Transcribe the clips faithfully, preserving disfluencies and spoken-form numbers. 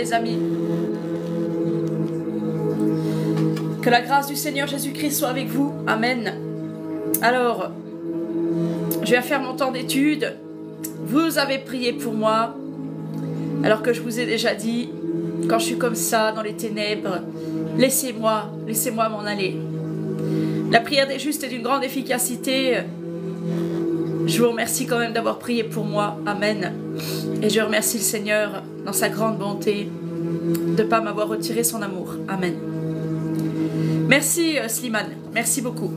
les amis. Que la grâce du Seigneur Jésus-Christ soit avec vous. Amen. Alors, je vais faire mon temps d'étude. Vous avez prié pour moi. Alors que je vous ai déjà dit, quand je suis comme ça, dans les ténèbres, laissez-moi, laissez-moi m'en aller. La prière des justes est d'une grande efficacité. Je vous remercie quand même d'avoir prié pour moi. Amen. Et je remercie le Seigneur dans sa grande bonté de ne pas m'avoir retiré son amour. Amen. Merci Slimane. Merci beaucoup.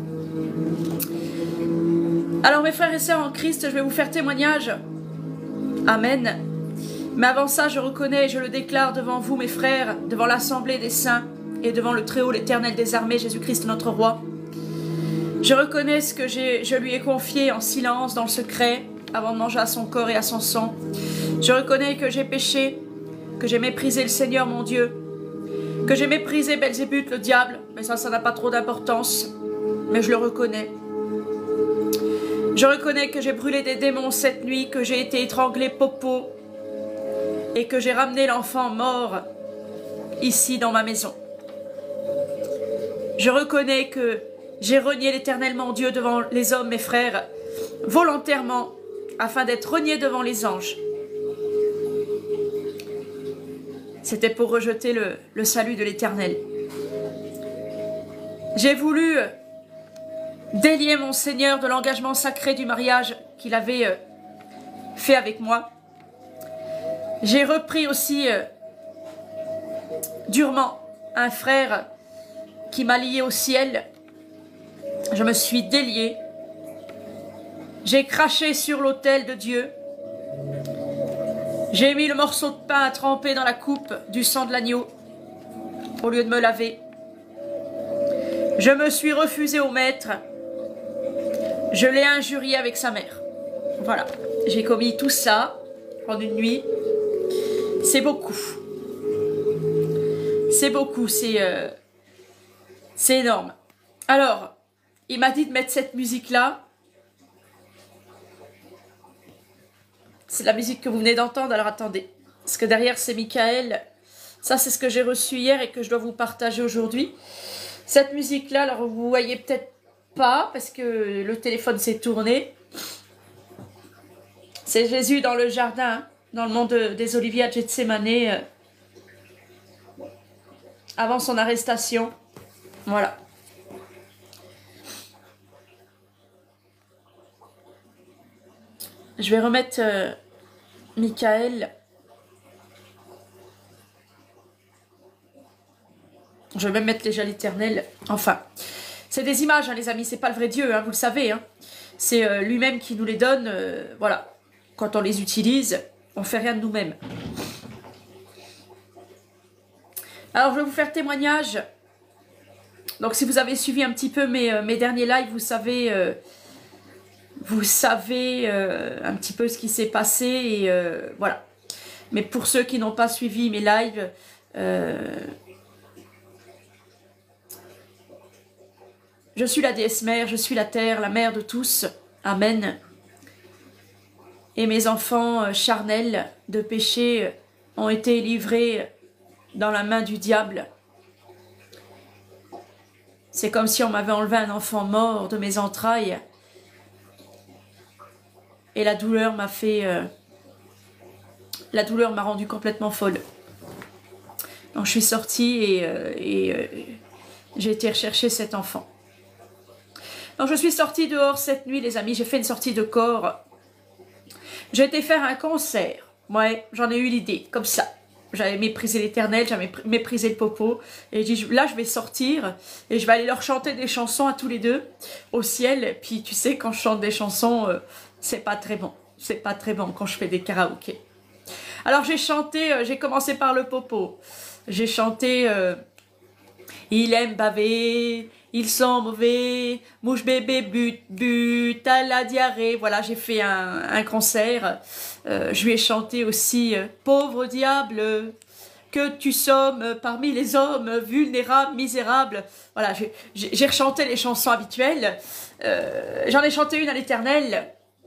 Alors mes frères et sœurs en Christ, je vais vous faire témoignage. Amen. Mais avant ça, je reconnais et je le déclare devant vous mes frères, devant l'assemblée des saints et devant le Très-Haut, l'Éternel des armées, Jésus-Christ notre Roi. Je reconnais ce que je lui ai confié en silence, dans le secret, avant de manger à son corps et à son sang. Je reconnais que j'ai péché, que j'ai méprisé le Seigneur mon Dieu, que j'ai méprisé Belzébuth, le diable, mais ça, ça n'a pas trop d'importance, mais je le reconnais. Je reconnais que j'ai brûlé des démons cette nuit, que j'ai été étranglé popo, et que j'ai ramené l'enfant mort ici dans ma maison. Je reconnais que j'ai renié l'Éternel mon Dieu devant les hommes, mes frères, volontairement, afin d'être renié devant les anges. C'était pour rejeter le, le salut de l'Éternel. J'ai voulu délier mon Seigneur de l'engagement sacré du mariage qu'il avait fait avec moi. J'ai repris aussi euh, durement un frère qui m'a lié au ciel. Je me suis délié. J'ai craché sur l'autel de Dieu. J'ai mis le morceau de pain à tremper dans la coupe du sang de l'agneau au lieu de me laver. Je me suis refusé au maître. Je l'ai injurié avec sa mère. Voilà, j'ai commis tout ça en une nuit. C'est beaucoup. C'est beaucoup, c'est euh, c'est énorme. Alors, il m'a dit de mettre cette musique-là. C'est la musique que vous venez d'entendre, alors attendez. Parce que derrière, c'est Michael. Ça, c'est ce que j'ai reçu hier et que je dois vous partager aujourd'hui. Cette musique-là, alors vous voyez peut-être pas, parce que le téléphone s'est tourné. C'est Jésus dans le jardin, hein, dans le mont de, des Oliviers à Gethsémane, euh, avant son arrestation. Voilà. Je vais remettre euh, Michael. Je vais même mettre déjà l'Éternel. Enfin, c'est des images, hein, les amis, c'est pas le vrai Dieu, hein, vous le savez. Hein. C'est euh, lui-même qui nous les donne. Euh, voilà. Quand on les utilise, on ne fait rien de nous-mêmes. Alors, je vais vous faire témoignage. Donc, si vous avez suivi un petit peu mes, euh, mes derniers lives, vous savez, euh, vous savez euh, un petit peu ce qui s'est passé. Et euh, voilà. Mais pour ceux qui n'ont pas suivi mes lives, euh, je suis la déesse mère, je suis la terre, la mère de tous. Amen. Et mes enfants charnels de péché ont été livrés dans la main du diable. C'est comme si on m'avait enlevé un enfant mort de mes entrailles. Et la douleur m'a fait... Euh, la douleur m'a rendue complètement folle. Donc je suis sortie et, euh, et euh, j'ai été rechercher cet enfant. Donc je suis sortie dehors cette nuit, les amis. J'ai fait une sortie de corps. J'ai été faire un concert. Ouais, j'en ai eu l'idée, comme ça. J'avais méprisé l'Éternel, j'avais méprisé le popo. Et j'ai dit, là, je vais sortir et je vais aller leur chanter des chansons à tous les deux au ciel. Et puis, tu sais, quand je chante des chansons, euh, c'est pas très bon. C'est pas très bon quand je fais des karaokés. Alors, j'ai chanté, euh, j'ai commencé par le popo. J'ai chanté euh, il aime baver, ils sont mauvais, mouche bébé but, but, à la diarrhée. Voilà, j'ai fait un, un concert. Euh, je lui ai chanté aussi euh, pauvre diable, que tu sommes parmi les hommes vulnérables, misérables. Voilà, j'ai rechanté les chansons habituelles. Euh, J'en ai chanté une à l'Éternel.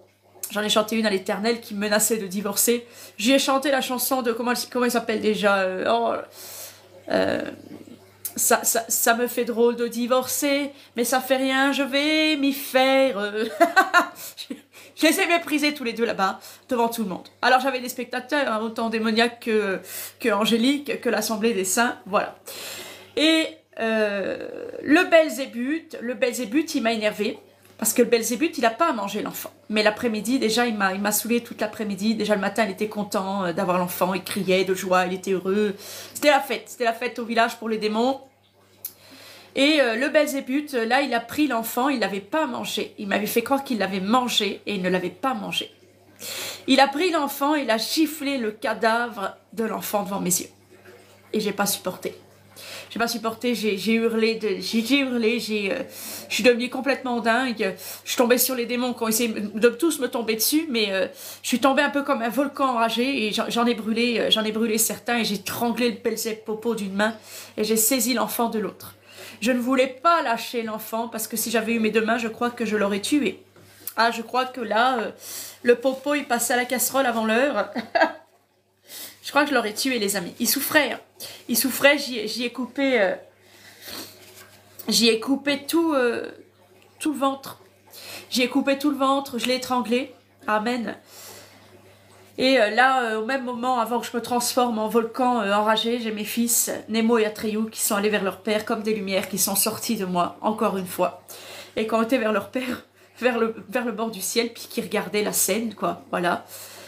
J'en ai chanté une à l'Éternel qui me menaçait de divorcer. J'y ai chanté la chanson de, comment, comment il s'appelle déjà euh, oh, euh, ça, ça, ça me fait drôle de divorcer, mais ça fait rien, je vais m'y faire. Je les ai méprisés tous les deux là-bas, devant tout le monde. Alors j'avais des spectateurs, hein, autant démoniaques que, que angéliques, que l'Assemblée des Saints, voilà. Et euh, le Belzébuth, le Belzébuth, il m'a énervé. Parce que le Belzébuth, il n'a pas à manger l'enfant. Mais l'après-midi, déjà, il m'a il m'a saoulé toute l'après-midi. Déjà, le matin, il était content d'avoir l'enfant. Il criait de joie, il était heureux. C'était la fête. C'était la fête au village pour les démons. Et euh, le Belzébuth, là, il a pris l'enfant. Il l'avait pas mangé. Il m'avait fait croire qu'il l'avait mangé et il ne l'avait pas mangé. Il a pris l'enfant, il a giflé le cadavre de l'enfant devant mes yeux. Et j'ai pas supporté. J'ai pas supporté, j'ai hurlé, j'ai hurlé, j'ai, euh, je suis devenue complètement dingue. Je suis tombée sur les démons qui ont essayé de tous me tomber dessus, mais euh, je suis tombée un peu comme un volcan enragé et j'en ai brûlé, euh, j'en ai brûlé certains et j'ai tranglé le Belzébuth popo d'une main et j'ai saisi l'enfant de l'autre. Je ne voulais pas lâcher l'enfant parce que si j'avais eu mes deux mains, je crois que je l'aurais tué. Ah, je crois que là, euh, le popo il passait à la casserole avant l'heure. Je crois que je l'aurais tué, les amis. Il souffrait. Hein. Il souffrait, j'y ai coupé... Euh, j'y ai coupé tout, euh, tout le ventre. J'y ai coupé tout le ventre, je l'ai étranglé. Amen. Et euh, là, euh, au même moment, avant que je me transforme en volcan euh, enragé, j'ai mes fils, Nemo et Atreyu, qui sont allés vers leur père comme des lumières, qui sont sortis de moi, encore une fois. Et qui ont été vers leur père, vers le, vers le bord du ciel, puis qui regardaient la scène, quoi. Voilà.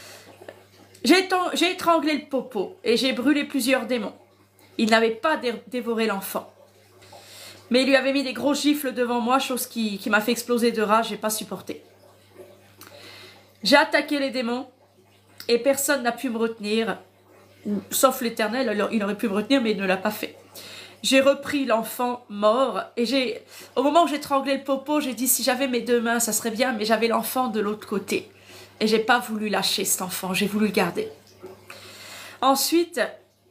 J'ai étranglé le popo et j'ai brûlé plusieurs démons. Il n'avait pas dé dévoré l'enfant. Mais il lui avait mis des gros gifles devant moi, chose qui, qui m'a fait exploser de rage, j'ai pas supporté. J'ai attaqué les démons et personne n'a pu me retenir, sauf l'Éternel, il aurait pu me retenir mais il ne l'a pas fait. J'ai repris l'enfant mort et j'ai, au moment où j'ai étranglé le popo, j'ai dit si j'avais mes deux mains ça serait bien, mais j'avais l'enfant de l'autre côté. Et j'ai pas voulu lâcher cet enfant, j'ai voulu le garder. Ensuite,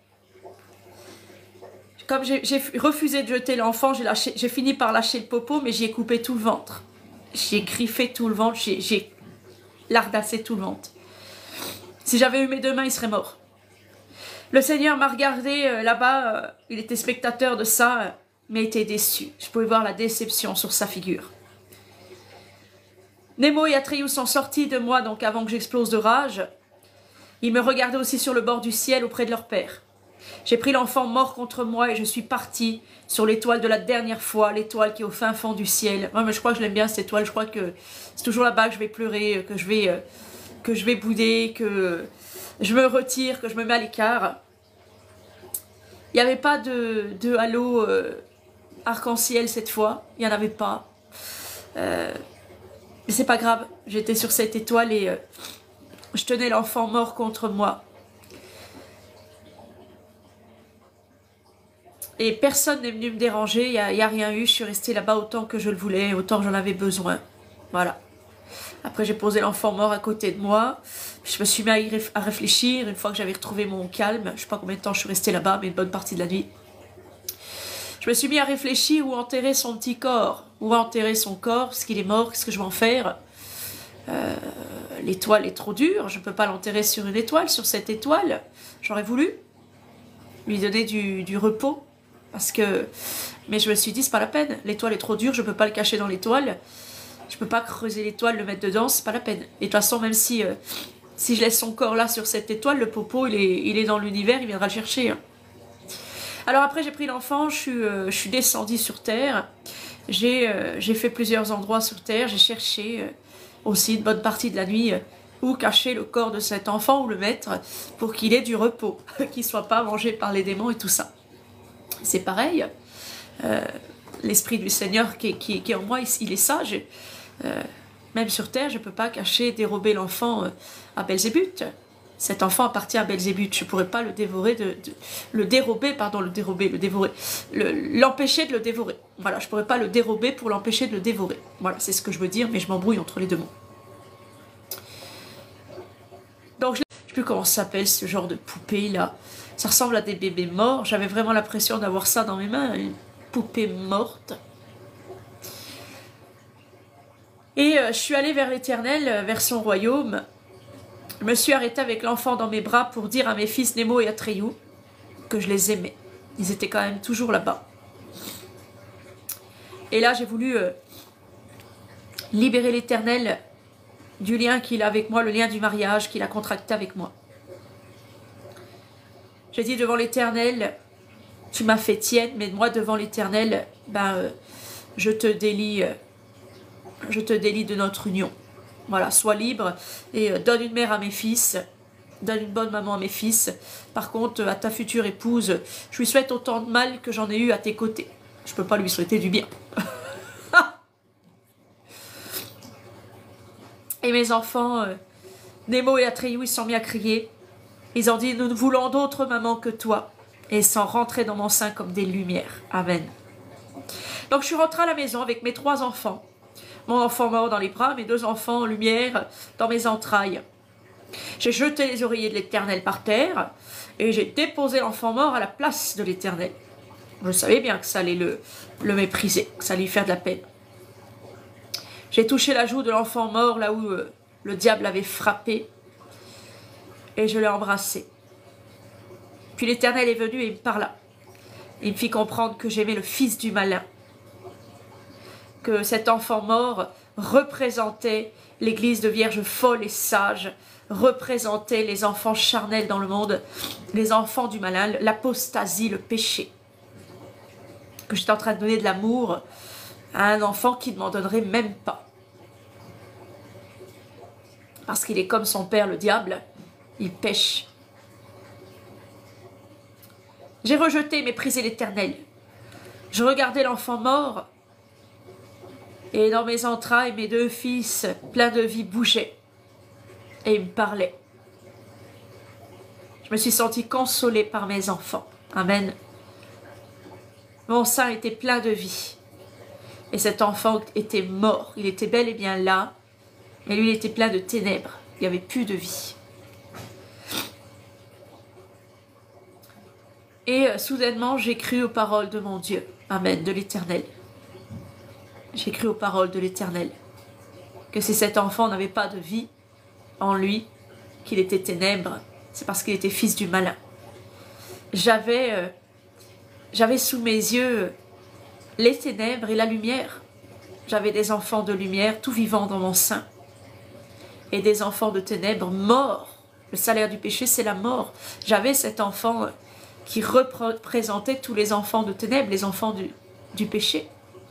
comme j'ai refusé de jeter l'enfant, j'ai fini par lâcher le popo, mais j'y ai coupé tout le ventre. J'ai griffé tout le ventre, j'ai lardassé tout le ventre. Si j'avais eu mes deux mains, il serait mort. Le Seigneur m'a regardé euh, là-bas, euh, il était spectateur de ça, euh, mais était déçu. Je pouvais voir la déception sur sa figure. Nemo et Atreyu sont sortis de moi donc avant que j'explose de rage. Ils me regardaient aussi sur le bord du ciel auprès de leur père. J'ai pris l'enfant mort contre moi et je suis partie sur l'étoile de la dernière fois, l'étoile qui est au fin fond du ciel. Moi, mais je crois que je l'aime bien cette étoile, je crois que c'est toujours là-bas que je vais pleurer, que je vais, euh, que je vais bouder, que je me retire, que je me mets à l'écart. Il n'y avait pas de, de halo euh, arc-en-ciel cette fois, il n'y en avait pas. Euh, Mais c'est pas grave, j'étais sur cette étoile et euh, je tenais l'enfant mort contre moi. Et personne n'est venu me déranger, il n'y a, a rien eu, je suis restée là-bas autant que je le voulais, autant que j'en avais besoin. Voilà. Après j'ai posé l'enfant mort à côté de moi, je me suis mis à, y réf à réfléchir, une fois que j'avais retrouvé mon calme, je sais pas combien de temps je suis restée là-bas, mais une bonne partie de la nuit. Je me suis mis à réfléchir où enterrer son petit corps, où enterrer son corps, parce qu'il est mort, qu'est-ce que je vais en faire? euh, L'étoile est trop dure, je ne peux pas l'enterrer sur une étoile, sur cette étoile. J'aurais voulu lui donner du, du repos, parce que... Mais je me suis dit, c'est pas la peine, l'étoile est trop dure, je ne peux pas le cacher dans l'étoile, je ne peux pas creuser l'étoile, le mettre dedans, c'est pas la peine. Et de toute façon, même si, euh, si je laisse son corps là sur cette étoile, le popo, il est, il est dans l'univers, il viendra le chercher, hein. Alors après j'ai pris l'enfant, je suis, euh, je suis descendue sur terre, j'ai euh, fait plusieurs endroits sur terre, j'ai cherché euh, aussi une bonne partie de la nuit euh, où cacher le corps de cet enfant, où le mettre pour qu'il ait du repos, qu'il ne soit pas mangé par les démons et tout ça. C'est pareil, euh, l'esprit du Seigneur qui, qui, qui est en moi, il, il est sage, euh, même sur terre je ne peux pas cacher, dérober l'enfant euh, à Belzébuth. Cet enfant appartient à Belzébuth, je ne pourrais pas le dévorer, de, de, le dérober, pardon, le dérober, le dévorer, l'empêcher le, de le dévorer. Voilà, je ne pourrais pas le dérober pour l'empêcher de le dévorer. Voilà, c'est ce que je veux dire, mais je m'embrouille entre les deux mots. Donc, je ne sais plus comment ça s'appelle ce genre de poupée là. Ça ressemble à des bébés morts. J'avais vraiment l'impression d'avoir ça dans mes mains, une poupée morte. Et euh, je suis allée vers l'Éternel, vers son royaume. Je me suis arrêtée avec l'enfant dans mes bras pour dire à mes fils Nemo et Atreyu que je les aimais. Ils étaient quand même toujours là-bas. Et là, j'ai voulu euh, libérer l'Éternel du lien qu'il a avec moi, le lien du mariage qu'il a contracté avec moi. J'ai dit devant l'Éternel, tu m'as fait tienne, mais moi devant l'Éternel, ben, euh, je te délie, euh, je te délie de notre union. Voilà, sois libre et euh, donne une mère à mes fils, donne une bonne maman à mes fils. Par contre, à ta future épouse, je lui souhaite autant de mal que j'en ai eu à tes côtés. Je peux pas lui souhaiter du bien. Et mes enfants, euh, Nemo et Atreyu, ils sont mis à crier. Ils ont dit, nous ne voulons d'autre maman que toi. Et ils sont rentrés dans mon sein comme des lumières. Amen. Donc je suis rentrée à la maison avec mes trois enfants. Mon enfant mort dans les bras, mes deux enfants en lumière dans mes entrailles. J'ai jeté les oreillers de l'Éternel par terre et j'ai déposé l'enfant mort à la place de l'Éternel. Je savais bien que ça allait le, le mépriser, que ça allait lui faire de la peine. J'ai touché la joue de l'enfant mort là où euh, le diable avait frappé et je l'ai embrassé. Puis l'Éternel est venu et il me parla. Il me fit comprendre que j'aimais le fils du malin. Que cet enfant mort représentait l'église de vierges folles et sages, représentait les enfants charnels dans le monde, les enfants du malin, l'apostasie, le péché. Que j'étais en train de donner de l'amour à un enfant qui ne m'en donnerait même pas. Parce qu'il est comme son père, le diable, il pêche. J'ai rejeté et méprisé l'Éternel. Je regardais l'enfant mort et dans mes entrailles, mes deux fils, pleins de vie, bougeaient et ils me parlaient. Je me suis sentie consolée par mes enfants. Amen. Mon sein était plein de vie. Et cet enfant était mort. Il était bel et bien là. Mais lui, il était plein de ténèbres. Il n'y avait plus de vie. Et euh, soudainement, j'ai cru aux paroles de mon Dieu. Amen, de l'Éternel. J'ai cru aux paroles de l'Éternel. Que si cet enfant n'avait pas de vie en lui, qu'il était ténèbres, c'est parce qu'il était fils du malin. J'avais... Euh, J'avais sous mes yeux les ténèbres et la lumière. J'avais des enfants de lumière tout vivants dans mon sein. Et des enfants de ténèbres morts. Le salaire du péché, c'est la mort. J'avais cet enfant qui représentait tous les enfants de ténèbres, les enfants du, du péché.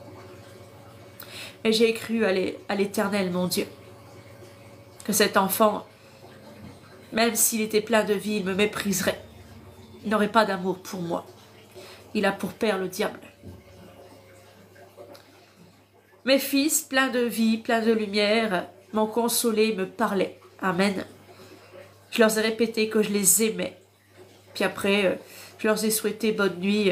Et j'ai cru à l'Éternel, mon Dieu, que cet enfant, même s'il était plein de vie, il me mépriserait. Il n'aurait pas d'amour pour moi. Il a pour père le diable. Mes fils, pleins de vie, pleins de lumière, m'ont consolé, me parlaient. Amen. Je leur ai répété que je les aimais. Puis après, je leur ai souhaité bonne nuit.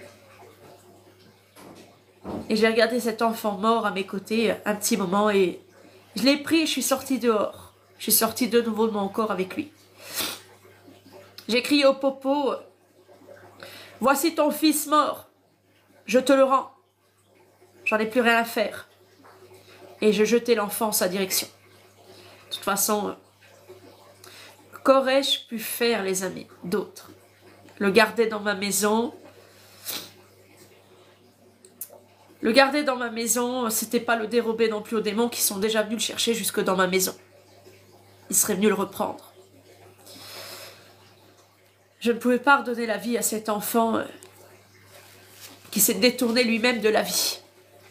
Et j'ai regardé cet enfant mort à mes côtés un petit moment et je l'ai pris et je suis sortie dehors. Je suis sortie de nouveau de mon corps avec lui. J'ai crié au popo, « Voici ton fils mort, je te le rends. J'en ai plus rien à faire. » Et je jetai l'enfant en sa direction. De toute façon, qu'aurais-je pu faire, les amis, d'autres? Le garder dans ma maison. Le garder dans ma maison, c'était pas le dérober non plus aux démons qui sont déjà venus le chercher jusque dans ma maison. Ils seraient venus le reprendre. Je ne pouvais pas redonner la vie à cet enfant qui s'est détourné lui-même de la vie.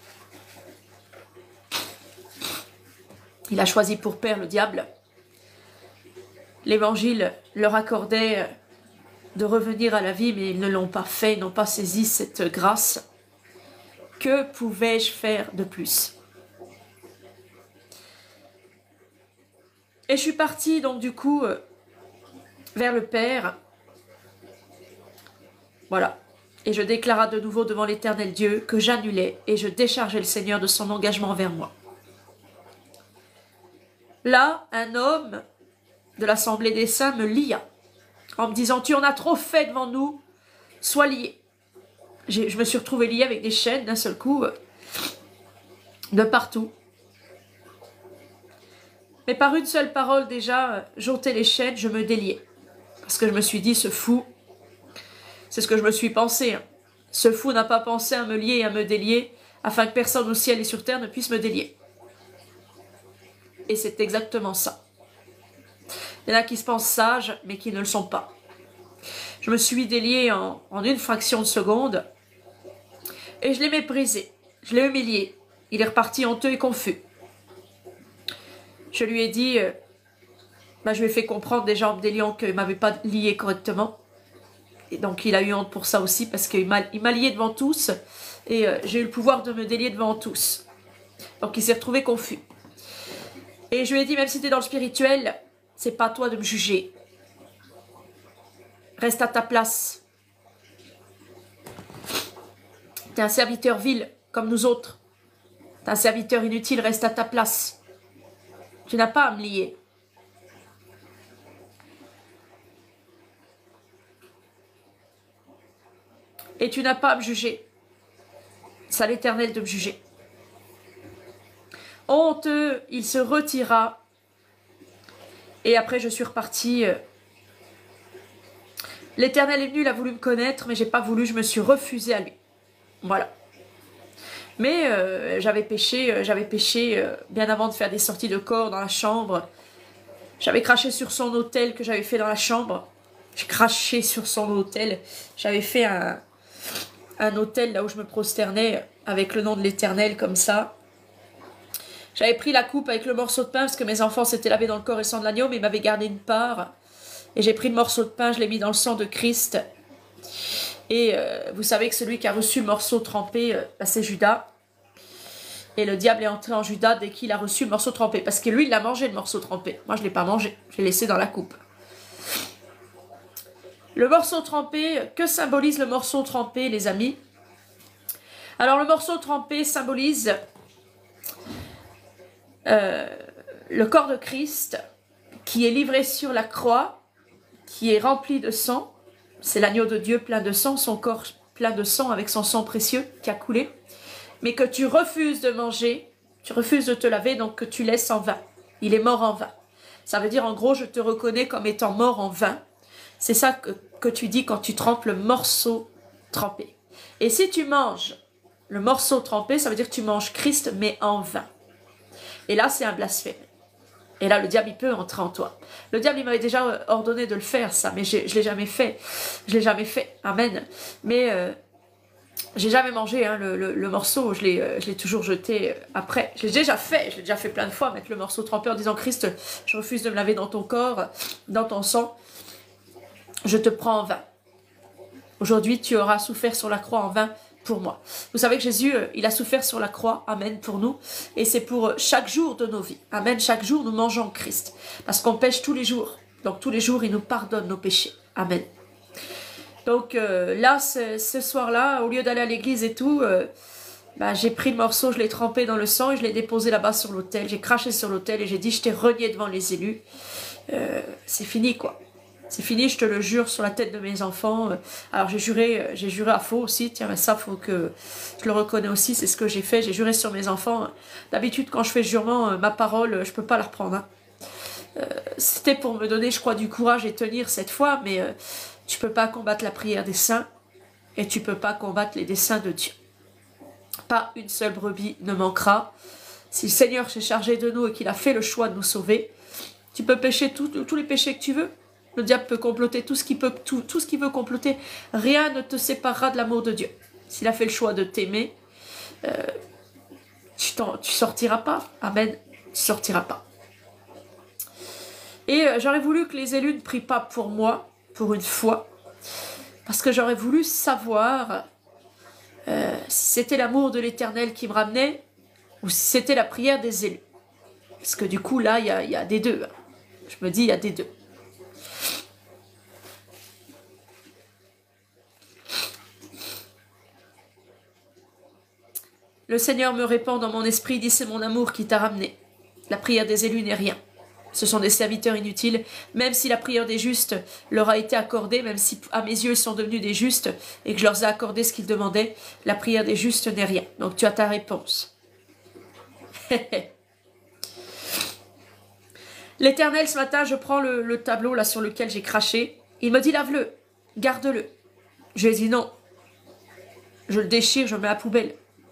Il a choisi pour père le diable. L'Évangile leur accordait de revenir à la vie, mais ils ne l'ont pas fait, ils n'ont pas saisi cette grâce. Que pouvais-je faire de plus? Et je suis partie donc du coup vers le Père. Voilà. Et je déclara de nouveau devant l'Éternel Dieu que j'annulais et je déchargeais le Seigneur de son engagement envers moi. Là, un homme de l'Assemblée des Saints me lia en me disant « Tu en as trop fait devant nous, sois lié. » Je me suis retrouvée liée avec des chaînes d'un seul coup, de partout. Mais par une seule parole déjà, j'ôtais les chaînes, je me déliais. Parce que je me suis dit, ce fou, c'est ce que je me suis pensé. Hein. Ce fou n'a pas pensé à me lier et à me délier, afin que personne au ciel et sur terre ne puisse me délier. Et c'est exactement ça. Il y en a qui se pensent sages, mais qui ne le sont pas. Je me suis déliée en, en une fraction de seconde, et je l'ai méprisé, je l'ai humilié. Il est reparti honteux et confus. Je lui ai dit, euh, bah, je lui ai fait comprendre déjà en me déliant qu'il ne m'avait pas lié correctement. Et donc il a eu honte pour ça aussi, parce qu'il m'a lié devant tous, et euh, j'ai eu le pouvoir de me délier devant tous. Donc il s'est retrouvé confus. Et je lui ai dit, même si tu es dans le spirituel, c'est pas à toi de me juger. Reste à ta place. Tu es un serviteur vil, comme nous autres. Tu es un serviteur inutile, reste à ta place. Tu n'as pas à me lier. Et tu n'as pas à me juger. C'est à l'Éternel de me juger. Honteux, il se retira. Et après, je suis repartie. L'Éternel est venu, il a voulu me connaître, mais j'ai pas voulu, je me suis refusée à lui. Voilà. Mais euh, j'avais péché, euh, j'avais péché euh, bien avant de faire des sorties de corps dans la chambre. J'avais craché sur son autel que j'avais fait dans la chambre. J'ai craché sur son autel. J'avais fait un, un autel là où je me prosternais avec le nom de l'Éternel comme ça. J'avais pris la coupe avec le morceau de pain parce que mes enfants s'étaient lavés dans le corps et sang de l'agneau, mais ils m'avaient gardé une part. Et j'ai pris le morceau de pain, je l'ai mis dans le sang de Christ. Et euh, vous savez que celui qui a reçu le morceau trempé, euh, bah, c'est Judas. Et le diable est entré en Judas dès qu'il a reçu le morceau trempé. Parce que lui, il a mangé le morceau trempé. Moi, je ne l'ai pas mangé. Je l'ai laissé dans la coupe. Le morceau trempé, que symbolise le morceau trempé, les amis? Alors, le morceau trempé symbolise euh, le corps de Christ qui est livré sur la croix, qui est rempli de sang. C'est l'agneau de Dieu plein de sang, son corps plein de sang avec son sang précieux qui a coulé. Mais que tu refuses de manger, tu refuses de te laver, donc que tu laisses en vain. Il est mort en vain. Ça veut dire en gros, je te reconnais comme étant mort en vain. C'est ça que, que tu dis quand tu trempes le morceau trempé. Et si tu manges le morceau trempé, ça veut dire que tu manges Christ, mais en vain. Et là, c'est un blasphème. Et là, le diable, il peut entrer en toi. Le diable, il m'avait déjà ordonné de le faire, ça, mais je ne l'ai jamais fait. Je l'ai jamais fait. Amen. Mais euh, j'ai jamais mangé hein, le, le, le morceau. Je l'ai euh, toujours jeté après. Je l'ai déjà fait. Je l'ai déjà fait plein de fois, mettre le morceau trempé en disant, Christ, je refuse de me laver dans ton corps, dans ton sang. Je te prends en vain. Aujourd'hui, tu auras souffert sur la croix en vain pour moi. Vous savez que Jésus, il a souffert sur la croix, amen, pour nous, et c'est pour chaque jour de nos vies, amen, chaque jour nous mangeons Christ, parce qu'on pêche tous les jours, donc tous les jours il nous pardonne nos péchés, amen. Donc euh, là, ce, ce soir-là, au lieu d'aller à l'église et tout, euh, bah, j'ai pris le morceau, je l'ai trempé dans le sang et je l'ai déposé là-bas sur l'autel, j'ai craché sur l'autel et j'ai dit, je t'ai renié devant les élus, euh, c'est fini quoi. C'est fini, je te le jure sur la tête de mes enfants. Alors j'ai juré, j'ai juré à faux aussi. Tiens, mais ça, faut que je le reconnais aussi. C'est ce que j'ai fait. J'ai juré sur mes enfants. D'habitude, quand je fais jurement, ma parole, je peux pas la reprendre. Hein. Euh, C'était pour me donner, je crois, du courage et tenir cette fois. Mais euh, tu peux pas combattre la prière des saints et tu peux pas combattre les desseins de Dieu. Pas une seule brebis ne manquera. Si le Seigneur s'est chargé de nous et qu'il a fait le choix de nous sauver, tu peux pécher tout, tous les péchés que tu veux. Le diable peut comploter tout ce qu'il peut, tout, tout ce qu'il veut comploter. Rien ne te séparera de l'amour de Dieu. S'il a fait le choix de t'aimer, euh, tu, tu sortiras pas. Amen. Tu sortiras pas. Et euh, j'aurais voulu que les élus ne prient pas pour moi, pour une fois, parce que j'aurais voulu savoir euh, si c'était l'amour de l'Éternel qui me ramenait, ou si c'était la prière des élus. Parce que du coup, là, il y a, y a des deux. Je me dis, il y a des deux. Le Seigneur me répond dans mon esprit, dit c'est mon amour qui t'a ramené. La prière des élus n'est rien. Ce sont des serviteurs inutiles, même si la prière des justes leur a été accordée, même si à mes yeux ils sont devenus des justes et que je leur ai accordé ce qu'ils demandaient, la prière des justes n'est rien. Donc tu as ta réponse. L'Éternel, ce matin, je prends le, le tableau là sur lequel j'ai craché. Il me dit, lave-le, garde-le. J'ai dit non. Je le déchire, je le mets à la poubelle.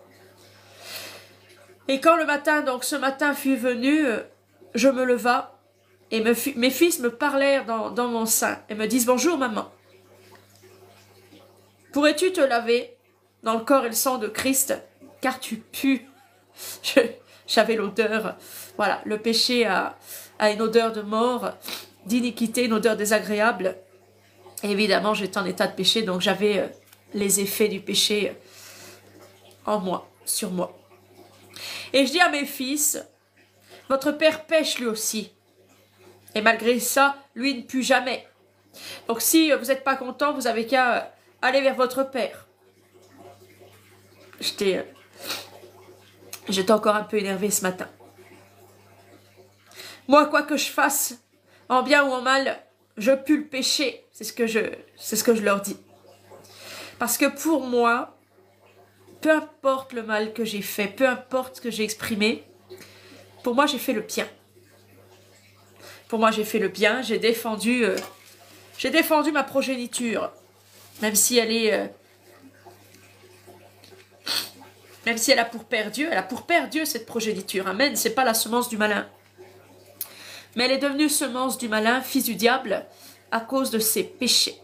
Et quand le matin, donc ce matin fut venu, je me leva et me, mes fils me parlèrent dans, dans mon sein et me disent, bonjour maman. Pourrais-tu te laver dans le corps et le sang de Christ, car tu pues. J'avais l'odeur, voilà, le péché a, a une odeur de mort, d'iniquité, une odeur désagréable. Et évidemment, j'étais en état de péché, donc j'avais euh, les effets du péché en moi, sur moi. Et je dis à mes fils, votre père pêche lui aussi. Et malgré ça, lui ne pue jamais. Donc si vous n'êtes pas content, vous avez qu'à aller vers votre père. J'étais j'étais encore un peu énervée ce matin. Moi, quoi que je fasse, en bien ou en mal, je pue le péché. C'est ce que je, c'est ce que je leur dis. Parce que pour moi, peu importe le mal que j'ai fait, peu importe ce que j'ai exprimé, pour moi, j'ai fait le bien. Pour moi, j'ai fait le bien, j'ai défendu, euh, j'ai défendu ma progéniture. Même si elle est... Euh, même si elle a pour père Dieu, elle a pour père Dieu cette progéniture. Amen, c'est pas la semence du malin. Mais elle est devenue semence du malin, fils du diable, à cause de ses péchés.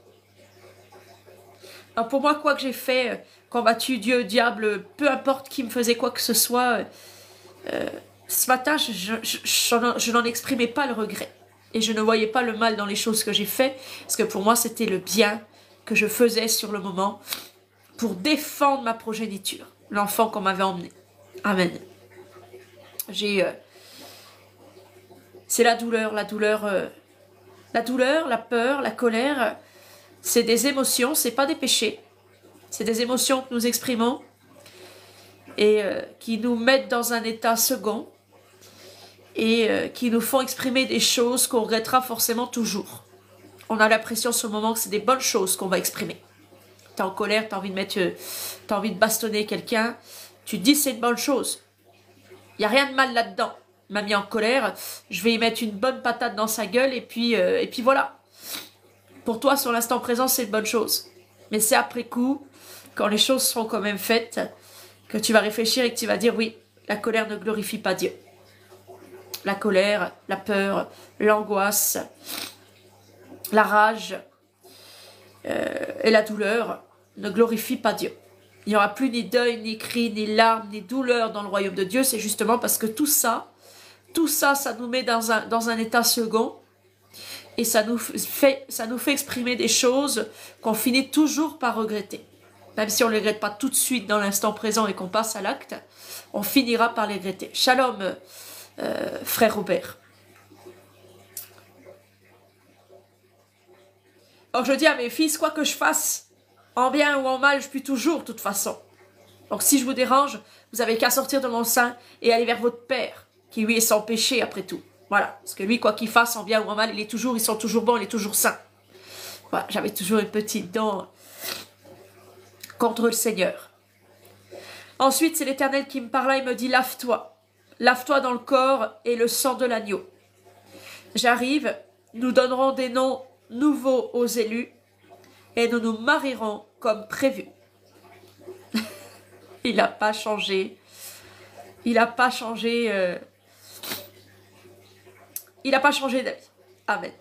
Alors pour moi, quoi que j'ai fait, combattu Dieu, diable, peu importe qui me faisait quoi que ce soit, euh, ce matin, je, je, je, je n'en exprimais pas le regret. Et je ne voyais pas le mal dans les choses que j'ai fait, parce que pour moi, c'était le bien que je faisais sur le moment pour défendre ma progéniture, l'enfant qu'on m'avait emmené. Amen. J'ai... Euh, c'est la douleur, la douleur... Euh, la douleur, la peur, la colère, c'est des émotions, c'est pas des péchés. C'est des émotions que nous exprimons et euh, qui nous mettent dans un état second et euh, qui nous font exprimer des choses qu'on regrettera forcément toujours. On a l'impression sur le moment que c'est des bonnes choses qu'on va exprimer. T'es en colère, t'as envie de mettre, euh, t'as envie de bastonner quelqu'un, tu te dis c'est une bonne chose. Il n'y a rien de mal là-dedans. Il m'a mis en colère, je vais y mettre une bonne patate dans sa gueule et puis, euh, et puis voilà. Pour toi, sur l'instant présent, c'est une bonne chose. Mais c'est après coup, quand les choses seront quand même faites, que tu vas réfléchir et que tu vas dire oui, la colère ne glorifie pas Dieu. La colère, la peur, l'angoisse, la rage euh, et la douleur ne glorifient pas Dieu. Il n'y aura plus ni deuil, ni cri, ni larmes, ni douleur dans le royaume de Dieu. C'est justement parce que tout ça, tout ça, ça nous met dans un, dans un état second et ça nous fait, ça nous fait exprimer des choses qu'on finit toujours par regretter. Même si on ne les regrette pas tout de suite dans l'instant présent et qu'on passe à l'acte, on finira par les regretter. Shalom, euh, frère Robert. Donc je dis à mes fils, quoi que je fasse, en bien ou en mal, je puis toujours, de toute façon. Donc si je vous dérange, vous avez qu'à sortir de mon sein et aller vers votre Père, qui lui est sans péché après tout. Voilà, parce que lui, quoi qu'il fasse, en bien ou en mal, il est toujours, ils sont toujours bons, il est toujours saint. Voilà, j'avais toujours une petite dent contre le Seigneur. Ensuite, c'est l'Éternel qui me parla, il me dit, lave-toi. Lave-toi dans le corps et le sang de l'agneau. J'arrive, nous donnerons des noms nouveaux aux élus et nous nous marierons comme prévu. Il n'a pas changé. Il n'a pas changé. Euh... Il n'a pas changé d'avis. Amen.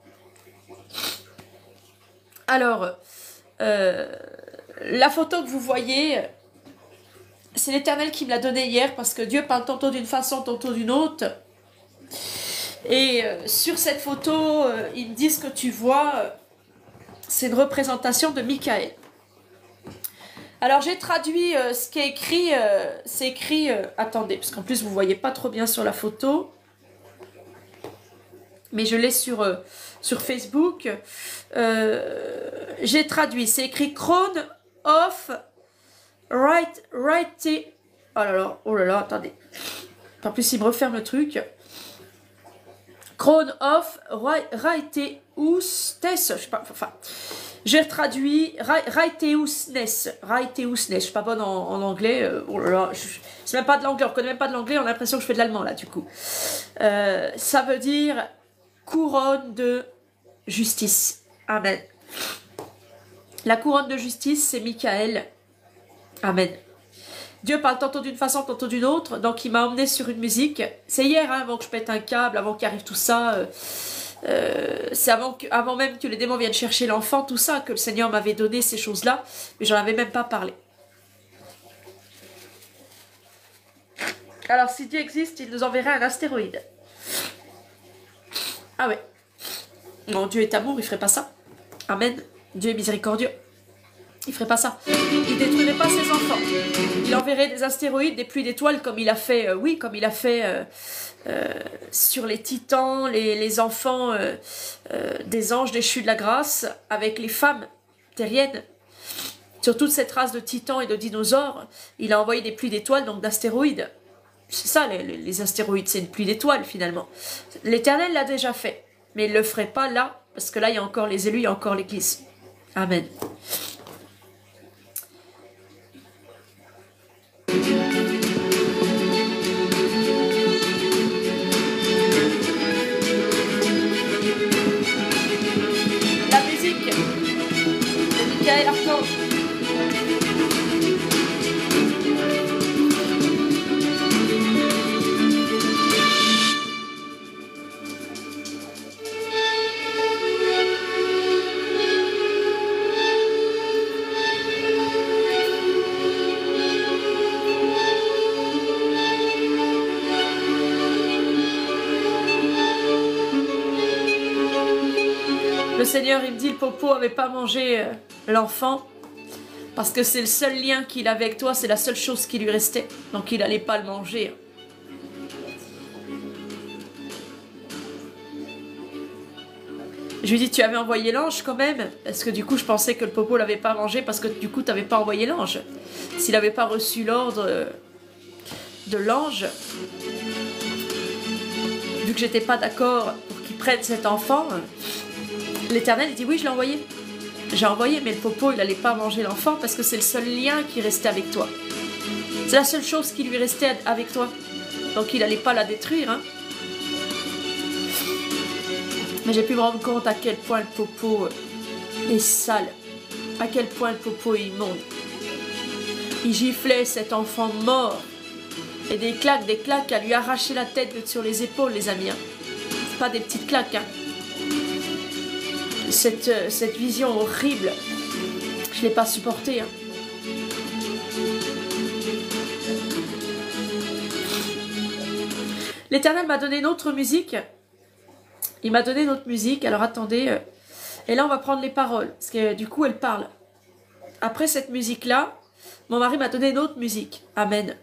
Alors, euh, la photo que vous voyez, c'est l'Éternel qui me l'a donnée hier parce que Dieu parle tantôt d'une façon, tantôt d'une autre. Et euh, sur cette photo, euh, il me dit ce que tu vois, euh, c'est une représentation de Michael. Alors j'ai traduit euh, ce qui est écrit, euh, c'est écrit, euh, attendez, parce qu'en plus vous ne voyez pas trop bien sur la photo, mais je l'ai sur, euh, sur Facebook. Euh, j'ai traduit, c'est écrit Crown of Right, right, oh là là, oh là là, attendez, en plus il me referme le truc. Crown of Righteousness, je sais pas, enfin, J'ai traduit Raiteusnes. Raiteusnes. Je suis pas bonne en, en anglais. Euh, oh là là, c'est même pas de l'anglais. On connaît même pas de l'anglais. On a l'impression que je fais de l'allemand là du coup. Euh, ça veut dire couronne de justice. Amen. La couronne de justice, c'est Michael. Amen. Dieu parle tantôt d'une façon, tantôt d'une autre. Donc il m'a emmené sur une musique. C'est hier, hein, avant que je pète un câble, avant qu'arrive tout ça. Euh, euh, c'est avant, que, avant même que les démons viennent chercher l'enfant, tout ça, que le Seigneur m'avait donné ces choses-là. Mais j'en avais même pas parlé. Alors si Dieu existe, il nous enverrait un astéroïde. Ah ouais. Non, Dieu est amour, il ferait pas ça. Amen. Dieu est miséricordieux. Il ferait pas ça. Il détruirait pas ses enfants. Il enverrait des astéroïdes, des pluies d'étoiles, comme il a fait, euh, oui, comme il a fait euh, euh, sur les titans, les, les enfants euh, euh, des anges déchus de la grâce, avec les femmes terriennes. Sur toute cette race de titans et de dinosaures, il a envoyé des pluies d'étoiles, donc d'astéroïdes. C'est ça, les, les astéroïdes, c'est une pluie d'étoiles, finalement. L'Éternel l'a déjà fait, mais il ne le ferait pas là, parce que là, il y a encore les élus, il y a encore l'Église. Amen. La musique de Michael Archange. Le Seigneur, il me dit, le popo avait pas mangé euh, l'enfant parce que c'est le seul lien qu'il avait avec toi, c'est la seule chose qui lui restait. Donc il n'allait pas le manger. Je lui dis, tu avais envoyé l'ange quand même? Parce que du coup, je pensais que le popo l'avait pas mangé parce que du coup, tu n'avais pas envoyé l'ange. S'il n'avait pas reçu l'ordre euh, de l'ange, vu que j'étais pas d'accord pour qu'il prenne cet enfant, l'Éternel, il dit, oui, je l'ai envoyé. J'ai envoyé, mais le popo, il n'allait pas manger l'enfant parce que c'est le seul lien qui restait avec toi. C'est la seule chose qui lui restait avec toi. Donc il n'allait pas la détruire. Hein. Mais j'ai pu me rendre compte à quel point le popo est sale. À quel point le popo est immonde. Il giflait cet enfant mort. Et des claques, des claques à lui arracher la tête sur les épaules, les amis. Hein. C'est pas des petites claques. Hein. Cette, cette vision horrible, je ne l'ai pas supportée. Hein. L'Éternel m'a donné une autre musique. Il m'a donné une autre musique. Alors attendez. Et là, on va prendre les paroles. Parce que du coup, elle parle. Après cette musique-là, mon mari m'a donné une autre musique. Amen.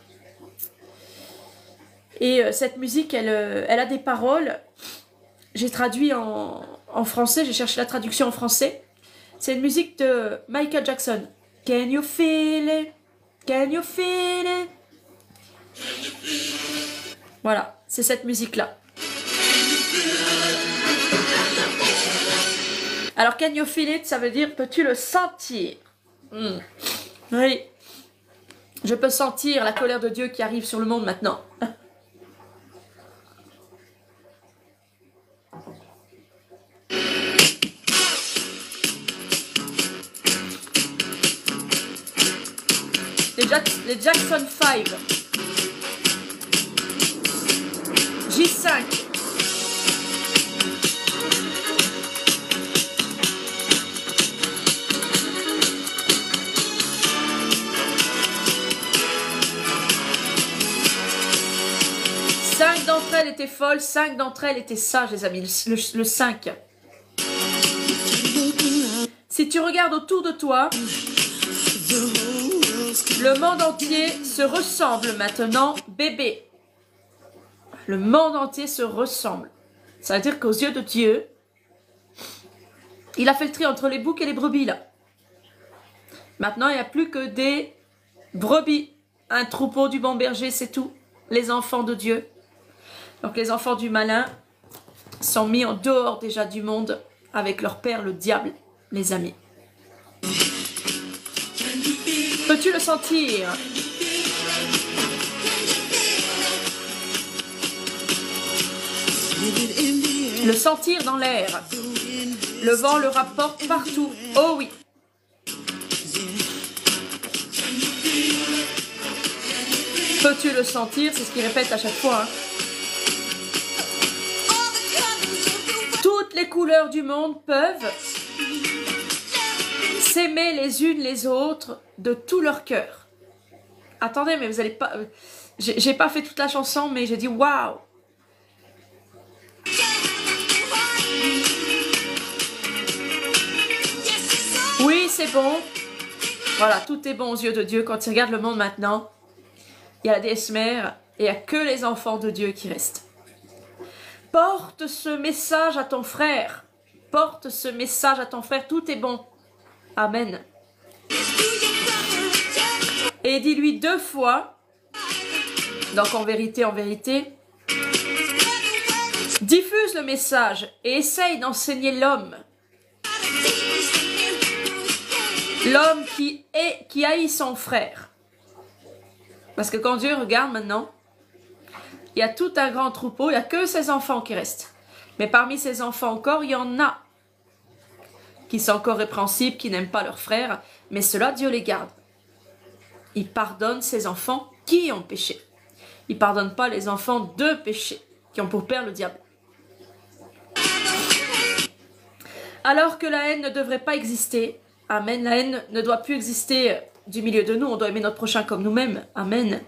Et cette musique, elle, elle a des paroles. J'ai traduit en... En français, j'ai cherché la traduction en français. C'est une musique de Michael Jackson. Can you feel it? Can you feel it? Voilà, c'est cette musique-là. Alors, can you feel it? Ça veut dire, peux-tu le sentir? mm. Oui. Je peux sentir la colère de Dieu qui arrive sur le monde maintenant. Les, Jack les Jackson cinq. J cinq. Cinq d'entre elles étaient folles, cinq d'entre elles étaient sages, les amis. Le, le, le cinq. Si tu regardes autour de toi, le monde entier se ressemble maintenant, bébé. Le monde entier se ressemble. Ça veut dire qu'aux yeux de Dieu, il a fait le tri entre les boucs et les brebis, là. Maintenant, il n'y a plus que des brebis. Un troupeau du bon berger, c'est tout. Les enfants de Dieu. Donc les enfants du malin sont mis en dehors déjà du monde avec leur père, le diable. mes amis. Peux-tu le sentir? Le sentir dans l'air. Le vent le rapporte partout. Oh oui. Peux-tu le sentir? C'est ce qu'il répète à chaque fois. Hein. Toutes les couleurs du monde peuvent s'aimer les unes les autres de tout leur cœur. Attendez, mais vous allez pas... J'ai pas fait toute la chanson, mais j'ai dit waouh. Oui, c'est bon. Voilà, tout est bon aux yeux de Dieu. Quand il regarde le monde maintenant, il y a la déesse mère et il n'y a que les enfants de Dieu qui restent. Porte ce message à ton frère. Porte ce message à ton frère. Tout est bon. Amen. Et dis-lui deux fois, donc en vérité, en vérité, diffuse le message et essaye d'enseigner l'homme. L'homme qui est, qui haït son frère. Parce que quand Dieu regarde maintenant, il y a tout un grand troupeau, il n'y a que ses enfants qui restent. Mais parmi ces enfants encore, il y en a qui sont encore répréhensibles, qui n'aiment pas leur frère, mais cela, Dieu les garde. Il pardonne ses enfants qui ont péché. Il ne pardonne pas les enfants de péché, qui ont pour père le diable. Alors que la haine ne devrait pas exister, amen, la haine ne doit plus exister du milieu de nous, on doit aimer notre prochain comme nous-mêmes, amen.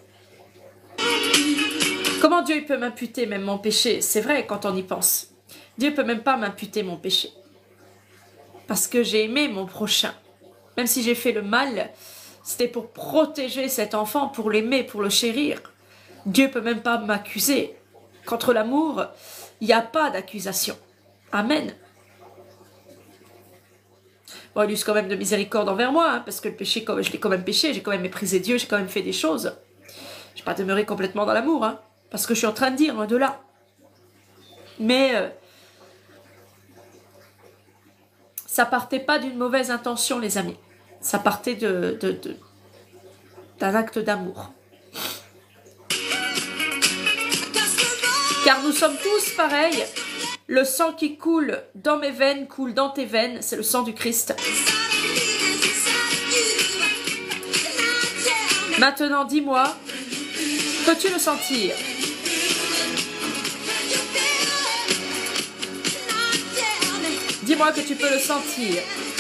Comment Dieu peut m'imputer même mon péché? C'est vrai quand on y pense. Dieu ne peut même pas m'imputer mon péché. Parce que j'ai aimé mon prochain. Même si j'ai fait le mal, c'était pour protéger cet enfant, pour l'aimer, pour le chérir. Dieu ne peut même pas m'accuser. Contre l'amour, il n'y a pas d'accusation. Amen. Bon, il use quand même de miséricorde envers moi, hein, parce que le péché, je l'ai quand même péché, j'ai quand même méprisé Dieu, j'ai quand même fait des choses. Je n'ai pas demeuré complètement dans l'amour, hein, parce que je suis en train de dire, loin de là. Mais euh, ça partait pas d'une mauvaise intention, les amis. Ça partait de, de, de, d'un acte d'amour. Car nous sommes tous pareils. Le sang qui coule dans mes veines coule dans tes veines. C'est le sang du Christ. Maintenant, dis-moi, peux-tu le sentir? Dis-moi que tu peux le sentir.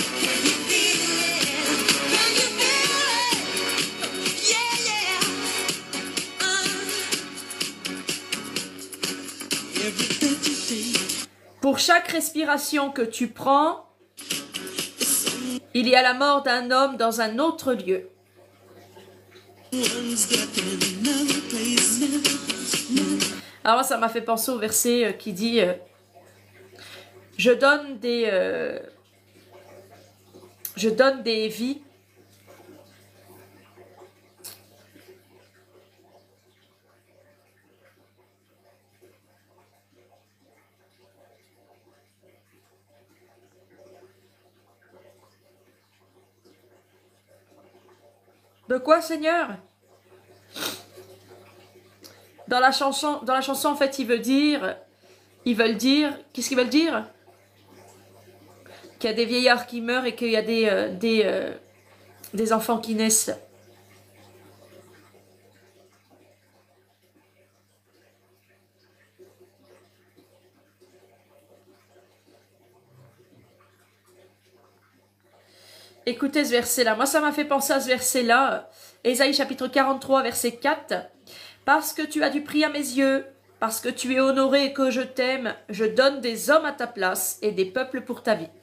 Pour chaque respiration que tu prends, il y a la mort d'un homme dans un autre lieu. Alors ça m'a fait penser au verset qui dit euh, je donne des euh, je donne des vies de quoi, Seigneur? Dans la chanson, dans la chanson, en fait, ils veulent dire, ils veulent dire, qu'est-ce qu'ils veulent dire? Qu'il y a des vieillards qui meurent et qu'il y a des, euh, des, euh, des enfants qui naissent. Écoutez ce verset-là. Moi, ça m'a fait penser à ce verset-là. Ésaïe chapitre quarante-trois, verset quatre. Parce que tu as du prix à mes yeux, parce que tu es honoré et que je t'aime, je donne des hommes à ta place et des peuples pour ta vie.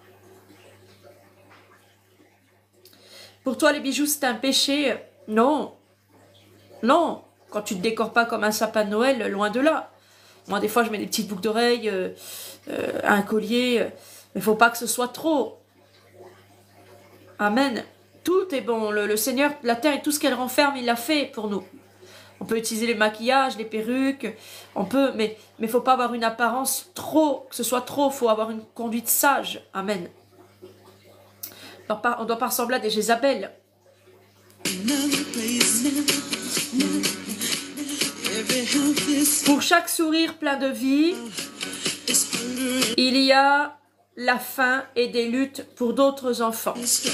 Pour toi, les bijoux, c'est un péché? Non. Non. Quand tu ne te décores pas comme un sapin de Noël, loin de là. Moi, des fois, je mets des petites boucles d'oreilles, euh, euh, un collier, mais il ne faut pas que ce soit trop. Amen. Tout est bon. Le, le Seigneur, la terre et tout ce qu'elle renferme, il l'a fait pour nous. On peut utiliser les maquillages, les perruques, on peut, mais il ne faut pas avoir une apparence trop, que ce soit trop, il faut avoir une conduite sage. Amen. On ne doit pas ressembler à des Jézabel. Pour chaque sourire plein de vie, il y a la faim et des luttes pour d'autres enfants.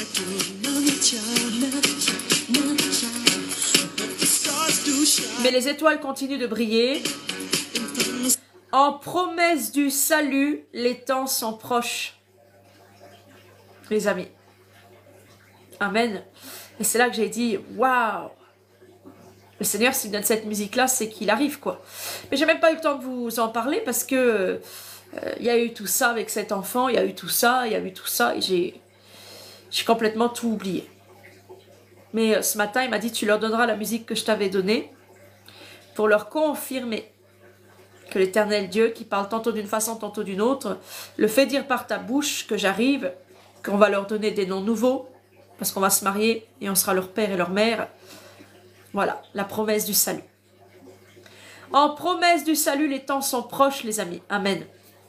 Mais les étoiles continuent de briller. En promesse du salut, les temps sont proches. Les amis. Amen. Et c'est là que j'ai dit, waouh! Le Seigneur, s'il donne cette musique-là, c'est qu'il arrive, quoi. Mais j'ai même pas eu le temps de vous en parler parce que euh, il y a eu tout ça avec cet enfant, il y a eu tout ça, il y a eu tout ça, et j'ai j'ai complètement tout oublié. Mais euh, ce matin, il m'a dit, tu leur donneras la musique que je t'avais donnée pour leur confirmer que l'Éternel Dieu, qui parle tantôt d'une façon, tantôt d'une autre, le fait dire par ta bouche que j'arrive, qu'on va leur donner des noms nouveaux, parce qu'on va se marier et on sera leur père et leur mère. Voilà, la promesse du salut. En promesse du salut, les temps sont proches, les amis. Amen.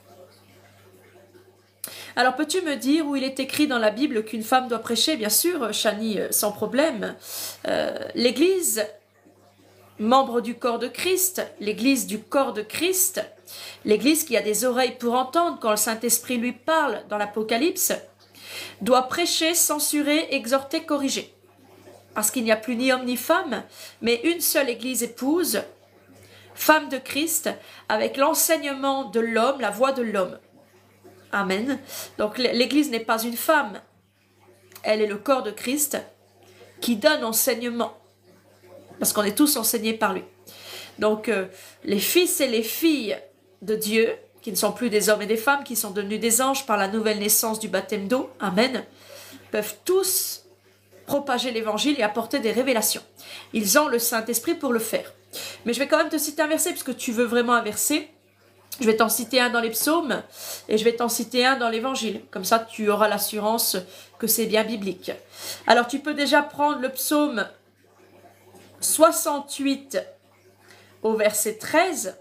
Alors, peux-tu me dire où il est écrit dans la Bible qu'une femme doit prêcher? Bien sûr, Chani, sans problème. Euh, L'Église, membre du corps de Christ, l'Église du corps de Christ, l'Église qui a des oreilles pour entendre quand le Saint-Esprit lui parle dans l'Apocalypse, doit prêcher, censurer, exhorter, corriger. Parce qu'il n'y a plus ni homme ni femme, mais une seule Église épouse, femme de Christ, avec l'enseignement de l'homme, la voix de l'homme. Amen. Donc l'Église n'est pas une femme, elle est le corps de Christ qui donne enseignement, parce qu'on est tous enseignés par lui. Donc euh, les fils et les filles de Dieu, qui ne sont plus des hommes et des femmes, qui sont devenus des anges par la nouvelle naissance du baptême d'eau, amen, peuvent tous propager l'évangile et apporter des révélations. Ils ont le Saint-Esprit pour le faire. Mais je vais quand même te citer un verset, puisque tu veux vraiment un verset. Je vais t'en citer un dans les psaumes et je vais t'en citer un dans l'évangile. Comme ça, tu auras l'assurance que c'est bien biblique. Alors, tu peux déjà prendre le psaume soixante-huit au verset treize.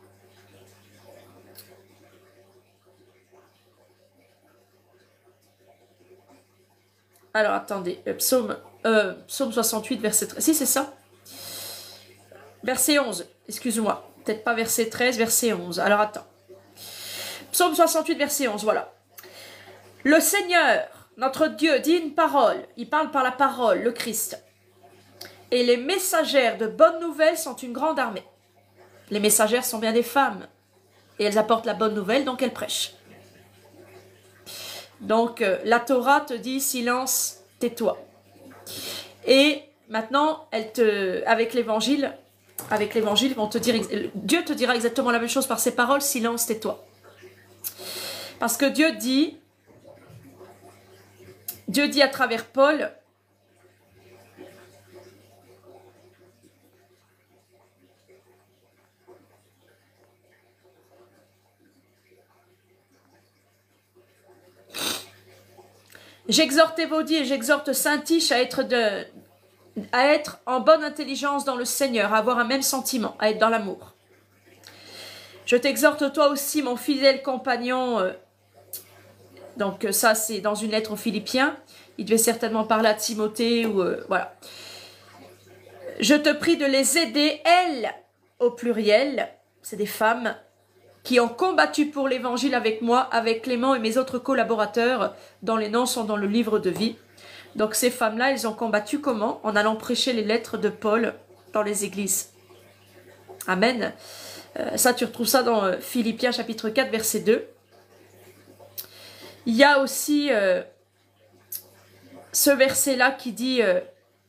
Alors, attendez, euh, psaume, euh, psaume soixante-huit, verset treize. Si, c'est ça. Verset onze, excuse-moi. Peut-être pas verset treize, verset onze. Alors, attends. Psaume soixante-huit, verset onze, voilà. Le Seigneur, notre Dieu, dit une parole. Il parle par la parole, le Christ. Et les messagères de bonnes nouvelles sont une grande armée. Les messagères sont bien des femmes. Et elles apportent la bonne nouvelle, donc elles prêchent. Donc, euh, la Torah te dit, silence, tais-toi. Et maintenant, elle te, avec l'évangile, avec l'évangile, vont te dire, Dieu te dira exactement la même chose par ses paroles, silence, tais-toi. Parce que Dieu dit, Dieu dit à travers Paul, j'exhorte Évodie et j'exhorte Saint-Tiche à être de, à être en bonne intelligence dans le Seigneur, à avoir un même sentiment, à être dans l'amour. Je t'exhorte toi aussi, mon fidèle compagnon, euh, donc ça c'est dans une lettre aux Philippiens, il devait certainement parler à Timothée, ou euh, voilà. Je te prie de les aider, elles, au pluriel, c'est des femmes, qui ont combattu pour l'évangile avec moi, avec Clément et mes autres collaborateurs, dont les noms sont dans le livre de vie. Donc ces femmes-là, elles ont combattu comment? En allant prêcher les lettres de Paul dans les églises. Amen. Euh, ça, tu retrouves ça dans euh, Philippiens chapitre quatre, verset deux. Il y a aussi euh, ce verset-là qui dit... Euh,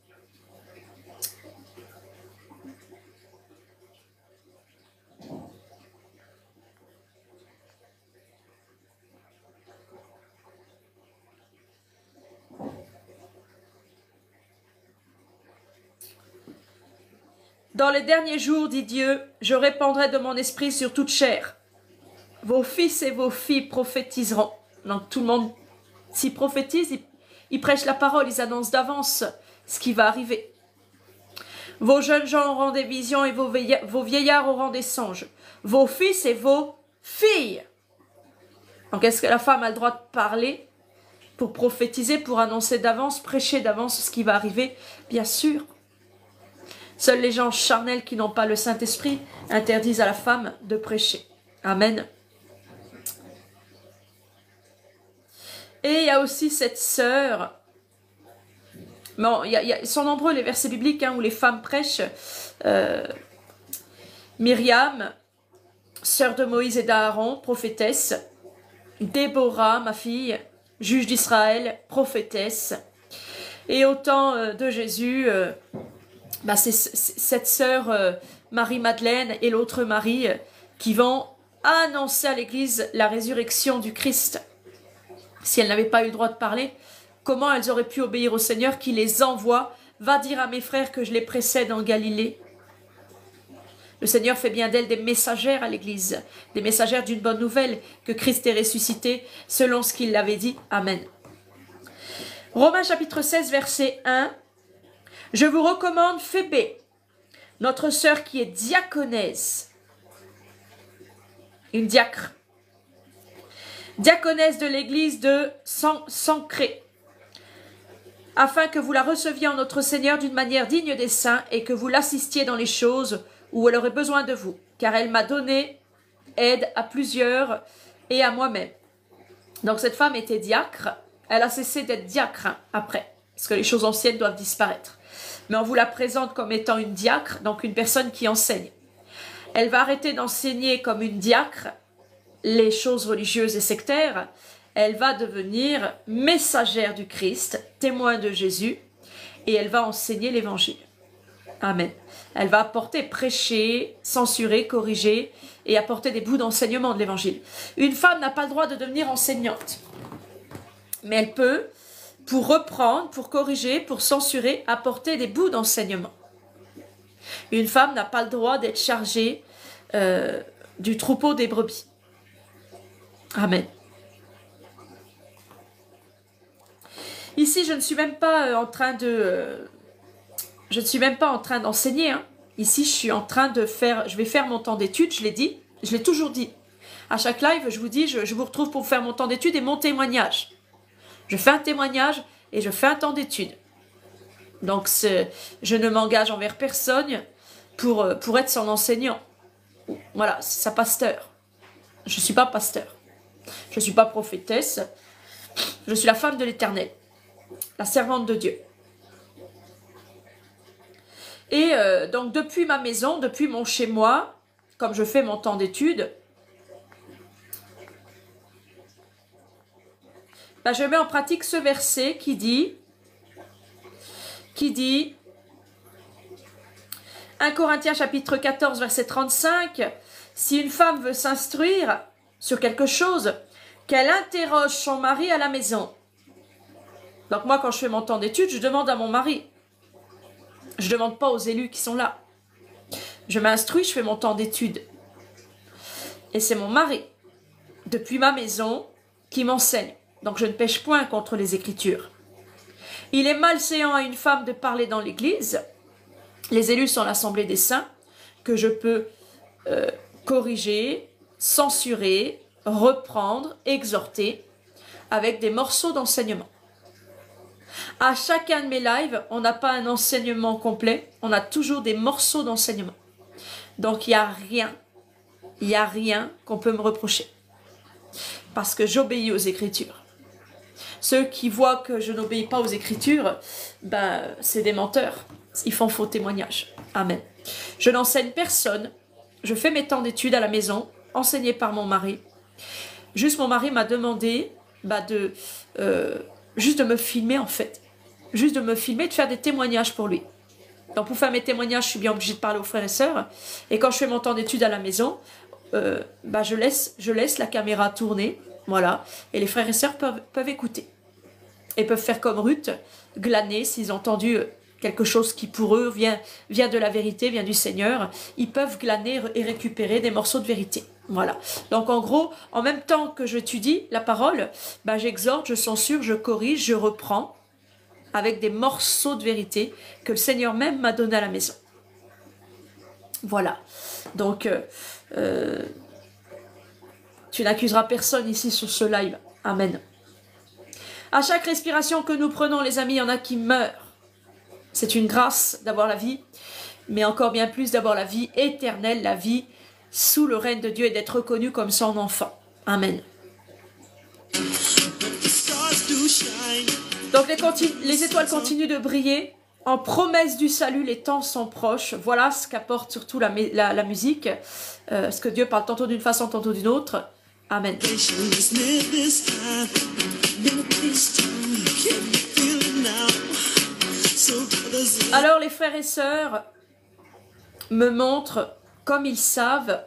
Dans les derniers jours, dit Dieu, je répandrai de mon esprit sur toute chair. Vos fils et vos filles prophétiseront. Donc tout le monde s'y prophétise, ils, ils prêchent la parole, ils annoncent d'avance ce qui va arriver. Vos jeunes gens auront des visions et vos vieillards, vos vieillards auront des songes. Vos fils et vos filles. Donc est-ce que la femme a le droit de parler? pour prophétiser, pour annoncer d'avance, prêcher d'avance ce qui va arriver? Bien sûr. Seuls les gens charnels qui n'ont pas le Saint-Esprit interdisent à la femme de prêcher. Amen. Et il y a aussi cette sœur. Bon, il y a, il y a, ils sont nombreux les versets bibliques hein, où les femmes prêchent. Euh, Myriam, sœur de Moïse et d'Aaron, prophétesse. Déborah, ma fille, juge d'Israël, prophétesse. Et au temps euh, de Jésus, euh, bah c'est cette sœur euh, Marie-Madeleine et l'autre Marie euh, qui vont annoncer à l'Église la résurrection du Christ. Si elles n'avaient pas eu le droit de parler, comment elles auraient pu obéir au Seigneur qui les envoie? Va dire à mes frères que je les précède en Galilée. Le Seigneur fait bien d'elles des messagères à l'Église, des messagères d'une bonne nouvelle, que Christ est ressuscité selon ce qu'il l'avait dit. Amen. Romains chapitre seize, verset un. Je vous recommande Phébé, notre sœur qui est diaconesse, une diacre, diaconesse de l'église de Sancré, afin que vous la receviez en notre Seigneur d'une manière digne des saints et que vous l'assistiez dans les choses où elle aurait besoin de vous, car elle m'a donné aide à plusieurs et à moi-même. Donc cette femme était diacre, elle a cessé d'être diacre hein, après, parce que les choses anciennes doivent disparaître. Mais on vous la présente comme étant une diacre, donc une personne qui enseigne. Elle va arrêter d'enseigner comme une diacre les choses religieuses et sectaires, elle va devenir messagère du Christ, témoin de Jésus, et elle va enseigner l'évangile. Amen. Elle va apporter, prêcher, censurer, corriger et apporter des bouts d'enseignement de l'évangile. Une femme n'a pas le droit de devenir enseignante, mais elle peut, pour reprendre, pour corriger, pour censurer, apporter des bouts d'enseignement. Une femme n'a pas le droit d'être chargée euh, du troupeau des brebis. Amen. Ici, je ne suis même pas en train de... Euh, je ne suis même pas en train d'enseigner. Hein. Ici, je suis en train de faire... Je vais faire mon temps d'étude, je l'ai dit. Je l'ai toujours dit. À chaque live, je vous dis, je, je vous retrouve pour faire mon temps d'étude et mon témoignage. Je fais un témoignage et je fais un temps d'étude. Donc, je ne m'engage envers personne pour, pour être son enseignant. Voilà, c'est sa pasteur. Je ne suis pas pasteur. Je ne suis pas prophétesse. Je suis la femme de l'Éternel. La servante de Dieu. Et euh, donc, depuis ma maison, depuis mon chez-moi, comme je fais mon temps d'étude, ben, je mets en pratique ce verset qui dit, qui dit, un Corinthiens chapitre quatorze, verset trente-cinq, si une femme veut s'instruire sur quelque chose, qu'elle interroge son mari à la maison. Donc moi, quand je fais mon temps d'étude, je demande à mon mari. Je ne demande pas aux élus qui sont là. Je m'instruis, je fais mon temps d'étude. Et c'est mon mari, depuis ma maison, qui m'enseigne. Donc je ne pêche point contre les Écritures. Il est malséant à une femme de parler dans l'Église. Les élus sont l'Assemblée des saints, que je peux euh, corriger, censurer, reprendre, exhorter, avec des morceaux d'enseignement. À chacun de mes lives, on n'a pas un enseignement complet, on a toujours des morceaux d'enseignement. Donc il n'y a rien, il n'y a rien qu'on peut me reprocher. Parce que j'obéis aux Écritures. Ceux qui voient que je n'obéis pas aux Écritures, ben, c'est des menteurs. Ils font faux témoignage. Amen. Je n'enseigne personne. Je fais mes temps d'études à la maison, enseignés par mon mari. Juste mon mari m'a demandé ben, de, euh, juste de me filmer en fait. Juste de me filmer, de faire des témoignages pour lui. Donc pour faire mes témoignages, je suis bien obligée de parler aux frères et sœurs. Et quand je fais mon temps d'études à la maison, euh, ben, je, laisse, je laisse la caméra tourner. Voilà. Et les frères et sœurs peuvent, peuvent écouter. Et peuvent faire comme Ruth, glaner s'ils ont entendu quelque chose qui pour eux vient, vient de la vérité, vient du Seigneur. Ils peuvent glaner et récupérer des morceaux de vérité. Voilà. Donc en gros, en même temps que j'étudie la parole, ben, j'exhorte, je censure, je corrige, je reprends avec des morceaux de vérité que le Seigneur même m'a donné à la maison. Voilà. Donc, euh, euh, tu n'accuseras personne ici sur ce live. Amen. À chaque respiration que nous prenons, les amis, il y en a qui meurent. C'est une grâce d'avoir la vie, mais encore bien plus d'avoir la vie éternelle, la vie sous le règne de Dieu et d'être reconnu comme son enfant. Amen. Donc les, les étoiles continuent de briller. En promesse du salut, les temps sont proches. Voilà ce qu'apporte surtout la, la, la musique. Euh, ce que Dieu parle tantôt d'une façon, tantôt d'une autre. Amen. Alors les frères et sœurs me montrent comme ils savent,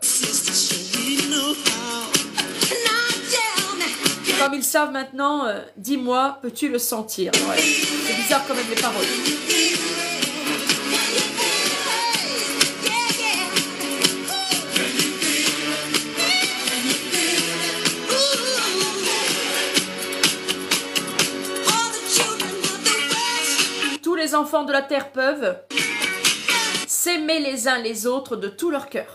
comme ils savent maintenant, euh, dis-moi, peux-tu le sentir? Ouais. C'est bizarre quand même les paroles. Tous les enfants de la terre peuvent s'aimer les uns les autres de tout leur cœur.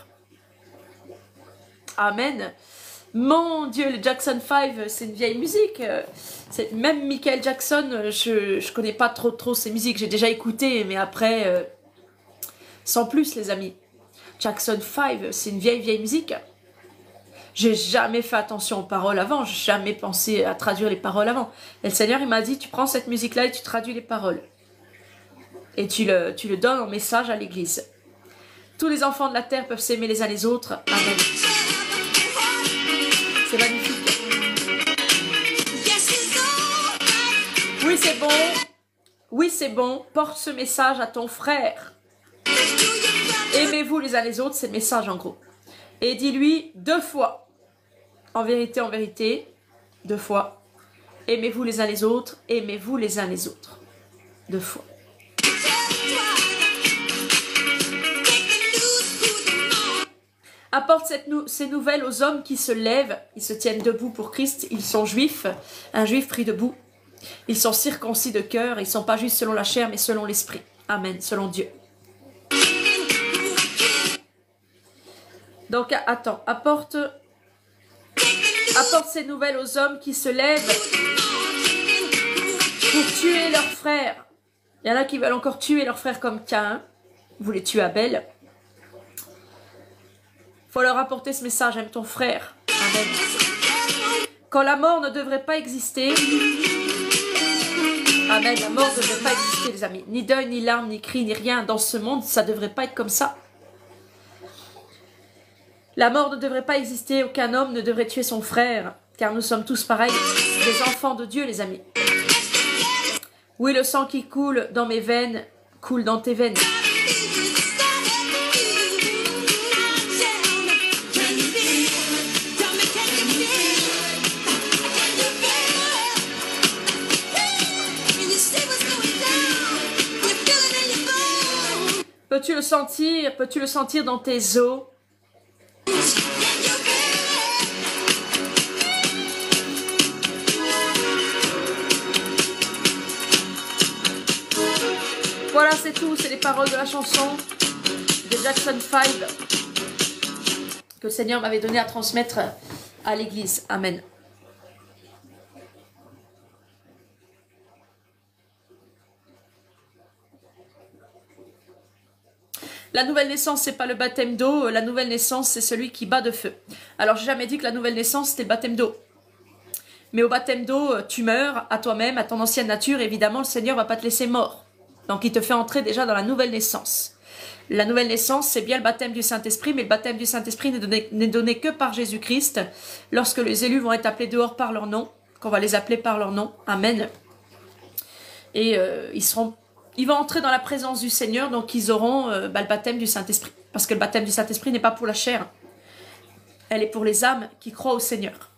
Amen. Mon Dieu, le Jackson five, c'est une vieille musique. Même Michael Jackson, je ne connais pas trop trop ses musiques. J'ai déjà écouté, mais après, euh, sans plus les amis. Jackson five, c'est une vieille vieille musique. J'ai jamais fait attention aux paroles avant. J'ai jamais pensé à traduire les paroles avant. Et le Seigneur, il m'a dit, tu prends cette musique-là et tu traduis les paroles. Et tu le, tu le donnes en message à l'église. Tous les enfants de la terre peuvent s'aimer les uns les autres. Amen. C'est magnifique. Oui, c'est bon. Oui, c'est bon. Porte ce message à ton frère. Aimez-vous les uns les autres. C'est le message en gros. Et dis-lui deux fois. En vérité, en vérité. Deux fois. Aimez-vous les uns les autres. Aimez-vous les uns les autres. Deux fois. Apporte cette nou ces nouvelles aux hommes qui se lèvent, ils se tiennent debout pour Christ, ils sont juifs, un juif pris debout. Ils sont circoncis de cœur, ils ne sont pas juste selon la chair, mais selon l'esprit. Amen, selon Dieu. Donc, attends, apporte, apporte ces nouvelles aux hommes qui se lèvent pour tuer leurs frères. Il y en a qui veulent encore tuer leurs frères comme Caïn, voulait tuer Abel. Faut leur apporter ce message, aime ton frère. Amen. Quand la mort ne devrait pas exister, amen, la mort ne devrait pas exister, les amis. Ni deuil, ni larmes, ni cris, ni rien dans ce monde, ça ne devrait pas être comme ça. La mort ne devrait pas exister, aucun homme ne devrait tuer son frère, car nous sommes tous pareils, des enfants de Dieu, les amis. Oui, le sang qui coule dans mes veines, coule dans tes veines. Peux-tu le sentir? Peux-tu le sentir dans tes os? Voilà, c'est tout. C'est les paroles de la chanson de Jackson five que le Seigneur m'avait donné à transmettre à l'église. Amen. La nouvelle naissance, c'est pas le baptême d'eau. La nouvelle naissance, c'est celui qui bat de feu. Alors, j'ai jamais dit que la nouvelle naissance, c'était le baptême d'eau. Mais au baptême d'eau, tu meurs à toi-même, à ton ancienne nature. Évidemment, le Seigneur va pas te laisser mort. Donc, il te fait entrer déjà dans la nouvelle naissance. La nouvelle naissance, c'est bien le baptême du Saint-Esprit, mais le baptême du Saint-Esprit n'est donné, n'est donné que par Jésus-Christ. Lorsque les élus vont être appelés dehors par leur nom, qu'on va les appeler par leur nom. Amen. Et euh, ils seront... Ils vont entrer dans la présence du Seigneur, donc ils auront euh, bah, le baptême du Saint-Esprit. Parce que le baptême du Saint-Esprit n'est pas pour la chair. Elle est pour les âmes qui croient au Seigneur.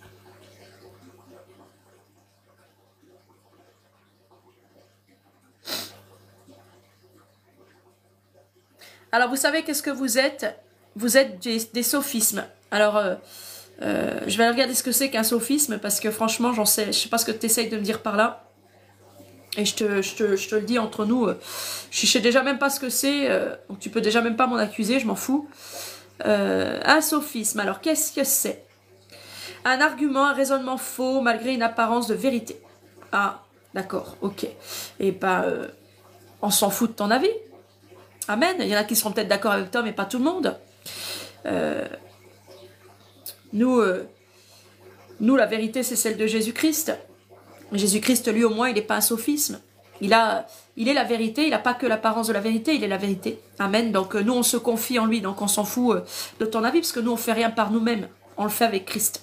Alors vous savez qu'est-ce que vous êtes? Vous êtes des, des sophismes. Alors euh, euh, je vais regarder ce que c'est qu'un sophisme, parce que franchement, j'en sais, je sais pas ce que tu essayes de me dire par là. Et je te, je, te, je te le dis entre nous, euh, je sais déjà même pas ce que c'est, euh, donc tu peux déjà même pas m'en accuser, je m'en fous. Euh, un sophisme, alors qu'est-ce que c'est? Un argument, un raisonnement faux malgré une apparence de vérité. Ah, d'accord, ok. Et ben, euh, on s'en fout de ton avis. Amen. Il y en a qui seront peut-être d'accord avec toi, mais pas tout le monde. Euh, nous, euh, nous, la vérité, c'est celle de Jésus-Christ. Jésus-Christ, lui, au moins, il n'est pas un sophisme. Il, a, il est la vérité, il n'a pas que l'apparence de la vérité, il est la vérité. Amen. Donc, euh, nous, on se confie en lui, donc on s'en fout euh, de ton avis, parce que nous, on ne fait rien par nous-mêmes. On le fait avec Christ.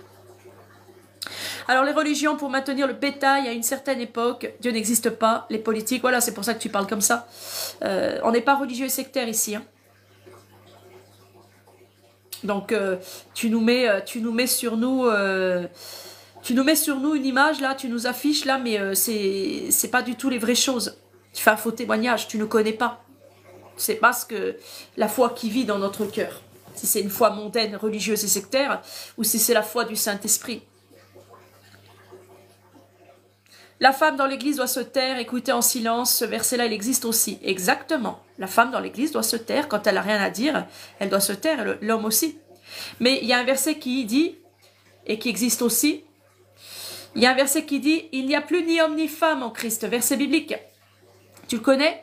Alors, les religions, pour maintenir le bétail à une certaine époque, Dieu n'existe pas. Les politiques, voilà, c'est pour ça que tu parles comme ça. Euh, on n'est pas religieux et sectaire ici, hein. Donc, euh, tu, nous mets, tu nous mets sur nous... Euh, Tu nous mets sur nous une image, là, tu nous affiches, là, mais euh, c'est c'est pas du tout les vraies choses. Tu fais un faux témoignage, tu ne connais pas. Tu sais pas ce que la foi qui vit dans notre cœur. Si c'est une foi mondaine, religieuse et sectaire, ou si c'est la foi du Saint-Esprit. La femme dans l'église doit se taire, écouter en silence. Ce verset-là, il existe aussi. Exactement. La femme dans l'église doit se taire. Quand elle n'a rien à dire, elle doit se taire, l'homme aussi. Mais il y a un verset qui dit, et qui existe aussi, il y a un verset qui dit « Il n'y a plus ni homme ni femme en Christ ». Verset biblique. Tu le connais?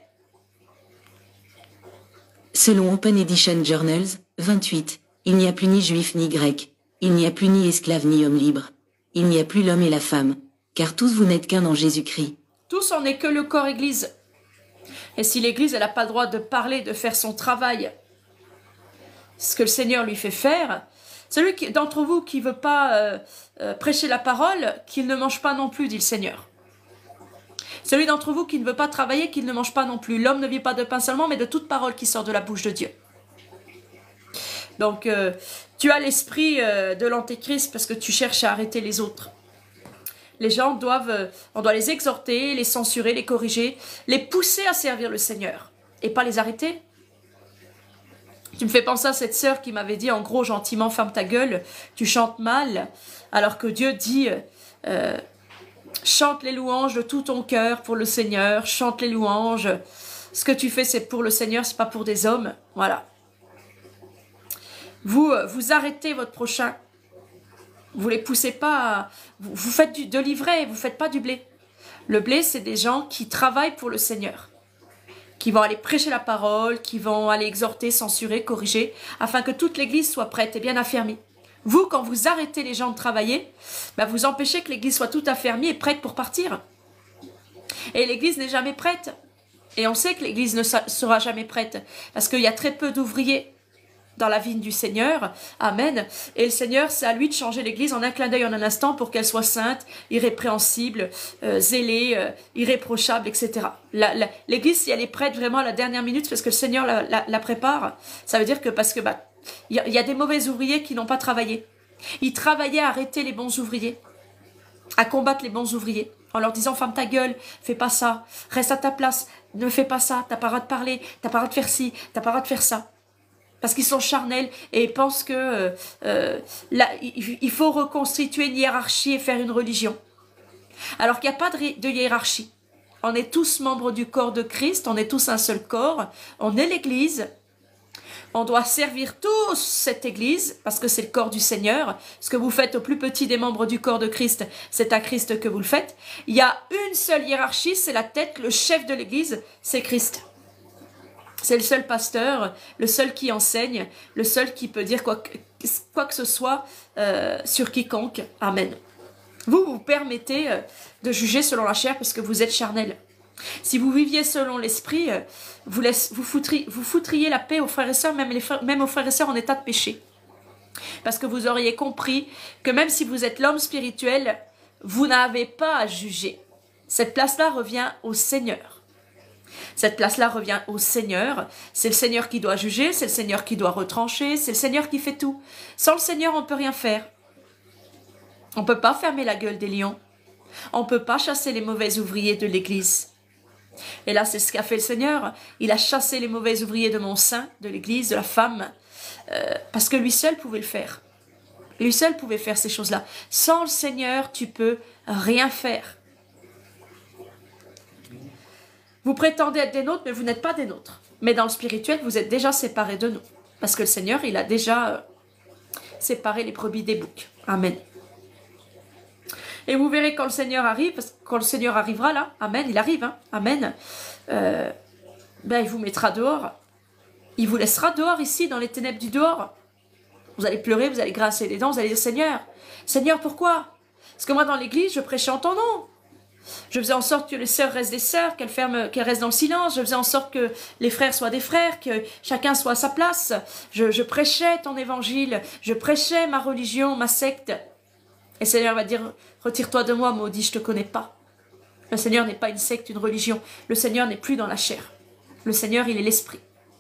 Selon Open Edition Journals, vingt-huit. Il n'y a plus ni juif ni grec. Il n'y a plus ni esclave ni homme libre. Il n'y a plus l'homme et la femme. Car tous vous n'êtes qu'un dans Jésus-Christ. Tous, on n'est que le corps Église. Et si l'Église, elle n'a pas le droit de parler, de faire son travail, ce que le Seigneur lui fait faire... Celui d'entre vous qui ne veut pas euh, euh, prêcher la parole, qu'il ne mange pas non plus, dit le Seigneur. Celui d'entre vous qui ne veut pas travailler, qu'il ne mange pas non plus. L'homme ne vit pas de pain seulement, mais de toute parole qui sort de la bouche de Dieu. Donc, euh, tu as l'esprit euh, de l'antéchrist parce que tu cherches à arrêter les autres. Les gens doivent, euh, on doit les exhorter, les censurer, les corriger, les pousser à servir le Seigneur et pas les arrêter. Tu me fais penser à cette sœur qui m'avait dit, en gros, gentiment, ferme ta gueule, tu chantes mal, alors que Dieu dit, euh, chante les louanges de tout ton cœur pour le Seigneur, chante les louanges, ce que tu fais, c'est pour le Seigneur, c'est pas pour des hommes, voilà. Vous, vous arrêtez votre prochain, vous les poussez pas, à, vous, vous faites du, de l'ivraie, vous faites pas du blé. Le blé, c'est des gens qui travaillent pour le Seigneur, qui vont aller prêcher la parole, qui vont aller exhorter, censurer, corriger, afin que toute l'église soit prête et bien affermie. Vous, quand vous arrêtez les gens de travailler, ben vous empêchez que l'église soit toute affermie et prête pour partir. Et l'église n'est jamais prête. Et on sait que l'église ne sera jamais prête, parce qu'il y a très peu d'ouvriers dans la vigne du Seigneur. Amen. Et le Seigneur, c'est à lui de changer l'église en un clin d'œil, en un instant, pour qu'elle soit sainte, irrépréhensible, euh, zélée, euh, irréprochable, et cetera. L'église, si elle est prête vraiment à la dernière minute, parce que le Seigneur la, la, la prépare, ça veut dire que parce que bah, y, y a des mauvais ouvriers qui n'ont pas travaillé. Ils travaillaient à arrêter les bons ouvriers, à combattre les bons ouvriers, en leur disant, ferme ta gueule, fais pas ça, reste à ta place, ne fais pas ça, t'as pas le droit de parler, t'as pas le droit de faire ci, t'as pas le droit de faire ça. Parce qu'ils sont charnels et ils pensent que euh, euh, là, il faut reconstituer une hiérarchie et faire une religion. Alors qu'il n'y a pas de, de hiérarchie. On est tous membres du corps de Christ, on est tous un seul corps, on est l'église. On doit servir tous cette église parce que c'est le corps du Seigneur. Ce que vous faites au plus petit des membres du corps de Christ, c'est à Christ que vous le faites. Il y a une seule hiérarchie, c'est la tête, le chef de l'église, c'est Christ. C'est le seul pasteur, le seul qui enseigne, le seul qui peut dire quoi que, quoi que ce soit euh, sur quiconque. Amen. Vous vous permettez euh, de juger selon la chair parce que vous êtes charnel. Si vous viviez selon l'esprit, euh, vous, vous, foutri, vous foutriez la paix aux frères et sœurs, même, les frères, même aux frères et sœurs en état de péché. Parce que vous auriez compris que même si vous êtes l'homme spirituel, vous n'avez pas à juger. Cette place-là revient au Seigneur. Cette place-là revient au Seigneur. C'est le Seigneur qui doit juger, c'est le Seigneur qui doit retrancher, c'est le Seigneur qui fait tout. Sans le Seigneur, on ne peut rien faire. On ne peut pas fermer la gueule des lions. On ne peut pas chasser les mauvais ouvriers de l'église. Et là, c'est ce qu'a fait le Seigneur. Il a chassé les mauvais ouvriers de mon sein, de l'église, de la femme, euh, parce que lui seul pouvait le faire. Lui seul pouvait faire ces choses-là. Sans le Seigneur, tu peux rien faire. Vous prétendez être des nôtres, mais vous n'êtes pas des nôtres. Mais dans le spirituel, vous êtes déjà séparés de nous. Parce que le Seigneur, il a déjà euh, séparé les brebis des boucs. Amen. Et vous verrez quand le Seigneur arrive, parce que quand le Seigneur arrivera là, amen, il arrive, hein, amen, euh, ben il vous mettra dehors. Il vous laissera dehors ici, dans les ténèbres du dehors. Vous allez pleurer, vous allez grincer les dents, vous allez dire Seigneur, Seigneur pourquoi? Parce que moi dans l'église, je prêchais en ton nom. Je faisais en sorte que les sœurs restent des sœurs, qu'elles ferment, qu'elles restent dans le silence. Je faisais en sorte que les frères soient des frères, que chacun soit à sa place. Je, je prêchais ton évangile, je prêchais ma religion, ma secte. Et le Seigneur va dire, retire-toi de moi, maudit, je ne te connais pas. Le Seigneur n'est pas une secte, une religion. Le Seigneur n'est plus dans la chair. Le Seigneur, il est l'esprit.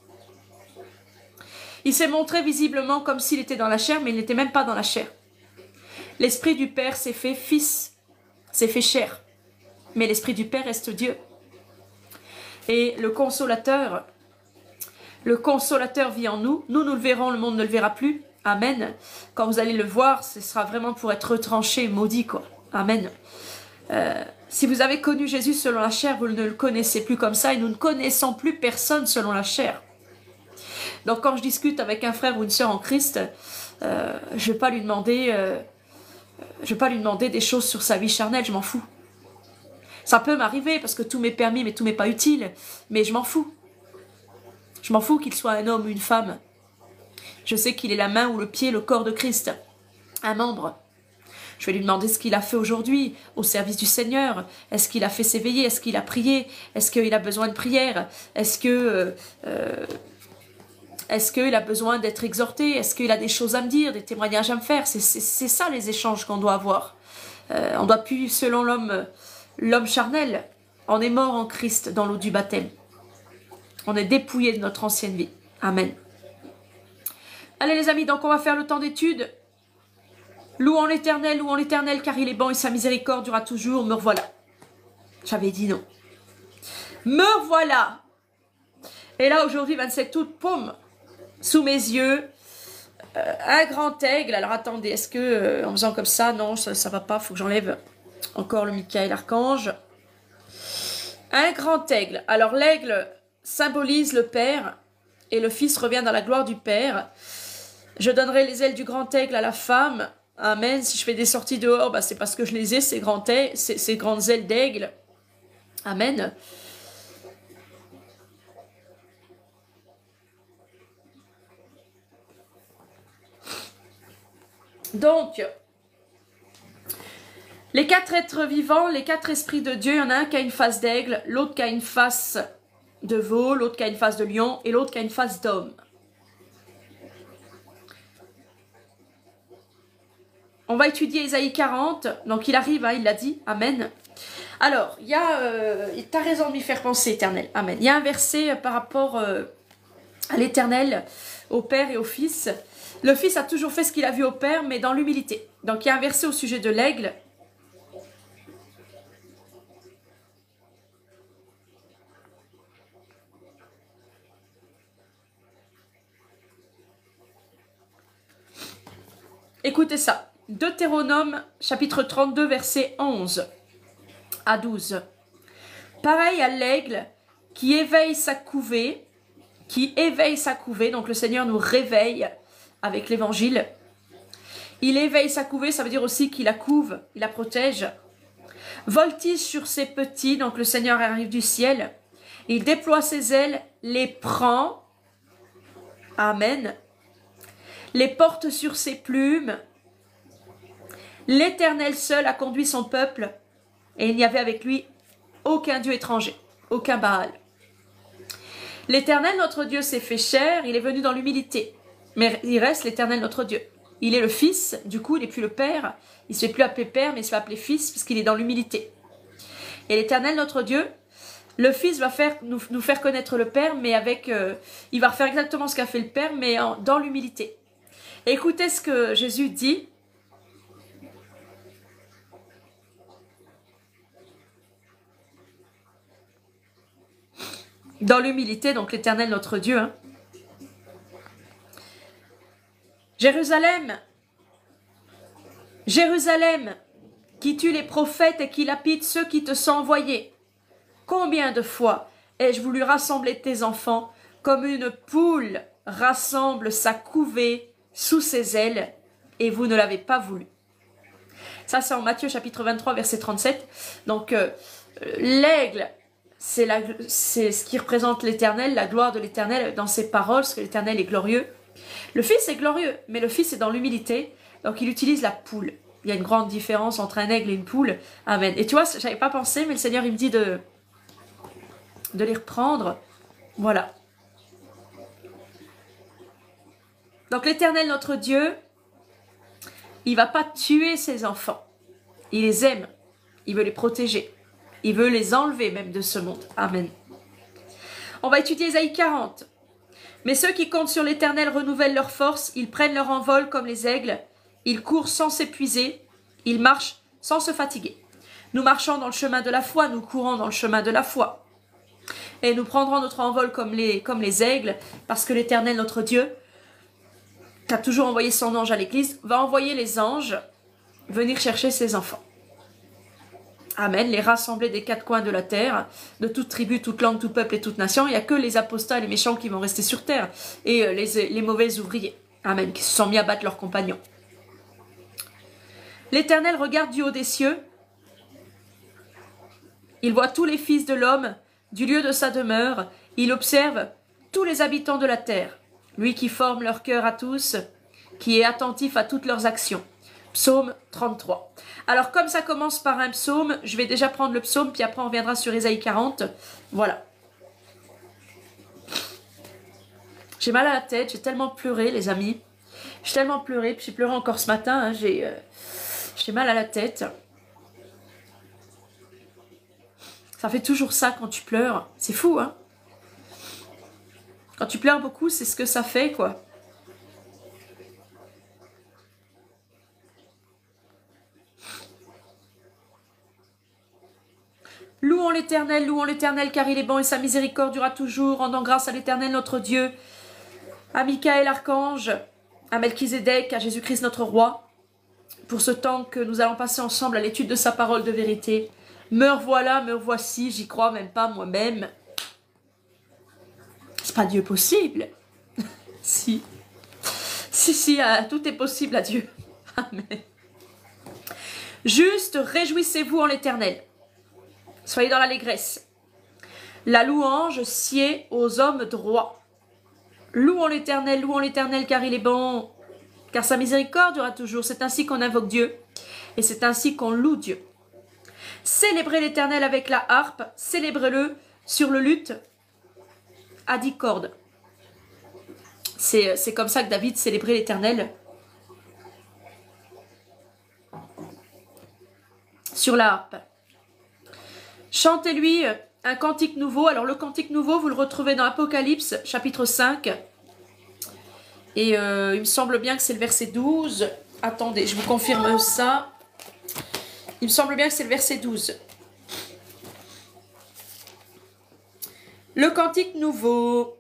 Il s'est montré visiblement comme s'il était dans la chair, mais il n'était même pas dans la chair. L'esprit du Père s'est fait fils, s'est fait chair. Mais l'Esprit du Père reste Dieu. Et le Consolateur, le Consolateur vit en nous. Nous, nous le verrons, le monde ne le verra plus. Amen. Quand vous allez le voir, ce sera vraiment pour être retranché, maudit, quoi. Amen. Euh, si vous avez connu Jésus selon la chair, vous ne le connaissez plus comme ça et nous ne connaissons plus personne selon la chair. Donc quand je discute avec un frère ou une sœur en Christ, euh, je ne vais pas lui demander, euh, je vais pas lui demander des choses sur sa vie charnelle, je m'en fous. Ça peut m'arriver parce que tout m'est permis, mais tout m'est pas utile. Mais je m'en fous. Je m'en fous qu'il soit un homme ou une femme. Je sais qu'il est la main ou le pied, le corps de Christ. Un membre. Je vais lui demander ce qu'il a fait aujourd'hui au service du Seigneur. Est-ce qu'il a fait s'éveiller? Est-ce qu'il a prié? Est-ce qu'il a besoin de prière? Est-ce que... Euh, est-ce qu'il a besoin d'être exhorté? Est-ce qu'il a des choses à me dire, des témoignages à me faire? C'est ça les échanges qu'on doit avoir. Euh, on doit plus, selon l'homme... L'homme charnel, on est mort en Christ dans l'eau du baptême. On est dépouillé de notre ancienne vie. Amen. Allez les amis, donc on va faire le temps d'étude. Louons l'Éternel, louons l'Éternel, car il est bon et sa miséricorde durera toujours. Me revoilà. J'avais dit non. Me revoilà. Et là, aujourd'hui, vingt-sept août, poum, sous mes yeux, euh, un grand aigle. Alors attendez, est-ce que, euh, en faisant comme ça, non, ça ne va pas, il faut que j'enlève... Encore le Michael Archange. Un grand aigle. Alors l'aigle symbolise le Père et le Fils revient dans la gloire du Père. Je donnerai les ailes du grand aigle à la femme. Amen. Si je fais des sorties dehors, bah, c'est parce que je les ai, ces, grands ailes, ces, ces grandes ailes d'aigle. Amen. Donc... Les quatre êtres vivants, les quatre esprits de Dieu, il y en a un qui a une face d'aigle, l'autre qui a une face de veau, l'autre qui a une face de lion et l'autre qui a une face d'homme. On va étudier Ésaïe quarante, donc il arrive, hein, il l'a dit, amen. Alors, il y a, euh, tu as raison de m'y faire penser, Éternel, amen. Il y a un verset par rapport euh, à l'Éternel, au Père et au Fils. Le Fils a toujours fait ce qu'il a vu au Père, mais dans l'humilité. Donc il y a un verset au sujet de l'aigle. Écoutez ça, Deutéronome chapitre trente-deux verset onze à douze. Pareil à l'aigle qui éveille sa couvée, qui éveille sa couvée, donc le Seigneur nous réveille avec l'évangile. Il éveille sa couvée, ça veut dire aussi qu'il la couve, il la protège. Voltige sur ses petits, donc le Seigneur arrive du ciel. Il déploie ses ailes, les prend, amen. Les porte sur ses plumes. L'Éternel seul a conduit son peuple et il n'y avait avec lui aucun Dieu étranger, aucun Baal. L'Éternel notre Dieu s'est fait chair, il est venu dans l'humilité. Mais il reste l'Éternel notre Dieu. Il est le Fils, du coup il n'est plus le Père. Il ne se fait plus appeler Père, mais il se fait appeler Fils parce qu'il est dans l'humilité. Et l'Éternel notre Dieu, le Fils va faire, nous, nous faire connaître le Père, mais avec, euh, il va refaire exactement ce qu'a fait le Père, mais en, dans l'humilité. Écoutez ce que Jésus dit. Dans l'humilité, donc l'Éternel notre Dieu. Hein. Jérusalem, Jérusalem, qui tue les prophètes et qui lapide ceux qui te sont envoyés. Combien de fois ai-je voulu rassembler tes enfants comme une poule rassemble sa couvée sous ses ailes, et vous ne l'avez pas voulu. Ça, c'est en Matthieu chapitre vingt-trois, verset trente-sept. Donc, euh, l'aigle, c'est ce qui représente l'Éternel, la gloire de l'Éternel dans ses paroles, parce que l'Éternel est glorieux. Le Fils est glorieux, mais le Fils est dans l'humilité, donc il utilise la poule. Il y a une grande différence entre un aigle et une poule. Amen. Et tu vois, j'avais pas pensé, mais le Seigneur, il me dit de, de les reprendre. Voilà. Donc l'Éternel, notre Dieu, il va pas tuer ses enfants. Il les aime. Il veut les protéger. Il veut les enlever même de ce monde. Amen. On va étudier Ésaïe quarante. Mais ceux qui comptent sur l'Éternel renouvellent leur force. Ils prennent leur envol comme les aigles. Ils courent sans s'épuiser. Ils marchent sans se fatiguer. Nous marchons dans le chemin de la foi. Nous courons dans le chemin de la foi. Et nous prendrons notre envol comme les, comme les aigles. Parce que l'Éternel, notre Dieu, qui a toujours envoyé son ange à l'église, va envoyer les anges venir chercher ses enfants. Amen. Les rassembler des quatre coins de la terre, de toute tribu, toute langue, tout peuple et toute nation. Il n'y a que les apostats, les méchants qui vont rester sur terre. Et les, les mauvais ouvriers. Amen. Qui se sont mis à battre leurs compagnons. L'Éternel regarde du haut des cieux. Il voit tous les fils de l'homme du lieu de sa demeure. Il observe tous les habitants de la terre. Lui qui forme leur cœur à tous, qui est attentif à toutes leurs actions. Psaume trente-trois. Alors comme ça commence par un psaume, je vais déjà prendre le psaume, puis après on reviendra sur Ésaïe quarante. Voilà. J'ai mal à la tête, j'ai tellement pleuré les amis. J'ai tellement pleuré, puis j'ai pleuré encore ce matin, hein, j'ai euh, j'ai mal à la tête. Ça fait toujours ça quand tu pleures, c'est fou hein. Quand tu pleures beaucoup, c'est ce que ça fait, quoi. Louons l'Éternel, louons l'Éternel, car il est bon et sa miséricorde durera toujours. Rendons grâce à l'Éternel, notre Dieu, à Michaël, archange, à Melchizedek, à Jésus-Christ, notre roi, pour ce temps que nous allons passer ensemble à l'étude de sa parole de vérité. Me revoilà, me revoici, j'y crois même pas moi-même. C'est pas Dieu possible. Si. Si, si, euh, tout est possible à Dieu. Amen. Juste réjouissez-vous en l'Éternel. Soyez dans l'allégresse. La louange sied aux hommes droits. Louons l'Éternel, louons l'Éternel, car il est bon. Car sa miséricorde durera toujours. C'est ainsi qu'on invoque Dieu. Et c'est ainsi qu'on loue Dieu. Célébrez l'Éternel avec la harpe. Célébrez-le sur le luth à dix cordes. C'est comme ça que David célébrait l'Éternel. Sur la harpe. Chantez-lui un cantique nouveau. Alors le cantique nouveau, vous le retrouvez dans Apocalypse, chapitre cinq. Et euh, il me semble bien que c'est le verset douze. Attendez, je vous confirme ça. Il me semble bien que c'est le verset douze. Le cantique nouveau.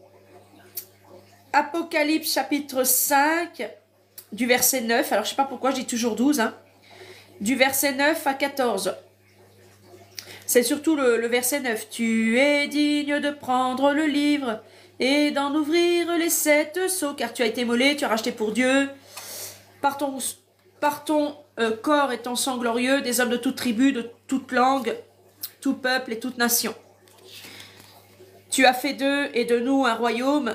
Apocalypse chapitre cinq, du verset neuf. Alors je ne sais pas pourquoi je dis toujours douze. Hein. Du verset neuf à quatorze. C'est surtout le, le verset neuf. Tu es digne de prendre le livre et d'en ouvrir les sept sceaux, car tu as été immolé, tu as racheté pour Dieu. Par ton, par ton euh, corps et ton sang glorieux, des hommes de toute tribu, de toute langue, tout peuple et toute nation. Tu as fait d'eux et de nous un royaume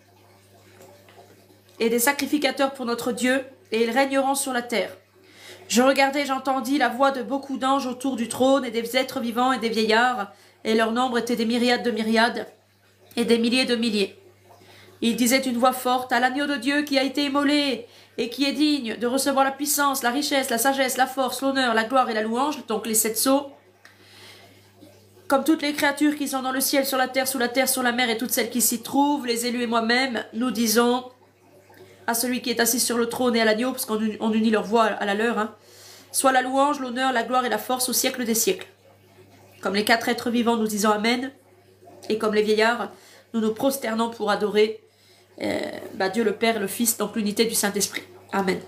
et des sacrificateurs pour notre Dieu, et ils régneront sur la terre. Je regardai, j'entendis la voix de beaucoup d'anges autour du trône, et des êtres vivants et des vieillards, et leur nombre était des myriades de myriades, et des milliers de milliers. Ils disaient une voix forte, à l'agneau de Dieu qui a été immolé, et qui est digne de recevoir la puissance, la richesse, la sagesse, la force, l'honneur, la gloire et la louange, donc les sept sceaux, comme toutes les créatures qui sont dans le ciel, sur la terre, sous la terre, sur la mer, et toutes celles qui s'y trouvent, les élus et moi-même, nous disons à celui qui est assis sur le trône et à l'agneau, parce qu'on on unit leur voix à la leur, hein, soit la louange, l'honneur, la gloire et la force au siècle des siècles. Comme les quatre êtres vivants, nous disons Amen, et comme les vieillards, nous nous prosternons pour adorer euh, bah, Dieu le Père et le Fils, donc l'unité du Saint-Esprit. Amen.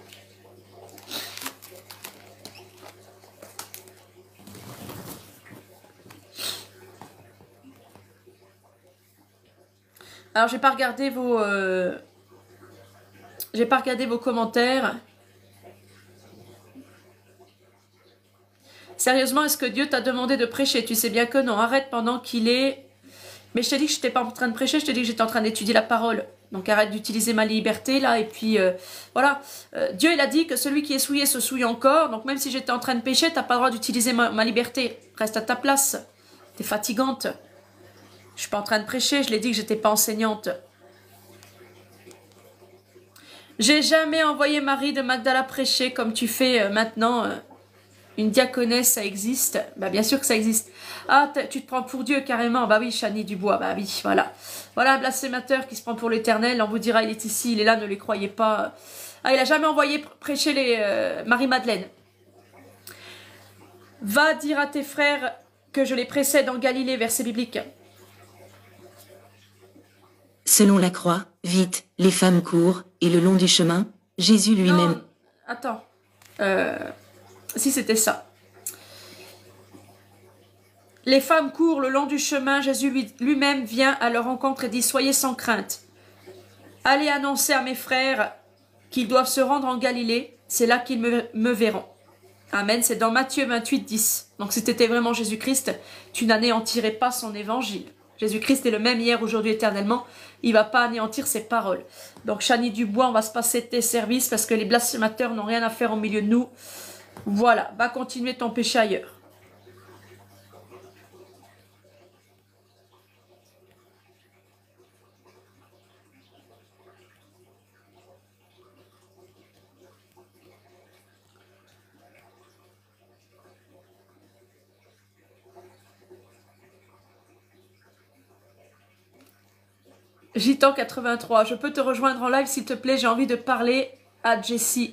Alors, j'ai pas regardé vos... Euh, j'ai pas regardé vos commentaires. Sérieusement, est-ce que Dieu t'a demandé de prêcher? Tu sais bien que non. Arrête pendant qu'il est... Mais je t'ai dit que je n'étais pas en train de prêcher, je t'ai dit que j'étais en train d'étudier la parole. Donc arrête d'utiliser ma liberté là. Et puis euh, voilà. Euh, Dieu il a dit que celui qui est souillé se souille encore. Donc même si j'étais en train de pécher, t'as pas le droit d'utiliser ma, ma liberté. Reste à ta place. T'es fatigante. Je suis pas en train de prêcher, je l'ai dit que j'étais pas enseignante. J'ai jamais envoyé Marie de Magdala prêcher comme tu fais euh, maintenant. Euh, une diaconesse, ça existe? Bah bien sûr que ça existe. Ah, tu te prends pour Dieu carrément? Bah oui, Chanie Dubois, bah oui, voilà. Voilà un blasphémateur qui se prend pour l'Éternel. On vous dira, il est ici, il est là, ne les croyez pas. Ah, il a jamais envoyé prêcher les euh, Marie-Madeleine. Va dire à tes frères que je les précède en Galilée, verset biblique. Selon la croix, vite, les femmes courent, et le long du chemin, Jésus lui-même... Attends. Euh, si c'était ça. Les femmes courent le long du chemin, Jésus lui-même vient à leur rencontre et dit, soyez sans crainte. Allez annoncer à mes frères qu'ils doivent se rendre en Galilée, c'est là qu'ils me, me verront. Amen, c'est dans Matthieu vingt-huit, dix. Donc si tu étais vraiment Jésus-Christ, tu n'anéantirais pas son évangile. Jésus-Christ est le même hier, aujourd'hui, éternellement. Il ne va pas anéantir ses paroles. Donc Chanie Dubois, on va se passer de tes services parce que les blasphémateurs n'ont rien à faire au milieu de nous. Voilà, va continuer ton péché ailleurs. Gitan quatre-vingt-trois, je peux te rejoindre en live s'il te plaît, j'ai envie de parler à Jessie.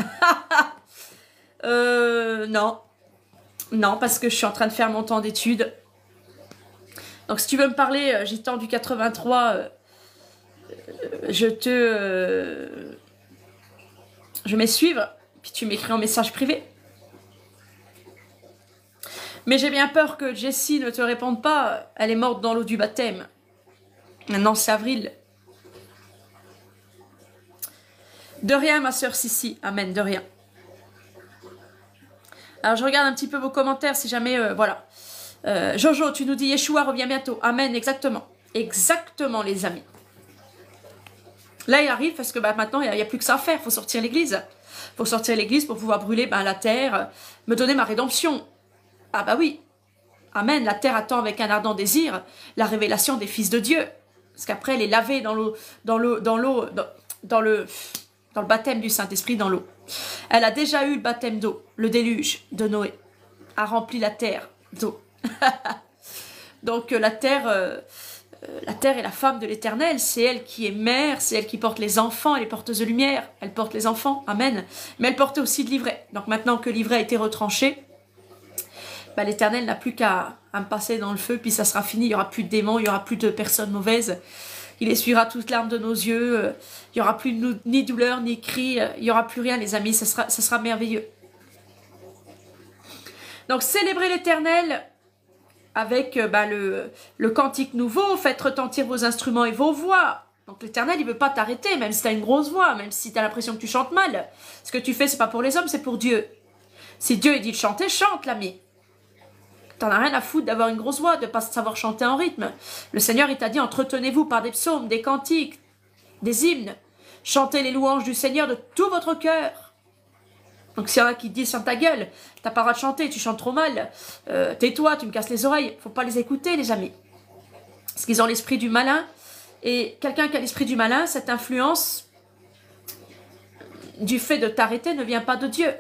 euh, non. Non, parce que je suis en train de faire mon temps d'études. Donc si tu veux me parler, euh, Gitan du quatre-vingt-trois, euh, je te... Euh, je vais suivre, puis tu m'écris en message privé. Mais j'ai bien peur que Jessie ne te réponde pas, elle est morte dans l'eau du baptême. Maintenant, c'est avril. De rien, ma sœur Sissi. Amen, de rien. Alors, je regarde un petit peu vos commentaires si jamais... Euh, voilà. Euh, Jojo, tu nous dis Yeshua revient bientôt. Amen, exactement. Exactement, les amis. Là, il arrive parce que bah, maintenant, il n'y a, a plus que ça à faire. Il faut sortir l'église. Il faut sortir l'église pour pouvoir brûler bah, la terre, me donner ma rédemption. Ah bah oui. Amen. La terre attend avec un ardent désir la révélation des fils de Dieu. Parce qu'après, elle est lavée dans l'eau, dans l'eau, dans l'eau, dans, dans le, dans le baptême du Saint-Esprit dans l'eau. Elle a déjà eu le baptême d'eau, le déluge de Noé a rempli la terre d'eau. Donc la terre, euh, la terre est la femme de l'Éternel, c'est elle qui est mère, c'est elle qui porte les enfants, elle est porteuse de lumière, elle porte les enfants, amen. Mais elle portait aussi de l'ivraie. Donc maintenant que l'ivraie a été retranchée, bah, l'Éternel n'a plus qu'à à me passer dans le feu, puis ça sera fini, il n'y aura plus de démons, il n'y aura plus de personnes mauvaises, il essuiera toute larme de nos yeux, il n'y aura plus ni douleur, ni cri, il n'y aura plus rien les amis, ça sera, ça sera merveilleux. Donc célébrez l'Éternel avec bah, le, le cantique nouveau, faites retentir vos instruments et vos voix. Donc l'Éternel il ne veut pas t'arrêter, même si tu as une grosse voix, même si tu as l'impression que tu chantes mal. Ce que tu fais, c'est pas pour les hommes, c'est pour Dieu. Si Dieu il dit de chanter, chante l'ami. T'en as rien à foutre d'avoir une grosse voix, de ne pas savoir chanter en rythme. Le Seigneur, il t'a dit, entretenez-vous par des psaumes, des cantiques, des hymnes. Chantez les louanges du Seigneur de tout votre cœur. Donc s'il y en a qui disent, sur ta gueule, t'as pas le droit de chanter, tu chantes trop mal, euh, tais-toi, tu me casses les oreilles. Faut pas les écouter, les amis. Parce qu'ils ont l'esprit du malin. Et quelqu'un qui a l'esprit du malin, cette influence du fait de t'arrêter ne vient pas de Dieu.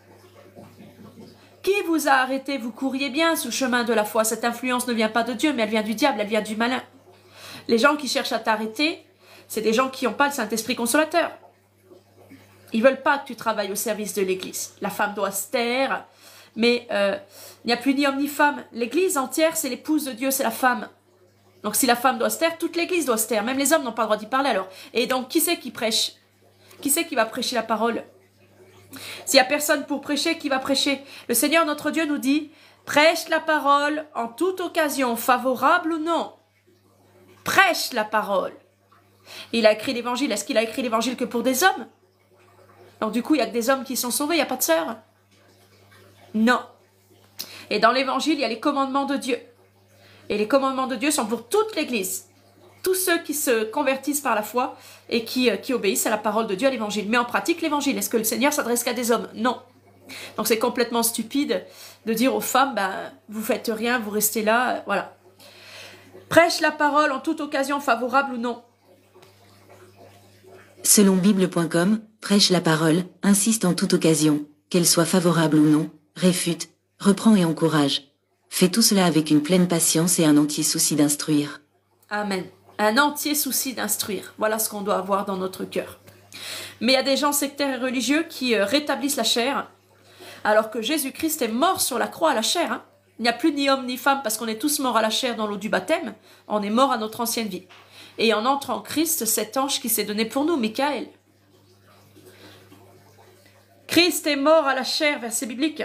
Qui vous a arrêté? Vous couriez bien sur le chemin de la foi. Cette influence ne vient pas de Dieu, mais elle vient du diable, elle vient du malin. Les gens qui cherchent à t'arrêter, c'est des gens qui n'ont pas le Saint-Esprit consolateur. Ils ne veulent pas que tu travailles au service de l'Église. La femme doit se taire, mais euh, il n'y a plus ni homme ni femme. L'Église entière, c'est l'épouse de Dieu, c'est la femme. Donc si la femme doit se taire, toute l'Église doit se taire. Même les hommes n'ont pas le droit d'y parler alors. Et donc, qui c'est qui prêche? Qui c'est qui va prêcher la parole? S'il n'y a personne pour prêcher, qui va prêcher? Le Seigneur notre Dieu nous dit, prêche la parole en toute occasion, favorable ou non. Prêche la parole. Il a écrit l'évangile. Est-ce qu'il a écrit l'évangile que pour des hommes? Donc du coup, il n'y a que des hommes qui sont sauvés, il n'y a pas de sœurs? Non. Et dans l'évangile, il y a les commandements de Dieu. Et les commandements de Dieu sont pour toute l'Église. Tous ceux qui se convertissent par la foi et qui, euh, qui obéissent à la parole de Dieu, à l'évangile. Mais en pratique, l'évangile, est-ce que le Seigneur s'adresse qu'à des hommes? Non. Donc c'est complètement stupide de dire aux femmes, ben, vous faites rien, vous restez là, euh, voilà. Prêche la parole en toute occasion, favorable ou non. Selon Bible point com, prêche la parole, insiste en toute occasion, qu'elle soit favorable ou non, réfute, reprend et encourage. Fais tout cela avec une pleine patience et un entier souci d'instruire. Amen. Un entier souci d'instruire. Voilà ce qu'on doit avoir dans notre cœur. Mais il y a des gens sectaires et religieux qui euh, rétablissent la chair, alors que Jésus-Christ est mort sur la croix à la chair. Hein. Il n'y a plus ni homme ni femme parce qu'on est tous morts à la chair dans l'eau du baptême. On est mort à notre ancienne vie. Et on entre en Christ, cet ange qui s'est donné pour nous, Michael. Christ est mort à la chair, verset biblique.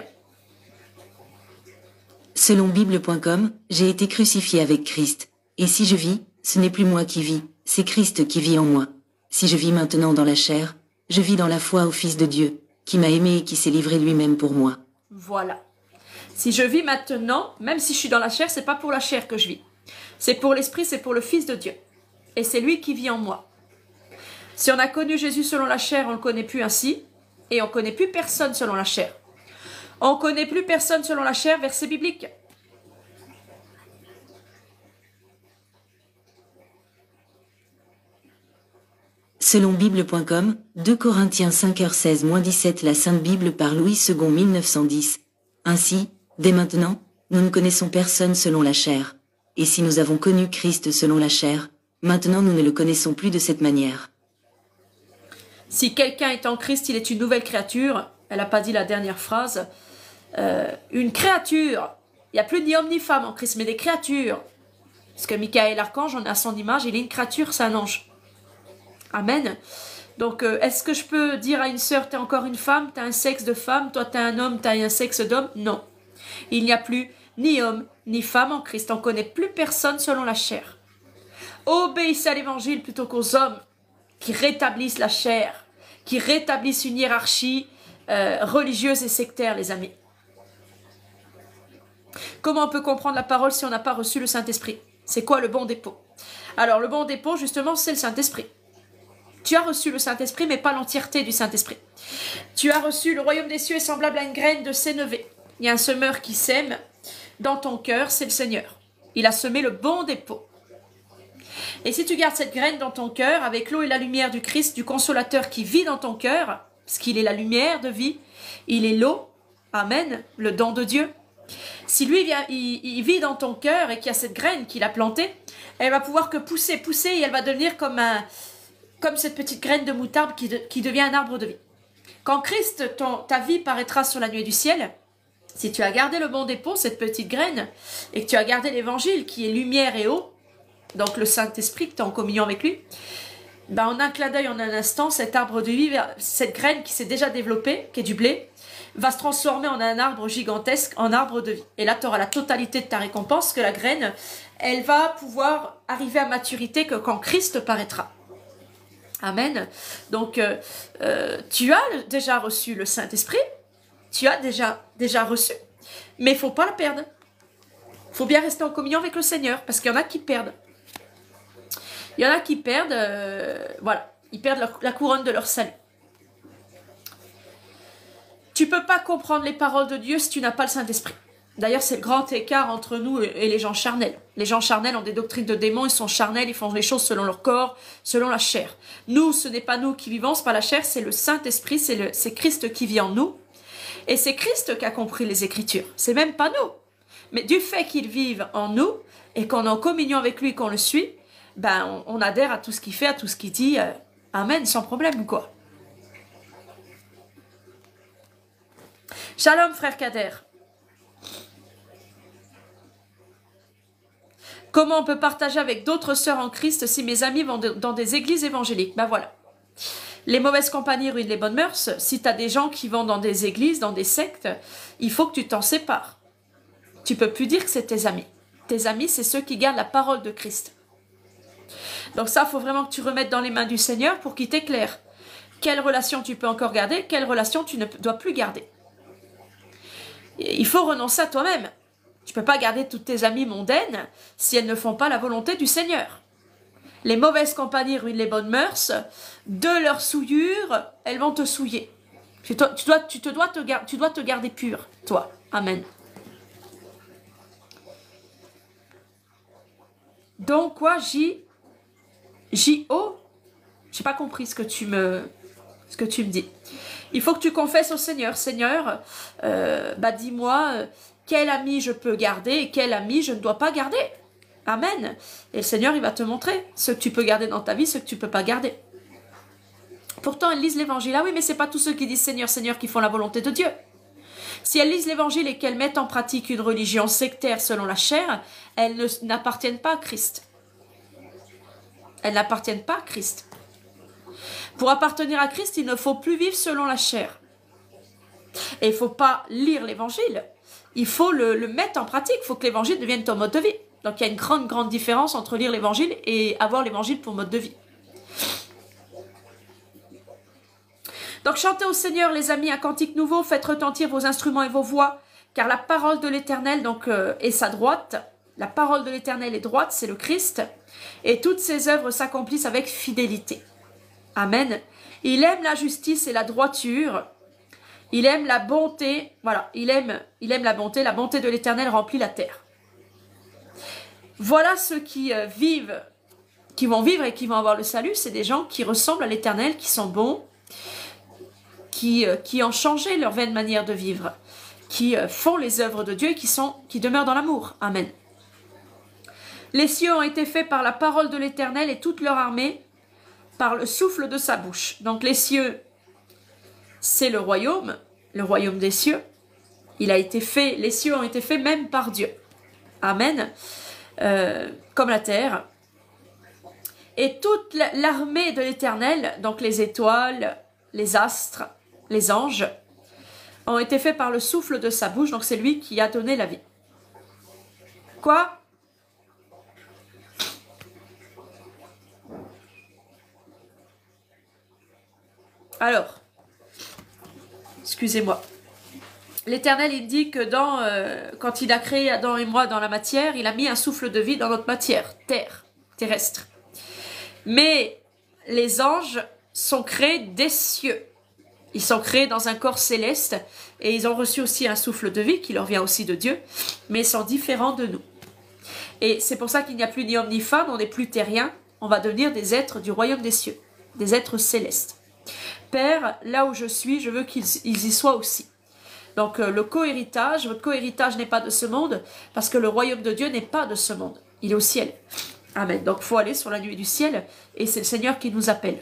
Selon Bible point com, j'ai été crucifié avec Christ. Et si je vis, ce n'est plus moi qui vis, c'est Christ qui vit en moi. Si je vis maintenant dans la chair, je vis dans la foi au Fils de Dieu, qui m'a aimé et qui s'est livré lui-même pour moi. Voilà. Si je vis maintenant, même si je suis dans la chair, c'est pas pour la chair que je vis. C'est pour l'esprit, c'est pour le Fils de Dieu. Et c'est lui qui vit en moi. Si on a connu Jésus selon la chair, on ne le connaît plus ainsi. Et on ne connaît plus personne selon la chair. On ne connaît plus personne selon la chair, verset biblique. Selon Bible point com, deux Corinthiens cinq heures seize dix-sept La Sainte Bible par Louis deux mille neuf cent dix. Ainsi, dès maintenant, nous ne connaissons personne selon la chair. Et si nous avons connu Christ selon la chair, maintenant nous ne le connaissons plus de cette manière. Si quelqu'un est en Christ, il est une nouvelle créature. Elle n'a pas dit la dernière phrase. Euh, une créature. Il n'y a plus ni homme ni femme en Christ, mais des créatures. Parce que Michael l'archange, on est à son image, il est une créature, c'est un ange. Amen. Donc, euh, est-ce que je peux dire à une sœur, t'es encore une femme, t'as un sexe de femme, toi t'es un homme, t'as un sexe d'homme? Non. Il n'y a plus ni homme ni femme en Christ. On ne connaît plus personne selon la chair. Obéissez à l'évangile plutôt qu'aux hommes qui rétablissent la chair, qui rétablissent une hiérarchie euh, religieuse et sectaire, les amis. Comment on peut comprendre la parole si on n'a pas reçu le Saint-Esprit? C'est quoi le bon dépôt? Alors, le bon dépôt, justement, c'est le Saint-Esprit. Tu as reçu le Saint-Esprit, mais pas l'entièreté du Saint-Esprit. Tu as reçu le royaume des cieux est semblable à une graine de sénévé. Il y a un semeur qui sème dans ton cœur, c'est le Seigneur. Il a semé le bon dépôt. Et si tu gardes cette graine dans ton cœur, avec l'eau et la lumière du Christ, du Consolateur qui vit dans ton cœur, parce qu'il est la lumière de vie, il est l'eau, amen, le don de Dieu. Si lui vient, il, il vit dans ton cœur et qu'il y a cette graine qu'il a plantée, elle va pouvoir que pousser, pousser et elle va devenir comme, un, comme cette petite graine de moutarde qui, de, qui devient un arbre de vie. Quand Christ, ton, ta vie paraîtra sur la nuée du ciel, si tu as gardé le bon dépôt, cette petite graine, et que tu as gardé l'évangile qui est lumière et eau, donc le Saint-Esprit que tu es en communion avec lui, ben en un clin d'œil, en un instant, cet arbre de vie, cette graine qui s'est déjà développée, qui est du blé, va se transformer en un arbre gigantesque, en arbre de vie. Et là, tu auras la totalité de ta récompense, que la graine, elle va pouvoir arriver à maturité que quand Christ paraîtra. Amen. Donc, euh, euh, tu as déjà reçu le Saint-Esprit, tu as déjà, déjà reçu, mais il ne faut pas la perdre. Il faut bien rester en communion avec le Seigneur, parce qu'il y en a qui perdent. Il y en a qui perdent, euh, voilà, ils perdent leur, la couronne de leur salut. Tu ne peux pas comprendre les paroles de Dieu si tu n'as pas le Saint-Esprit. D'ailleurs, c'est le grand écart entre nous et les gens charnels. Les gens charnels ont des doctrines de démons, ils sont charnels, ils font les choses selon leur corps, selon la chair. Nous, ce n'est pas nous qui vivons, ce n'est pas la chair, c'est le Saint-Esprit, c'est, c'est Christ qui vit en nous. Et c'est Christ qui a compris les Écritures, c'est même pas nous. Mais du fait qu'il vive en nous et qu'on est en communion avec lui, qu'on le suit, ben on, on adhère à tout ce qu'il fait, à tout ce qu'il dit. Euh, amen, sans problème, quoi. Shalom, frère Kader. Comment on peut partager avec d'autres sœurs en Christ si mes amis vont de, dans des églises évangéliques? Ben voilà. Les mauvaises compagnies ruinent les bonnes mœurs. Si tu as des gens qui vont dans des églises, dans des sectes, il faut que tu t'en sépares. Tu ne peux plus dire que c'est tes amis. Tes amis, c'est ceux qui gardent la parole de Christ. Donc ça, il faut vraiment que tu remettes dans les mains du Seigneur pour qu'il t'éclaire. Quelle relation tu peux encore garder, quelle relation tu ne dois plus garder. Il faut renoncer à toi-même. Tu ne peux pas garder toutes tes amies mondaines si elles ne font pas la volonté du Seigneur. Les mauvaises compagnies ruinent les bonnes mœurs. De leur souillure, elles vont te souiller. Tu dois, tu dois, tu te dois te, tu dois te garder pur, toi. Amen. Donc quoi, J, J-O, j'ai pas compris ce que tu me, ce que tu me dis. Il faut que tu confesses au Seigneur. Seigneur, euh, bah dis-moi euh, quel ami je peux garder et quel ami je ne dois pas garder. Amen. Et le Seigneur, il va te montrer ce que tu peux garder dans ta vie, ce que tu peux pas garder. Pourtant, elles lisent l'évangile. Ah oui, mais c'est pas tous ceux qui disent Seigneur, Seigneur qui font la volonté de Dieu. Si elles lisent l'évangile et qu'elles mettent en pratique une religion sectaire selon la chair, elles n'appartiennent pas à Christ. Elles n'appartiennent pas à Christ. Pour appartenir à Christ, il ne faut plus vivre selon la chair. Et il ne faut pas lire l'évangile. Il faut le, le mettre en pratique. Il faut que l'évangile devienne ton mode de vie. Donc il y a une grande, grande différence entre lire l'évangile et avoir l'évangile pour mode de vie. Donc chantez au Seigneur, les amis, un cantique nouveau, faites retentir vos instruments et vos voix, car la parole de l'Éternel donc euh, est sa droite. La parole de l'Éternel est droite, c'est le Christ, et toutes ses œuvres s'accomplissent avec fidélité. Amen. Il aime la justice et la droiture. Il aime la bonté. Voilà, il aime, il aime la bonté. La bonté de l'Éternel remplit la terre. Voilà ceux qui euh, vivent, qui vont vivre et qui vont avoir le salut. C'est des gens qui ressemblent à l'Éternel, qui sont bons, qui, euh, qui ont changé leur vaine manière de vivre, qui euh, font les œuvres de Dieu et qui, sont, qui demeurent dans l'amour. Amen. Les cieux ont été faits par la parole de l'Éternel et toute leur armée par le souffle de sa bouche. Donc les cieux, c'est le royaume, le royaume des cieux. Il a été fait, les cieux ont été faits même par Dieu. Amen. Euh, comme la terre. Et toute l'armée de l'Éternel, donc les étoiles, les astres, les anges, ont été faits par le souffle de sa bouche. Donc c'est lui qui a donné la vie. Quoi ? Alors, excusez-moi. L'Éternel, il dit que dans, euh, quand il a créé Adam et moi dans la matière, il a mis un souffle de vie dans notre matière, terre, terrestre. Mais les anges sont créés des cieux. Ils sont créés dans un corps céleste et ils ont reçu aussi un souffle de vie qui leur vient aussi de Dieu, mais ils sont différents de nous. Et c'est pour ça qu'il n'y a plus ni homme ni femme, on n'est plus terrien, on va devenir des êtres du royaume des cieux, des êtres célestes. Père, là où je suis, je veux qu'ils y soient aussi. Donc euh, le co-héritage, votre co-héritage n'est pas de ce monde, parce que le royaume de Dieu n'est pas de ce monde, il est au ciel. Amen. Donc il faut aller sur la nuée du ciel, et c'est le Seigneur qui nous appelle.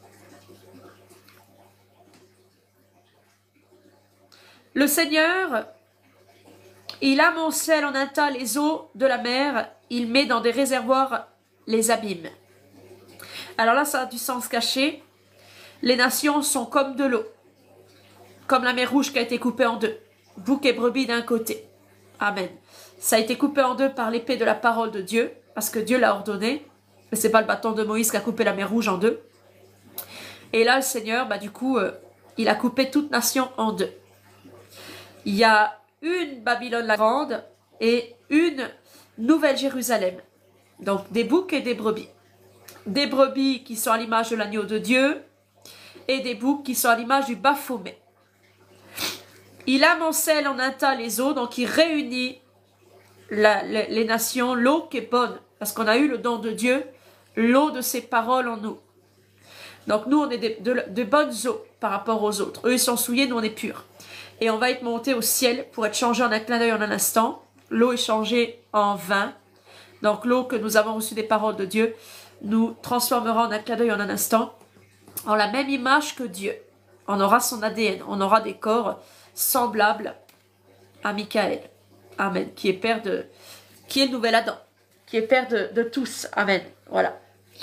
Le Seigneur, il amoncelle en un tas les eaux de la mer, il met dans des réservoirs les abîmes. Alors là, ça a du sens caché. Les nations sont comme de l'eau, comme la mer Rouge qui a été coupée en deux, bouc et brebis d'un côté. Amen. Ça a été coupé en deux par l'épée de la parole de Dieu, parce que Dieu l'a ordonné, mais c'est pas le bâton de Moïse qui a coupé la mer Rouge en deux. Et là, le Seigneur, bah, du coup, euh, il a coupé toute nation en deux. Il y a une Babylone la grande et une nouvelle Jérusalem. Donc des boucs et des brebis. Des brebis qui sont à l'image de l'agneau de Dieu, et des boucs qui sont à l'image du Baphomet. Il amoncelle en un tas les eaux, donc il réunit la, les, les nations, l'eau qui est bonne, parce qu'on a eu le don de Dieu, l'eau de ses paroles en nous. Donc nous, on est de, de, de bonnes eaux par rapport aux autres. Eux, ils sont souillés, nous, on est purs. Et on va être monté au ciel pour être changé en un clin d'œil en un instant. L'eau est changée en vin. Donc l'eau que nous avons reçue des paroles de Dieu nous transformera en un clin d'œil en un instant, en la même image que Dieu. On aura son A D N, on aura des corps semblables à Michael. Amen. Qui est père de, qui est le nouvel Adam, qui est père de, de tous. Amen. Voilà.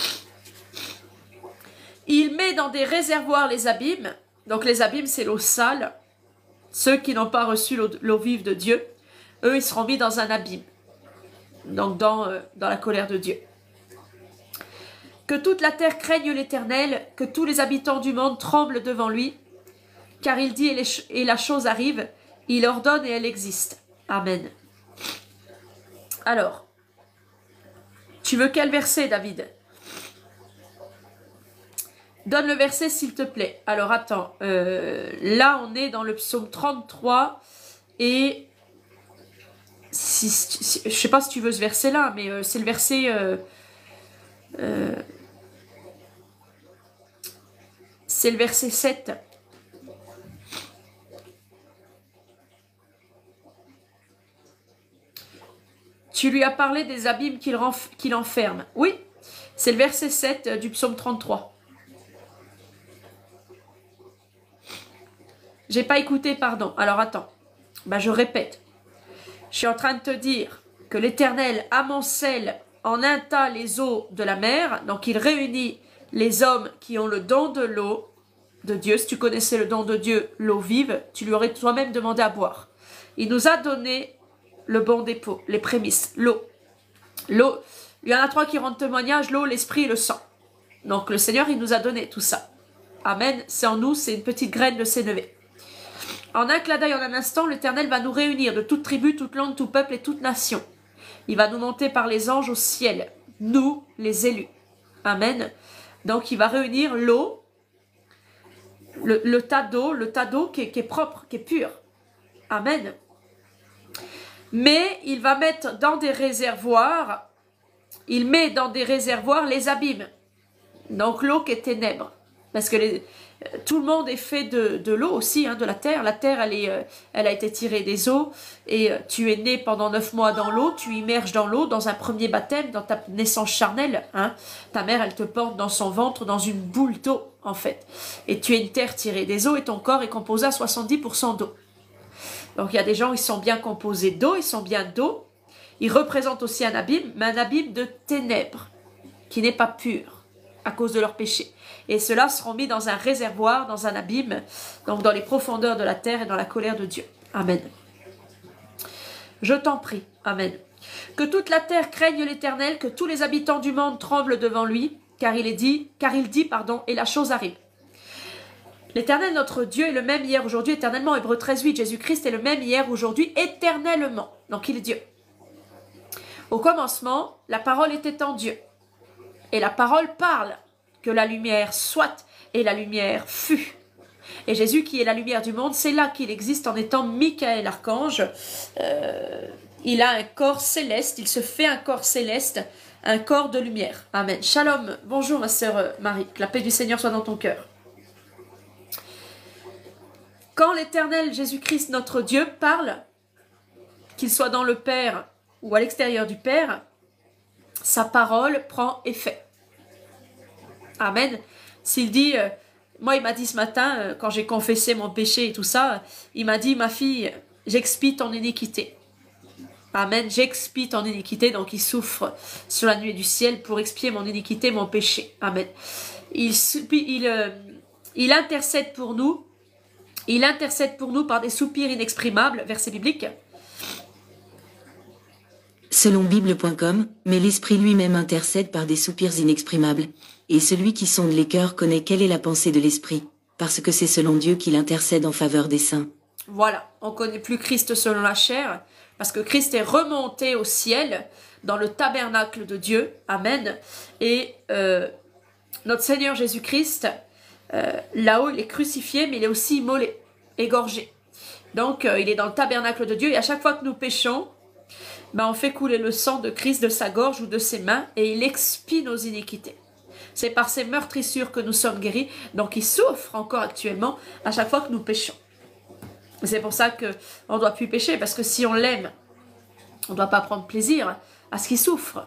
Il met dans des réservoirs les abîmes. Donc les abîmes, c'est l'eau sale. Ceux qui n'ont pas reçu l'eau vive de Dieu, eux, ils seront mis dans un abîme. Donc dans, euh, dans la colère de Dieu. Que toute la terre craigne l'Éternel, que tous les habitants du monde tremblent devant lui, car il dit et, les, et la chose arrive, il ordonne et elle existe. Amen. Alors, tu veux quel verset, David? Donne le verset, s'il te plaît. Alors, attends. Euh, là, on est dans le psaume trente-trois et... Si, si, je ne sais pas si tu veux ce verset-là, mais euh, c'est le verset... Euh, euh, c'est le verset sept. Tu lui as parlé des abîmes qu'il qu'il enferme. Oui, c'est le verset sept du psaume trente-trois. J'ai pas écouté, pardon. Alors attends, bah, je répète. Je suis en train de te dire que l'Éternel amoncelle en un tas les eaux de la mer. Donc il réunit les hommes qui ont le don de l'eau de Dieu. Si tu connaissais le don de Dieu, l'eau vive, tu lui aurais toi-même demandé à boire. Il nous a donné le bon dépôt, les prémices, l'eau. L'eau, il y en a trois qui rendent témoignage, l'eau, l'esprit et le sang. Donc le Seigneur, il nous a donné tout ça. Amen, c'est en nous, c'est une petite graine de sénévé. En un clin d'œil, en un instant, l'Éternel va nous réunir de toute tribu, toute langue, tout peuple et toute nation. Il va nous monter par les anges au ciel, nous, les élus. Amen. Donc il va réunir l'eau, le, le tas d'eau, le tas d'eau qui, qui est propre, qui est pur. Amen. Mais il va mettre dans des réservoirs, il met dans des réservoirs les abîmes. Donc l'eau qui est ténèbres. Parce que les, tout le monde est fait de, de l'eau aussi, hein, de la terre. La terre, elle, est, elle a été tirée des eaux. Et tu es né pendant neuf mois dans l'eau. Tu immerges dans l'eau, dans un premier baptême, dans ta naissance charnelle. Hein. Ta mère, elle te porte dans son ventre, dans une boule d'eau, en fait. Et tu es une terre tirée des eaux et ton corps est composé à soixante-dix pour cent d'eau. Donc il y a des gens, ils sont bien composés d'eau, ils sont bien d'eau. Ils représentent aussi un abîme, mais un abîme de ténèbres, qui n'est pas pur, à cause de leur péché. Et ceux-là seront mis dans un réservoir, dans un abîme, donc dans les profondeurs de la terre et dans la colère de Dieu. Amen. Je t'en prie. Amen. Que toute la terre craigne l'Éternel, que tous les habitants du monde tremblent devant lui, car il est dit, car il dit, pardon, et la chose arrive. L'Éternel, notre Dieu, est le même hier, aujourd'hui, éternellement. Hébreux treize, huit, Jésus-Christ est le même hier, aujourd'hui, éternellement. Donc il est Dieu. Au commencement, la parole était en Dieu. Et la parole parle que la lumière soit, et la lumière fut. Et Jésus, qui est la lumière du monde, c'est là qu'il existe en étant Michael, l'archange. Euh, il a un corps céleste, il se fait un corps céleste, un corps de lumière. Amen. Shalom. Bonjour ma sœur Marie. Que la paix du Seigneur soit dans ton cœur. Quand l'Éternel Jésus-Christ, notre Dieu, parle, qu'il soit dans le Père ou à l'extérieur du Père, sa parole prend effet. Amen. S'il dit, euh, moi il m'a dit ce matin, euh, quand j'ai confessé mon péché et tout ça, il m'a dit, ma fille, j'expie ton iniquité. Amen, j'expie ton iniquité, donc il souffre sur la nuée du ciel pour expier mon iniquité, mon péché. Amen. Il, il, euh, il intercède pour nous, il intercède pour nous par des soupirs inexprimables, verset biblique. Selon Bible point com, mais l'Esprit lui-même intercède par des soupirs inexprimables, et celui qui sonde les cœurs connaît quelle est la pensée de l'Esprit, parce que c'est selon Dieu qu'il intercède en faveur des saints. Voilà, on ne connaît plus Christ selon la chair, parce que Christ est remonté au ciel, dans le tabernacle de Dieu, Amen, et euh, notre Seigneur Jésus-Christ, euh, là-haut, il est crucifié, mais il est aussi immolé, égorgé. Donc, euh, il est dans le tabernacle de Dieu, et à chaque fois que nous péchons, ben, on fait couler le sang de Christ de sa gorge ou de ses mains, et il expie nos iniquités. C'est par ces meurtrissures que nous sommes guéris, donc il souffre encore actuellement à chaque fois que nous péchons. C'est pour ça qu'on ne doit plus pécher, parce que si on l'aime, on ne doit pas prendre plaisir à ce qu'il souffre.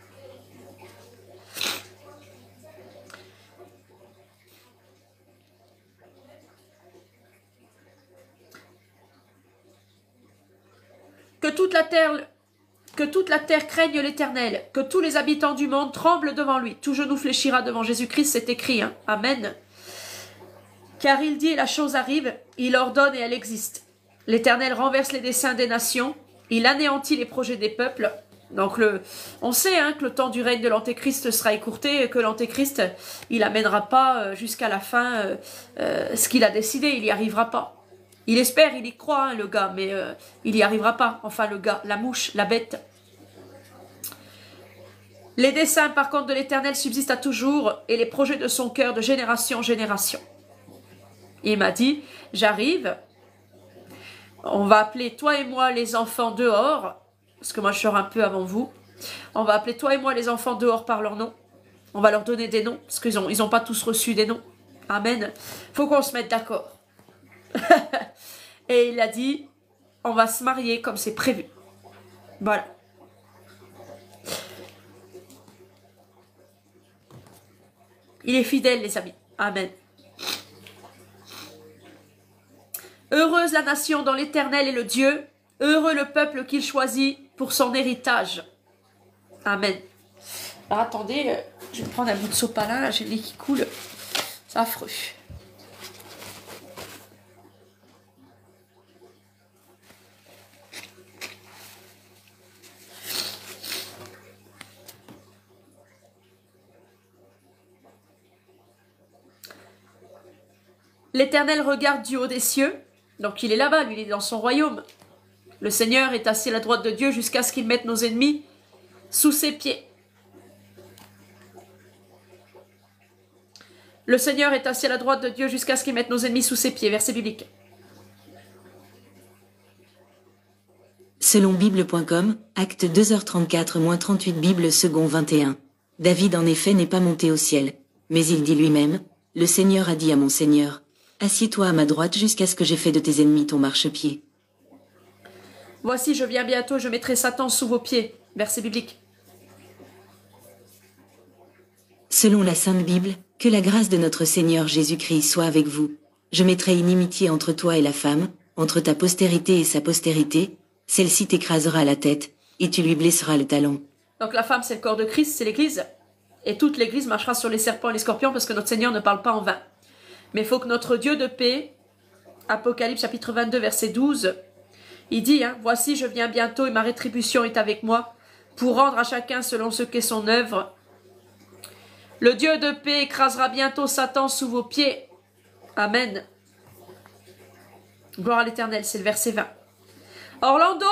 Que toute la terre, que toute la terre craigne l'Éternel, que tous les habitants du monde tremblent devant lui. Tout genou fléchira devant Jésus-Christ, c'est écrit, hein. Amen. Car il dit et la chose arrive, il ordonne et elle existe. L'Éternel renverse les desseins des nations, il anéantit les projets des peuples. Donc le, on sait hein, que le temps du règne de l'Antéchrist sera écourté et que l'Antéchrist, il n'amènera pas jusqu'à la fin euh, euh, ce qu'il a décidé, il n'y arrivera pas. Il espère, il y croit, hein, le gars, mais euh, il n'y arrivera pas. Enfin, le gars, la mouche, la bête. Les desseins, par contre, de l'Éternel subsistent à toujours, et les projets de son cœur de génération en génération. Il m'a dit, j'arrive, on va appeler toi et moi les enfants dehors, parce que moi je sors un peu avant vous. On va appeler toi et moi les enfants dehors par leur nom. On va leur donner des noms, parce qu'ils n'ont ils ont pas tous reçu des noms. Amen. Faut qu'on se mette d'accord. Et il a dit, on va se marier comme c'est prévu. Voilà. Il est fidèle, les amis. Amen. Heureuse la nation dont l'Éternel est le Dieu. Heureux le peuple qu'il choisit pour son héritage. Amen. Alors attendez, euh, je vais prendre un bout de sopalin, là, j'ai le nez qui coule. C'est affreux. L'Éternel regarde du haut des cieux. Donc il est là-bas, lui, il est dans son royaume. Le Seigneur est assis à la droite de Dieu jusqu'à ce qu'il mette nos ennemis sous ses pieds. Le Seigneur est assis à la droite de Dieu jusqu'à ce qu'il mette nos ennemis sous ses pieds. Verset biblique. Selon Bible point com, acte deux heures trente-quatre trente-huit Bible second vingt et un. David en effet n'est pas monté au ciel, mais il dit lui-même, le Seigneur a dit à mon Seigneur, assieds-toi à ma droite jusqu'à ce que j'ai fait de tes ennemis ton marchepied. Voici, je viens bientôt, je mettrai Satan sous vos pieds. Verset biblique. Selon la Sainte Bible, que la grâce de notre Seigneur Jésus-Christ soit avec vous. Je mettrai inimitié entre toi et la femme, entre ta postérité et sa postérité, celle-ci t'écrasera la tête, et tu lui blesseras le talon. Donc la femme, c'est le corps de Christ, c'est l'Église. Et toute l'Église marchera sur les serpents et les scorpions parce que notre Seigneur ne parle pas en vain. Mais il faut que notre Dieu de paix, Apocalypse chapitre vingt-deux, verset douze, il dit, hein, voici je viens bientôt et ma rétribution est avec moi pour rendre à chacun selon ce qu'est son œuvre. Le Dieu de paix écrasera bientôt Satan sous vos pieds. Amen. Gloire à l'Éternel, c'est le verset vingt. Orlando!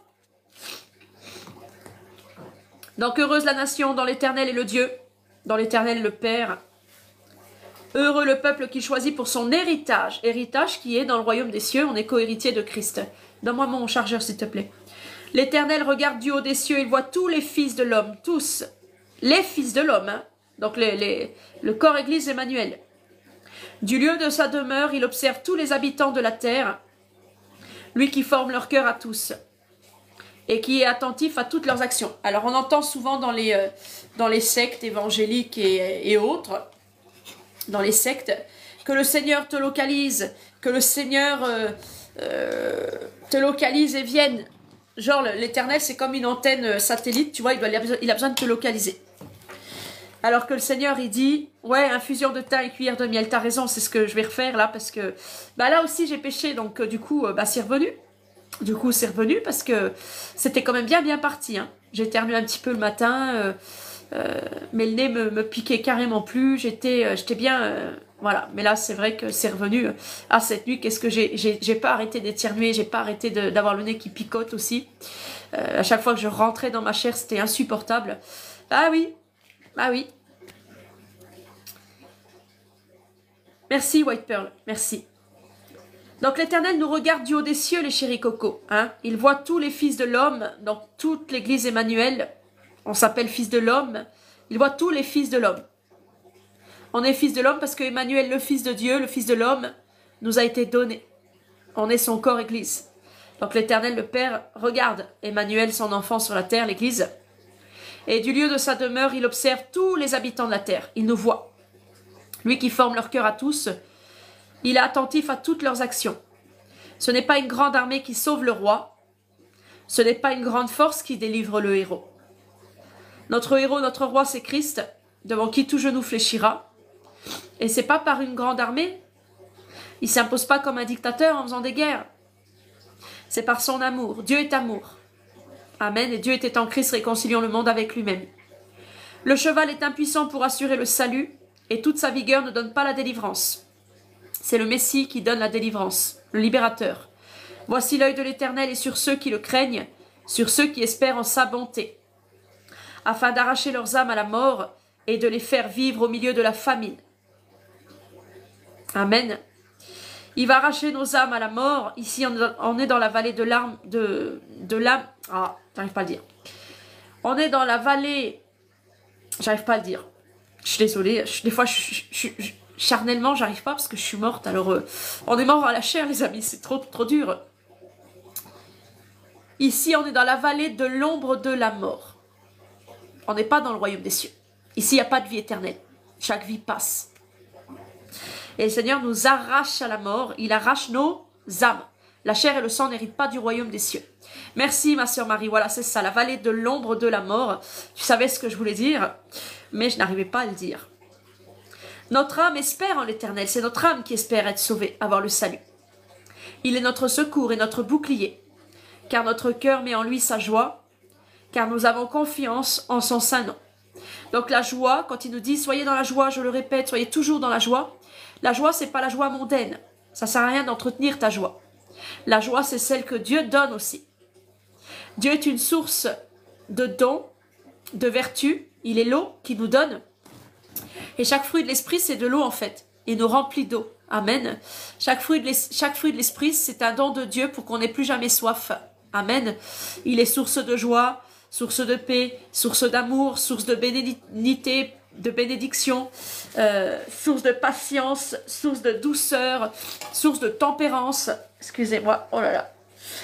Donc heureuse la nation dont l'Éternel est le Dieu, dont l'Éternel est le Père. Heureux le peuple qu'il choisit pour son héritage. Héritage qui est dans le royaume des cieux, on est co-héritier de Christ. Donne-moi mon chargeur s'il te plaît. L'Éternel regarde du haut des cieux, il voit tous les fils de l'homme, tous. Les fils de l'homme, hein. Donc les, les, le corps église Emmanuel. Du lieu de sa demeure, il observe tous les habitants de la terre, lui qui forme leur cœur à tous et qui est attentif à toutes leurs actions. Alors on entend souvent dans les, euh, dans les sectes évangéliques et, et autres, dans les sectes, que le Seigneur te localise, que le Seigneur euh, euh, te localise et vienne. Genre l'Éternel c'est comme une antenne satellite, tu vois, il, doit, il a besoin de te localiser. Alors que le Seigneur, il dit, ouais, infusion de thym et cuillère de miel. T'as raison, c'est ce que je vais refaire là, parce que bah là aussi j'ai péché, donc euh, du coup, euh, bah c'est revenu. Du coup, c'est revenu parce que c'était quand même bien, bien parti. Hein. J'ai éternué un petit peu le matin, euh, euh, mais le nez me, me piquait carrément plus. J'étais euh, j'étais bien, euh, voilà. Mais là, c'est vrai que c'est revenu. Ah, cette nuit, qu'est-ce que j'ai j'ai pas arrêté d'éternuer, j'ai pas arrêté d'avoir le nez qui picote aussi. Euh, à chaque fois que je rentrais dans ma chair, c'était insupportable. Ah oui. Ah oui. Merci White Pearl, merci. Donc l'Éternel nous regarde du haut des cieux, les chéris cocos. Hein? Il voit tous les fils de l'homme, dans toute l'église Emmanuel. On s'appelle fils de l'homme. Il voit tous les fils de l'homme. On est fils de l'homme parce que Emmanuel, le fils de Dieu, le fils de l'homme, nous a été donné. On est son corps église. Donc l'Éternel, le Père, regarde Emmanuel, son enfant sur la terre, l'église. Et du lieu de sa demeure, il observe tous les habitants de la terre. Il nous voit. Lui qui forme leur cœur à tous, il est attentif à toutes leurs actions. Ce n'est pas une grande armée qui sauve le roi. Ce n'est pas une grande force qui délivre le héros. Notre héros, notre roi, c'est Christ, devant qui tout genou fléchira. Et c'est pas par une grande armée. Il ne s'impose pas comme un dictateur en faisant des guerres. C'est par son amour. Dieu est amour. Amen. Et Dieu était en Christ réconciliant le monde avec lui-même. Le cheval est impuissant pour assurer le salut et toute sa vigueur ne donne pas la délivrance. C'est le Messie qui donne la délivrance. le libérateur. Voici l'œil de l'Éternel est sur ceux qui le craignent, sur ceux qui espèrent en sa bonté, afin d'arracher leurs âmes à la mort et de les faire vivre au milieu de la famine. Amen. Il va arracher nos âmes à la mort. Ici, on est dans la vallée de l'âme, de, de l'âme. Ah, j'arrive pas à le dire. On est dans la vallée. J'arrive pas à le dire. Je suis désolée. Je, des fois, je, je, je, je, charnellement, j'arrive pas parce que je suis morte. Alors, euh, on est mort à la chair, les amis. C'est trop, trop dur. Ici, on est dans la vallée de l'ombre de la mort. On n'est pas dans le royaume des cieux. Ici, il n'y a pas de vie éternelle. Chaque vie passe. Et le Seigneur nous arrache à la mort. Il arrache nos âmes. La chair et le sang n'héritent pas du royaume des cieux. Merci, ma sœur Marie. Voilà, c'est ça, la vallée de l'ombre de la mort. Tu savais ce que je voulais dire, mais je n'arrivais pas à le dire. Notre âme espère en l'Éternel. C'est notre âme qui espère être sauvée, avoir le salut. Il est notre secours et notre bouclier, car notre cœur met en lui sa joie, car nous avons confiance en son saint nom. Donc la joie, quand il nous dit « Soyez dans la joie », je le répète, soyez toujours dans la joie. La joie, c'est pas la joie mondaine. Ça sert à rien d'entretenir ta joie. La joie, c'est celle que Dieu donne aussi. Dieu est une source de dons, de vertus. Il est l'eau qui nous donne. Et chaque fruit de l'esprit, c'est de l'eau en fait. Il nous remplit d'eau. Amen. Chaque fruit de l'esprit, c'est un don de Dieu pour qu'on n'ait plus jamais soif. Amen. Il est source de joie, source de paix, source d'amour, source de bénédiction, de bénédiction, euh, source de patience, source de douceur, source de tempérance. Excusez-moi, oh là là.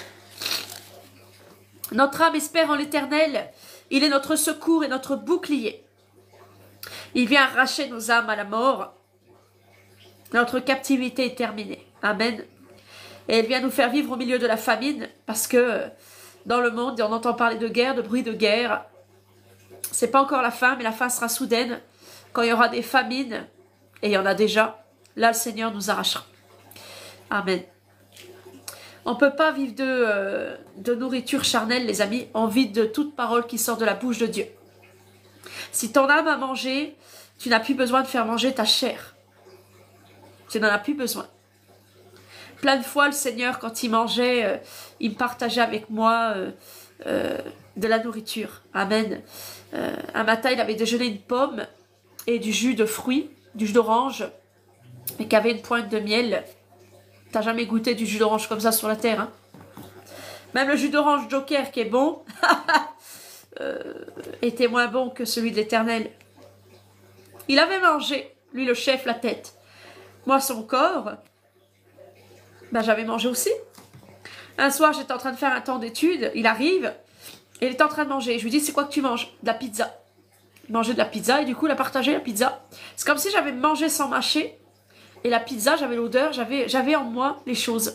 Notre âme espère en l'Éternel. Il est notre secours et notre bouclier. Il vient arracher nos âmes à la mort. Notre captivité est terminée. Amen. Et il vient nous faire vivre au milieu de la famine, parce que dans le monde, on entend parler de guerre, de bruit de guerre. C'est pas encore la fin, mais la fin sera soudaine. Quand il y aura des famines, et il y en a déjà, là le Seigneur nous arrachera. Amen. On ne peut pas vivre de, euh, de nourriture charnelle, les amis. On vit de toute parole qui sort de la bouche de Dieu. Si ton âme a mangé, tu n'as plus besoin de faire manger ta chair. Tu n'en as plus besoin. Plein de fois, le Seigneur, quand il mangeait, euh, il partageait avec moi euh, euh, de la nourriture. Amen. Euh, un matin, il avait déjeuné une pomme et du jus de fruits, du jus d'orange, et qui avait une pointe de miel. T'as jamais goûté du jus d'orange comme ça sur la terre, hein? Même le jus d'orange Joker, qui est bon, euh, était moins bon que celui de l'Éternel. Il avait mangé, lui le chef, la tête. Moi, son corps, ben, j'avais mangé aussi. Un soir, j'étais en train de faire un temps d'études, il arrive, et il était en train de manger. Je lui dis, c'est quoi que tu manges? De la pizza. Il mangeait de la pizza, et du coup, il a partagé la pizza. C'est comme si j'avais mangé sans mâcher. Et la pizza, j'avais l'odeur, j'avais j'avais en moi les choses.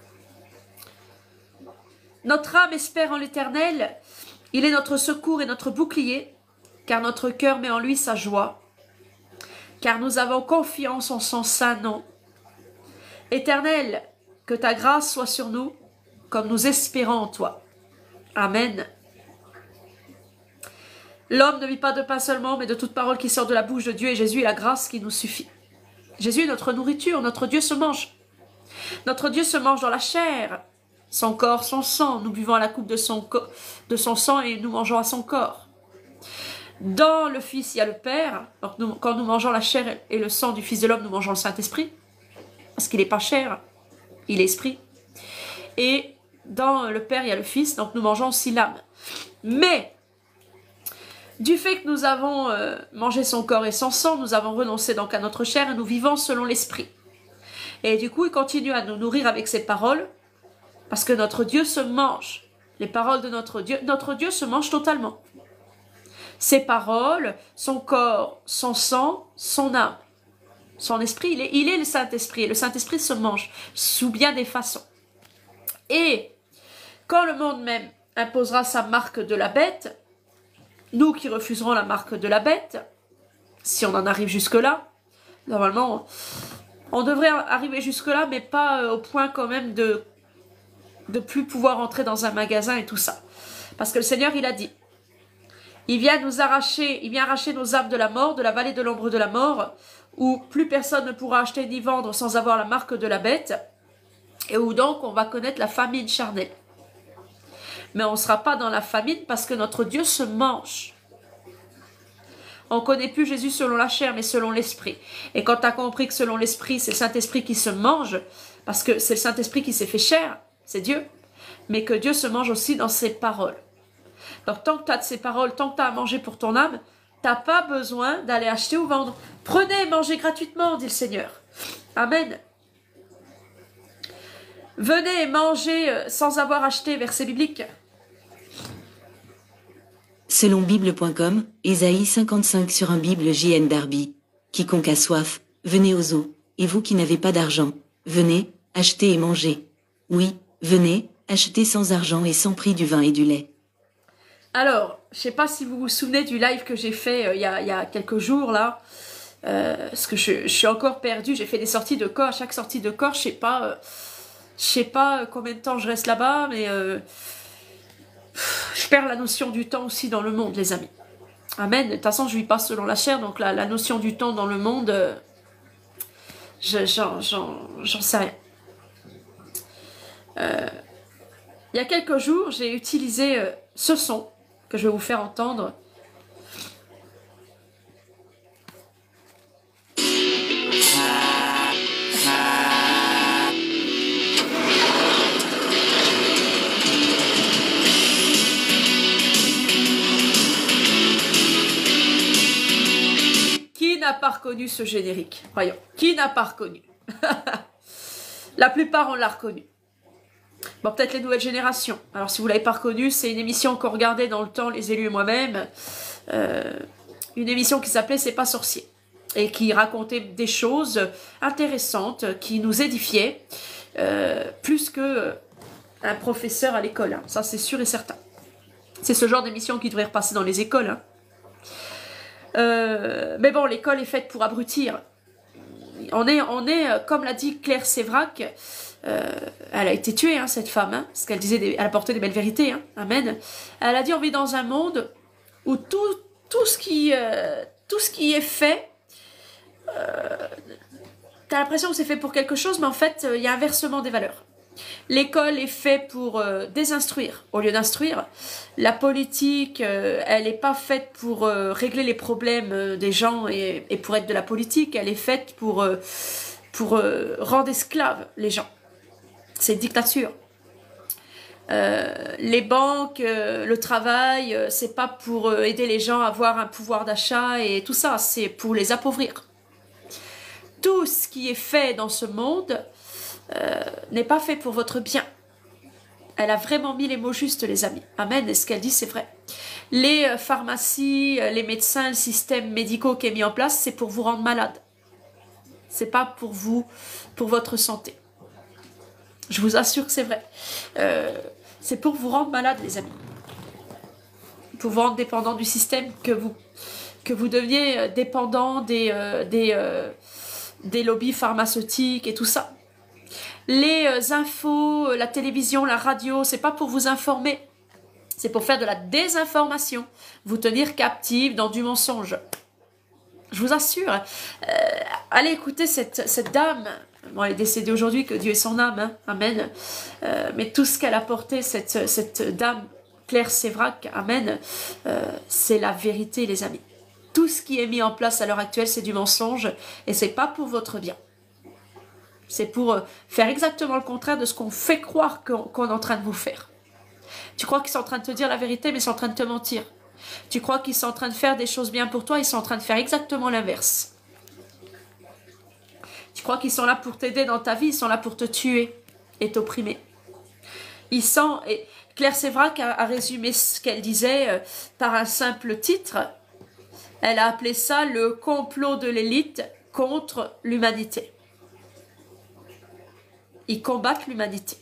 Notre âme espère en l'Éternel. Il est notre secours et notre bouclier, car notre cœur met en lui sa joie. Car nous avons confiance en son saint nom. Éternel, que ta grâce soit sur nous, comme nous espérons en toi. Amen. L'homme ne vit pas de pain seulement, mais de toute parole qui sort de la bouche de Dieu, et Jésus est la grâce qui nous suffit. Jésus est notre nourriture, notre Dieu se mange. Notre Dieu se mange dans la chair, son corps, son sang. Nous buvons à la coupe de son, de son sang et nous mangeons à son corps. Dans le Fils, il y a le Père. Donc nous, quand nous mangeons la chair et le sang du Fils de l'homme, nous mangeons le Saint-Esprit. Parce qu'il n'est pas chair, il est esprit. Et dans le Père, il y a le Fils, donc nous mangeons aussi l'âme. Mais du fait que nous avons euh, mangé son corps et son sang, nous avons renoncé donc à notre chair et nous vivons selon l'esprit. Et du coup, il continue à nous nourrir avec ses paroles, parce que notre Dieu se mange. Les paroles de notre Dieu, notre Dieu se mange totalement. Ses paroles, son corps, son sang, son âme, son esprit, il est, il est le Saint-Esprit. Et le Saint-Esprit se mange sous bien des façons. Et quand le monde même imposera sa marque de la bête, nous qui refuserons la marque de la bête, si on en arrive jusque-là, normalement, on devrait arriver jusque-là, mais pas au point quand même de de plus pouvoir entrer dans un magasin et tout ça. Parce que le Seigneur, il a dit, il vient nous arracher, il vient arracher nos âmes de la mort, de la vallée de l'ombre de la mort, où plus personne ne pourra acheter ni vendre sans avoir la marque de la bête. et où donc on va connaître la famine charnelle. Mais on ne sera pas dans la famine parce que notre Dieu se mange. On ne connaît plus Jésus selon la chair, mais selon l'esprit. Et quand tu as compris que selon l'esprit, c'est le Saint-Esprit qui se mange, parce que c'est le Saint-Esprit qui s'est fait chair, c'est Dieu, mais que Dieu se mange aussi dans ses paroles. Donc tant que tu as de ses paroles, tant que tu as à manger pour ton âme, tu n'as pas besoin d'aller acheter ou vendre. Prenez et mangez gratuitement, dit le Seigneur. Amen. Venez et mangez sans avoir acheté, verset biblique. Selon Bible point com, Ésaïe cinquante-cinq sur un Bible J N Darby. Quiconque a soif, venez aux eaux, et vous qui n'avez pas d'argent, venez, achetez et mangez. Oui, venez, achetez sans argent et sans prix du vin et du lait. Alors, je ne sais pas si vous vous souvenez du live que j'ai fait euh, il, y a, il y a quelques jours là, euh, parce que je, je suis encore perdue, j'ai fait des sorties de corps, à chaque sortie de corps, je ne sais pas, euh, je sais pas combien de temps je reste là-bas, mais... Euh, je perds la notion du temps aussi dans le monde, les amis. Amen. De toute façon, je vis pas selon la chair, donc la, la notion du temps dans le monde, euh, j'en sais rien. Euh, il y a quelques jours, j'ai utilisé euh, ce son que je vais vous faire entendre. Qui n'a pas reconnu ce générique? Voyons, qui n'a pas reconnu? La plupart, on l'a reconnu. Bon, peut-être les nouvelles générations. Alors, si vous ne l'avez pas reconnu, c'est une émission qu'on regardait dans le temps, les élus et moi-même. Euh, une émission qui s'appelait C'est pas sorcier. Et qui racontait des choses intéressantes, qui nous édifiaient, euh, plus que un professeur à l'école. Hein. Ça, c'est sûr et certain. C'est ce genre d'émission qui devrait repasser dans les écoles. Hein. Euh, mais bon, l'école est faite pour abrutir. On est, on est comme l'a dit Claire Sévrac, euh, elle a été tuée, hein, cette femme, hein, parce qu'elle disait, des, elle apportait des belles vérités, hein, amen. Elle a dit, on vit dans un monde où tout, tout, ce, qui, euh, tout ce qui est fait, euh, t'as l'impression que c'est fait pour quelque chose, mais en fait, il y a un inversement des valeurs. L'école est faite pour euh, désinstruire au lieu d'instruire. La politique, euh, elle n'est pas faite pour euh, régler les problèmes euh, des gens et, et pour être de la politique. Elle est faite pour, euh, pour euh, rendre esclaves les gens. C'est une dictature. Euh, les banques, euh, le travail, euh, c'est pas pour euh, aider les gens à avoir un pouvoir d'achat et tout ça. C'est pour les appauvrir. Tout ce qui est fait dans ce monde Euh, n'est pas fait pour votre bien. Elle a vraiment mis les mots justes, les amis. Amen. Et ce qu'elle dit, c'est vrai. Les euh, pharmacies, euh, les médecins, le système médical qui est mis en place, c'est pour vous rendre malade. C'est pas pour vous, pour votre santé. Je vous assure que c'est vrai. Euh, c'est pour vous rendre malade, les amis. Pour vous rendre dépendant du système, que vous, que vous deveniez dépendant des, euh, des, euh, des lobbies pharmaceutiques et tout ça. Les euh, infos, la télévision, la radio, c'est pas pour vous informer. C'est pour faire de la désinformation. Vous tenir captive dans du mensonge. Je vous assure. Euh, allez écouter cette, cette dame. Bon, elle est décédée aujourd'hui, que Dieu ait son âme. Hein, amen. Euh, mais tout ce qu'elle a porté, cette, cette dame, Claire Sévrac, amen, euh, c'est la vérité, les amis. Tout ce qui est mis en place à l'heure actuelle, c'est du mensonge. Et c'est pas pour votre bien. C'est pour faire exactement le contraire de ce qu'on fait croire qu'on qu'on est en train de vous faire. Tu crois qu'ils sont en train de te dire la vérité, mais ils sont en train de te mentir. Tu crois qu'ils sont en train de faire des choses bien pour toi, ils sont en train de faire exactement l'inverse. Tu crois qu'ils sont là pour t'aider dans ta vie, ils sont là pour te tuer et t'opprimer. Ils sont... Et Claire Sévrac a, a résumé ce qu'elle disait euh, par un simple titre. Elle a appelé ça le complot de l'élite contre l'humanité. Ils combattent l'humanité.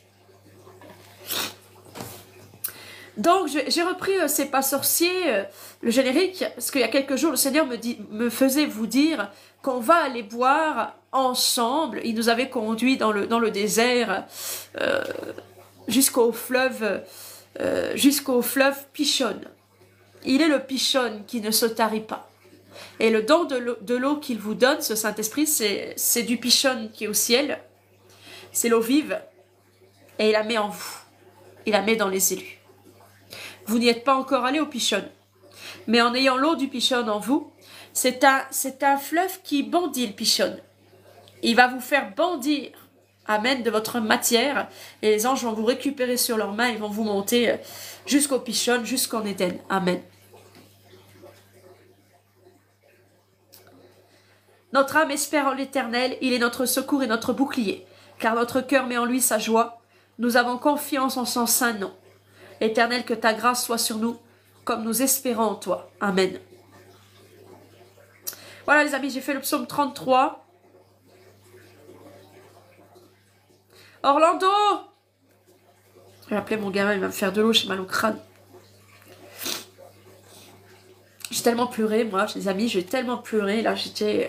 Donc, j'ai repris euh, C'est pas sorcier, euh, le générique, parce qu'il y a quelques jours, le Seigneur me, dit, me faisait vous dire qu'on va aller boire ensemble. Il nous avait conduits dans le, dans le désert euh, jusqu'au fleuve, euh, jusqu'au fleuve Pichon. Il est le Pichon qui ne se tarit pas. Et le don de l'eau qu'il vous donne, ce Saint-Esprit, c'est du Pichon qui est au ciel. C'est l'eau vive. et il la met en vous. Il la met dans les élus. Vous n'y êtes pas encore allé au Pichon. Mais en ayant l'eau du Pichon en vous, c'est un, c'est un fleuve qui bondit le Pichon. Il va vous faire bondir, amen, de votre matière. Et les anges vont vous récupérer sur leurs mains. Ils vont vous monter jusqu'au Pichon, jusqu'en Éden. Amen. Notre âme espère en l'Éternel. Il est notre secours et notre bouclier. Car notre cœur met en lui sa joie. Nous avons confiance en son saint nom. Éternel, que ta grâce soit sur nous, comme nous espérons en toi. Amen. Voilà les amis, j'ai fait le psaume trente-trois. Orlando! Je vais appeler mon gamin, il va me faire de l'eau, j'ai mal au crâne. J'ai tellement pleuré, moi, les amis, j'ai tellement pleuré. Là, j'étais...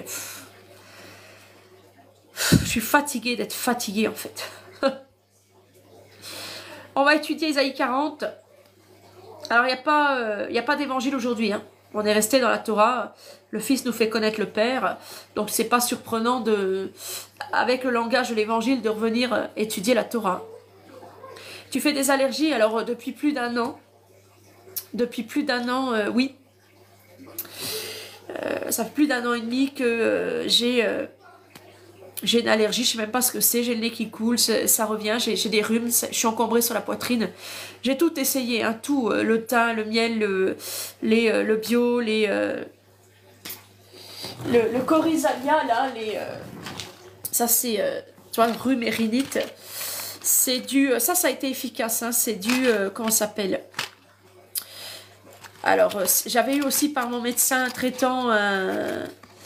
Je suis fatiguée d'être fatiguée, en fait. On va étudier Isaïe quarante. Alors, il n'y a pas, euh, y a pas d'évangile aujourd'hui. Hein. On est resté dans la Torah. Le Fils nous fait connaître le Père. Donc, c'est pas surprenant, de, avec le langage de l'évangile, de revenir étudier la Torah. Tu fais des allergies, alors, depuis plus d'un an. Depuis plus d'un an, euh, oui. Euh, ça fait plus d'un an et demi que euh, j'ai... Euh, J'ai une allergie, je sais même pas ce que c'est, j'ai le nez qui coule, ça revient, j'ai des rhumes, je suis encombrée sur la poitrine. J'ai tout essayé, hein, tout, euh, le thym, le miel, le, les, euh, le bio, les, euh, le, le coryzalia, là, les, euh, ça c'est, euh, tu vois, rhume et rhinite. C'est du, ça, ça a été efficace, hein, c'est du, euh, comment ça s'appelle? Alors, euh, j'avais eu aussi par mon médecin traitant un...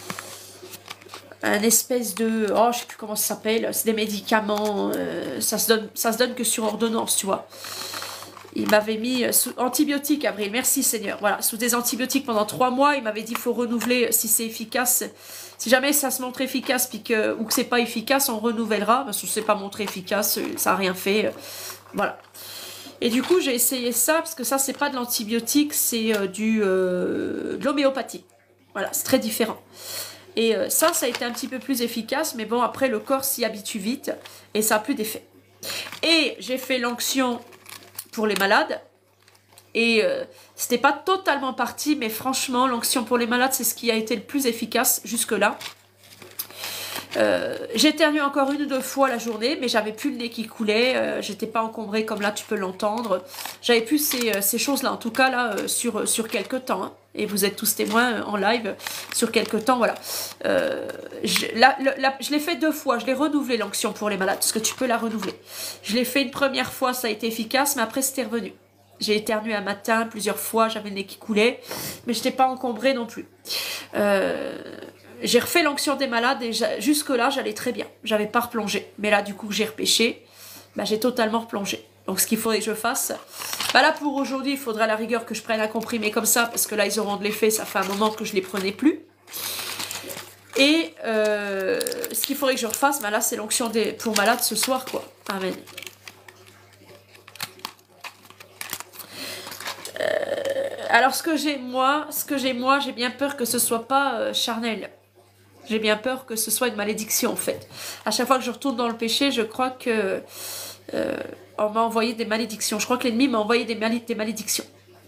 un espèce de... Oh, je sais plus comment ça s'appelle. C'est des médicaments. Euh, ça, se donne, ça se donne que sur ordonnance, tu vois. Il m'avait mis sous antibiotiques, Avril. Merci, Seigneur. Voilà, sous des antibiotiques pendant trois mois. Il m'avait dit qu'il faut renouveler si c'est efficace. Si jamais ça se montre efficace puis que, ou que c'est pas efficace, on renouvellera. Parce que je ne sais pas montrer efficace, ça n'a rien fait. Voilà. Et du coup, j'ai essayé ça parce que ça, c'est pas de l'antibiotique, c'est euh, du euh, de l'homéopathie. Voilà, c'est très différent. Et euh, ça, ça a été un petit peu plus efficace, mais bon, après, le corps s'y habitue vite et ça n'a plus d'effet. Et j'ai fait l'onction pour les malades et euh, c'était pas totalement parti, mais franchement, l'onction pour les malades, c'est ce qui a été le plus efficace jusque-là. Euh, j'ai éternué encore une ou deux fois la journée, mais j'avais plus le nez qui coulait, euh, j'étais pas encombrée comme là tu peux l'entendre, j'avais plus ces, ces choses là, en tout cas là euh, sur, sur quelques temps, hein. Et vous êtes tous témoins euh, en live sur quelques temps, voilà. Euh, je la, la, je l'ai fait deux fois, je l'ai renouvelé l'onction pour les malades, parce que tu peux la renouveler. Je l'ai fait une première fois, ça a été efficace, mais après c'était revenu. J'ai éternué un matin plusieurs fois, j'avais le nez qui coulait, mais je n'étais pas encombrée non plus. Euh... J'ai refait l'onction des malades et jusque-là, j'allais très bien. J'avais pas replongé. Mais là, du coup, j'ai repêché. Bah, j'ai totalement replongé. Donc, ce qu'il faudrait que je fasse... Bah, là, pour aujourd'hui, il faudrait à la rigueur que je prenne un comprimé comme ça. Parce que là, ils auront de l'effet. Ça fait un moment que je les prenais plus. Et euh, ce qu'il faudrait que je refasse, bah, là, c'est l'onction des... pour malades ce soir, quoi. Amen. Euh, alors, ce que j'ai, moi, ce que j'ai, moi, j'ai bien peur que ce soit pas euh, charnel. J'ai bien peur que ce soit une malédiction en fait. À chaque fois que je retourne dans le péché, je crois que euh, on m'a envoyé des malédictions. Je crois que l'ennemi m'a envoyé des, mal des malédictions.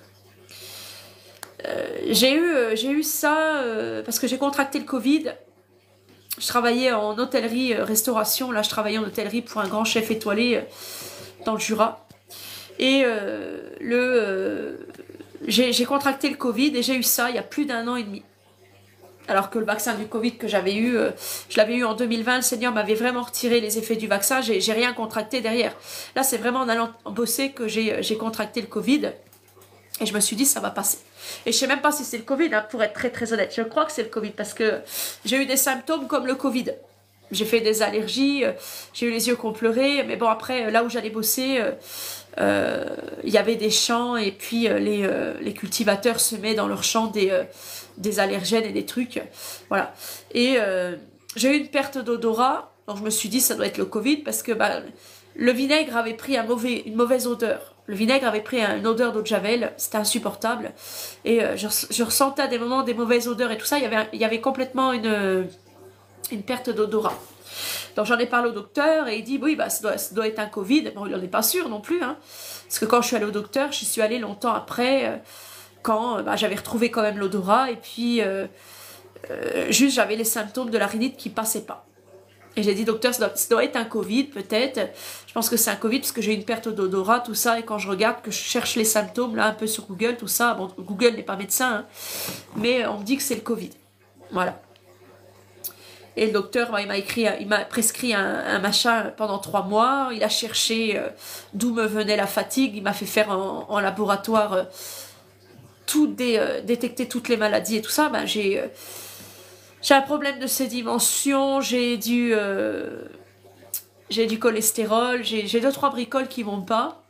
Euh, j'ai eu, euh, j'ai eu ça euh, parce que j'ai contracté le Covid. Je travaillais en hôtellerie euh, restauration. Là, je travaillais en hôtellerie pour un grand chef étoilé euh, dans le Jura. Et euh, le, euh, j'ai contracté le Covid et j'ai eu ça il y a plus d'un an et demi. Alors que le vaccin du Covid que j'avais eu, euh, je l'avais eu en deux mille vingt, le Seigneur m'avait vraiment retiré les effets du vaccin, j'ai rien contracté derrière. Là, c'est vraiment en allant bosser que j'ai contracté le Covid. Et je me suis dit, ça va passer. Et je sais même pas si c'est le Covid, hein, pour être très très honnête. Je crois que c'est le Covid parce que j'ai eu des symptômes comme le Covid. J'ai fait des allergies, euh, j'ai eu les yeux qui ont pleuré. Mais bon, après, là où j'allais bosser, il euh, euh, y avait des champs et puis euh, les, euh, les cultivateurs semaient dans leurs champs des... Euh, des allergènes et des trucs, voilà. Et euh, j'ai eu une perte d'odorat, donc je me suis dit ça doit être le Covid parce que bah, le vinaigre avait pris un mauvais, une mauvaise odeur. Le vinaigre avait pris une odeur d'eau de javel, c'était insupportable. Et euh, je, je ressentais à des moments des mauvaises odeurs et tout ça. Il y avait, il y avait complètement une, une perte d'odorat. Donc j'en ai parlé au docteur et il dit oui, bah, ça, doit, ça doit être un Covid. Bon, il n'en est pas sûr non plus. Hein, parce que quand je suis allée au docteur, je suis allée longtemps après, euh, quand bah, j'avais retrouvé quand même l'odorat. Et puis, euh, euh, juste, j'avais les symptômes de la rhinite qui ne passaient pas. Et j'ai dit, docteur, ça doit, ça doit être un Covid, peut-être. Je pense que c'est un Covid parce que j'ai une perte d'odorat, tout ça. Et quand je regarde, que je cherche les symptômes, là, un peu sur Google, tout ça. Bon, Google n'est pas médecin, hein, mais on me dit que c'est le Covid. Voilà. Et le docteur, bah, il m'a écrit, il m'a prescrit un, un machin pendant trois mois. Il a cherché euh, d'où me venait la fatigue. Il m'a fait faire en, en laboratoire euh, tout dé, euh, détecter toutes les maladies et tout ça. Ben, j'ai... Euh, J'ai un problème de sédimentation, j'ai du, euh, j'ai du cholestérol, j'ai deux, trois bricoles qui vont pas.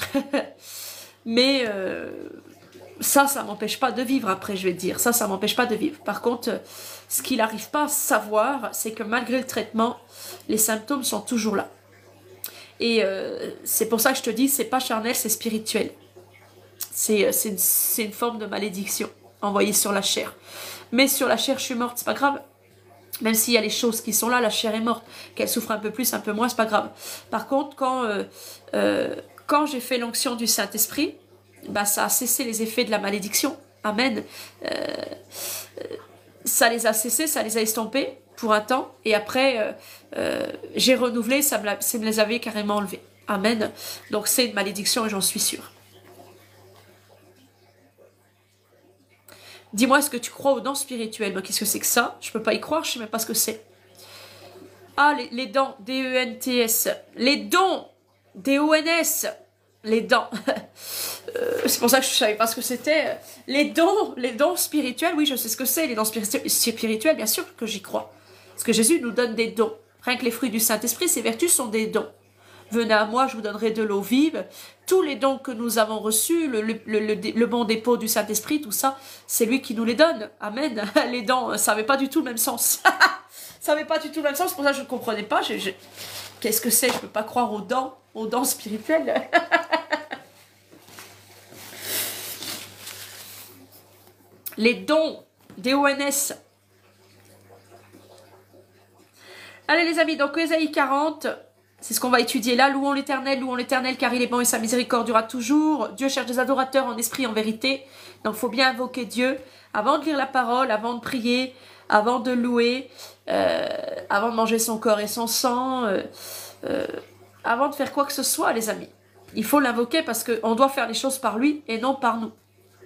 Mais euh, ça, ça m'empêche pas de vivre après, je vais te dire. Ça, ça m'empêche pas de vivre. Par contre, ce qu'il n'arrive pas à savoir, c'est que malgré le traitement, les symptômes sont toujours là. Et euh, c'est pour ça que je te dis, c'est pas charnel, c'est spirituel. C'est une, une forme de malédiction envoyée sur la chair. Mais sur la chair, je suis morte, c'est pas grave. Même s'il y a les choses qui sont là, la chair est morte. Qu'elle souffre un peu plus, un peu moins, c'est pas grave. Par contre, quand, euh, euh, quand j'ai fait l'onction du Saint-Esprit, bah, ça a cessé les effets de la malédiction. Amen. Euh, ça les a cessés, ça les a estompés pour un temps. Et après, euh, euh, j'ai renouvelé, ça me, la, ça me les avait carrément enlevés. Amen. Donc c'est une malédiction et j'en suis sûre. Dis-moi, est-ce que tu crois aux dents spirituelles? Ben, qu'est-ce que c'est que ça? Je peux pas y croire, je sais même pas ce que c'est. Ah, les, les dents, D E N T S. Les dons, D O N S. Les dents. euh, c'est pour ça que je savais pas ce que c'était. Les dons, les dons spirituels, oui, je sais ce que c'est. Les dons spirituels, bien sûr que j'y crois. Parce que Jésus nous donne des dons. Rien que les fruits du Saint-Esprit, ces vertus sont des dons. Venez à moi, je vous donnerai de l'eau vive. Tous les dons que nous avons reçus, le, le, le, le, le bon dépôt du Saint-Esprit, tout ça, c'est lui qui nous les donne. Amen. Les dons, ça n'avait pas du tout le même sens. Ça n'avait pas du tout le même sens, c'est pour ça que je ne comprenais pas. Qu'est-ce que c'est? Je ne peux pas croire aux dons, aux dons spirituels. Les dons, D O N S. Allez les amis, donc Ésaïe quarante... C'est ce qu'on va étudier là. Louons l'Éternel, louons l'Éternel, car il est bon et sa miséricorde durera toujours. Dieu cherche des adorateurs en esprit et en vérité. Donc, il faut bien invoquer Dieu avant de lire la parole, avant de prier, avant de louer, euh, avant de manger son corps et son sang, euh, euh, avant de faire quoi que ce soit, les amis. Il faut l'invoquer parce qu'on doit faire les choses par lui et non par nous.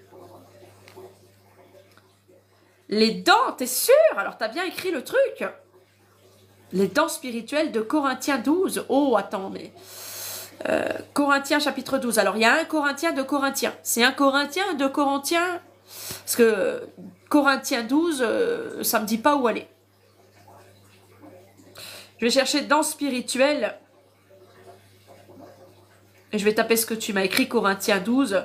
Les dents, t'es sûr? Alors, t'as bien écrit le truc. Les dents spirituelles de Corinthiens douze. Oh, attends, mais... Euh, Corinthiens chapitre douze. Alors, il y a un Corinthien de Corinthiens. C'est un Corinthien de Corinthiens. Parce que euh, Corinthiens douze, euh, ça ne me dit pas où aller. Je vais chercher dents spirituelles. Et je vais taper ce que tu m'as écrit, Corinthiens douze.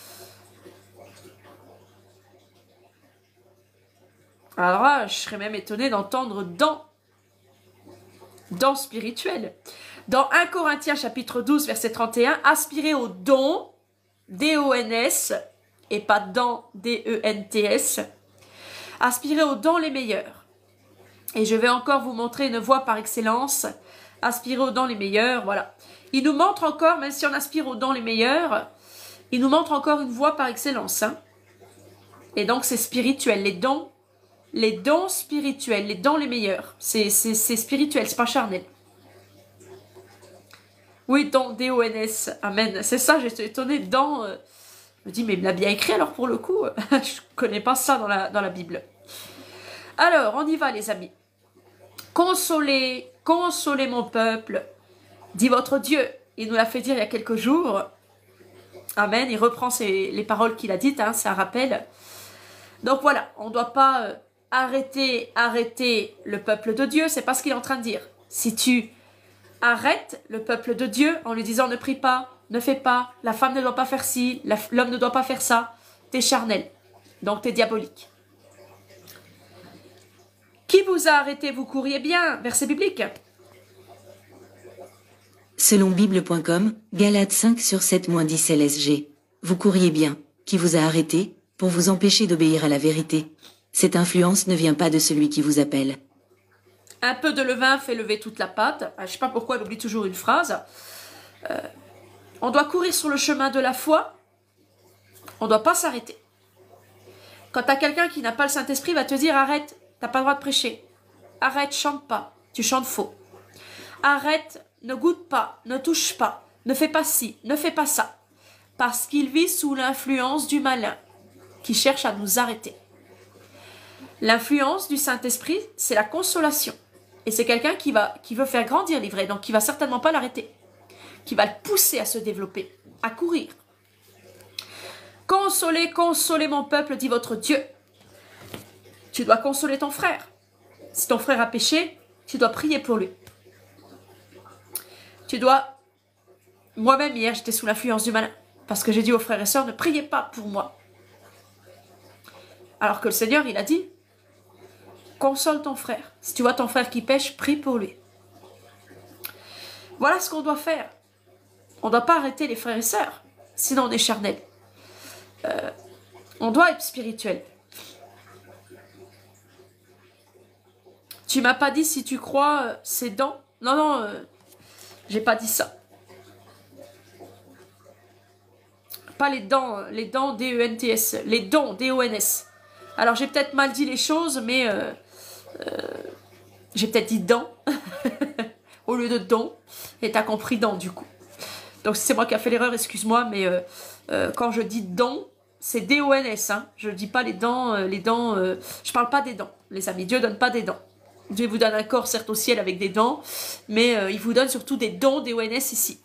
Alors là, je serais même étonnée d'entendre dents. Dons spirituel. Dans un Corinthiens chapitre douze verset trente et un, aspirez aux dons, D O N S, et pas dans D E N T S, aspirez aux dons les meilleurs. Et je vais encore vous montrer une voie par excellence, aspirez aux dons les meilleurs, voilà. Il nous montre encore, même si on aspire aux dons les meilleurs, il nous montre encore une voie par excellence. Hein. Et donc c'est spirituel, les dons Les dons spirituels, les dons les meilleurs. C'est spirituel, c'est pas charnel. Oui, dons, D O N S. Amen. C'est ça, j'étais étonnée. Dons. Euh, je me dis, mais il me l'a bien écrit alors pour le coup. Je connais pas ça dans la, dans la Bible. Alors, on y va les amis. Consolez, consolez mon peuple, dit votre Dieu. Il nous l'a fait dire il y a quelques jours. Amen. Il reprend ses, les paroles qu'il a dites, hein, c'est un rappel. Donc voilà, on ne doit pas... Euh, Arrêtez, arrêtez le peuple de Dieu, c'est pas ce qu'il est en train de dire. Si tu arrêtes le peuple de Dieu en lui disant ne prie pas, ne fais pas, la femme ne doit pas faire ci, l'homme ne doit pas faire ça, t'es charnel, donc t'es diabolique. Qui vous a arrêté? Vous couriez bien, verset biblique. Selon Bible point com, Galates cinq sur sept moins dix L S G. Vous couriez bien. Qui vous a arrêté pour vous empêcher d'obéir à la vérité? Cette influence ne vient pas de celui qui vous appelle. Un peu de levain fait lever toute la pâte. Je ne sais pas pourquoi elle oublie toujours une phrase. Euh, on doit courir sur le chemin de la foi. On ne doit pas s'arrêter. Quand tu as quelqu'un qui n'a pas le Saint-Esprit, il va te dire arrête, tu n'as pas le droit de prêcher. Arrête, chante pas, tu chantes faux. Arrête, ne goûte pas, ne touche pas, ne fais pas ci, ne fais pas ça. Parce qu'il vit sous l'influence du malin qui cherche à nous arrêter. L'influence du Saint-Esprit, c'est la consolation. Et c'est quelqu'un qui, va, qui veut faire grandir l'ivraie, donc qui ne va certainement pas l'arrêter. Qui va le pousser à se développer, à courir. Consolez, consolez mon peuple, dit votre Dieu. Tu dois consoler ton frère. Si ton frère a péché, tu dois prier pour lui. Tu dois... Moi-même, hier, j'étais sous l'influence du malin. Parce que j'ai dit aux frères et sœurs, ne priez pas pour moi. Alors que le Seigneur, il a dit, console ton frère. Si tu vois ton frère qui pêche, prie pour lui. Voilà ce qu'on doit faire. On ne doit pas arrêter les frères et sœurs, sinon on est charnel. Euh, on doit être spirituel. Tu m'as pas dit si tu crois euh, ses dents. Non, non, euh, j'ai pas dit ça. Pas les dents, les dents D E N T S, les dons D O N S. Alors j'ai peut-être mal dit les choses, mais euh, euh, j'ai peut-être dit dents au lieu de dons, et t'as compris dents du coup. Donc c'est moi qui a fait l'erreur, excuse-moi, mais euh, euh, quand je dis dents, c'est D O N S, hein. Je ne dis pas les dents, euh, les dents, euh, je parle pas des dents, les amis, Dieu donne pas des dents. Dieu vous donne un corps certes au ciel avec des dents, mais euh, il vous donne surtout des dons D O N S ici.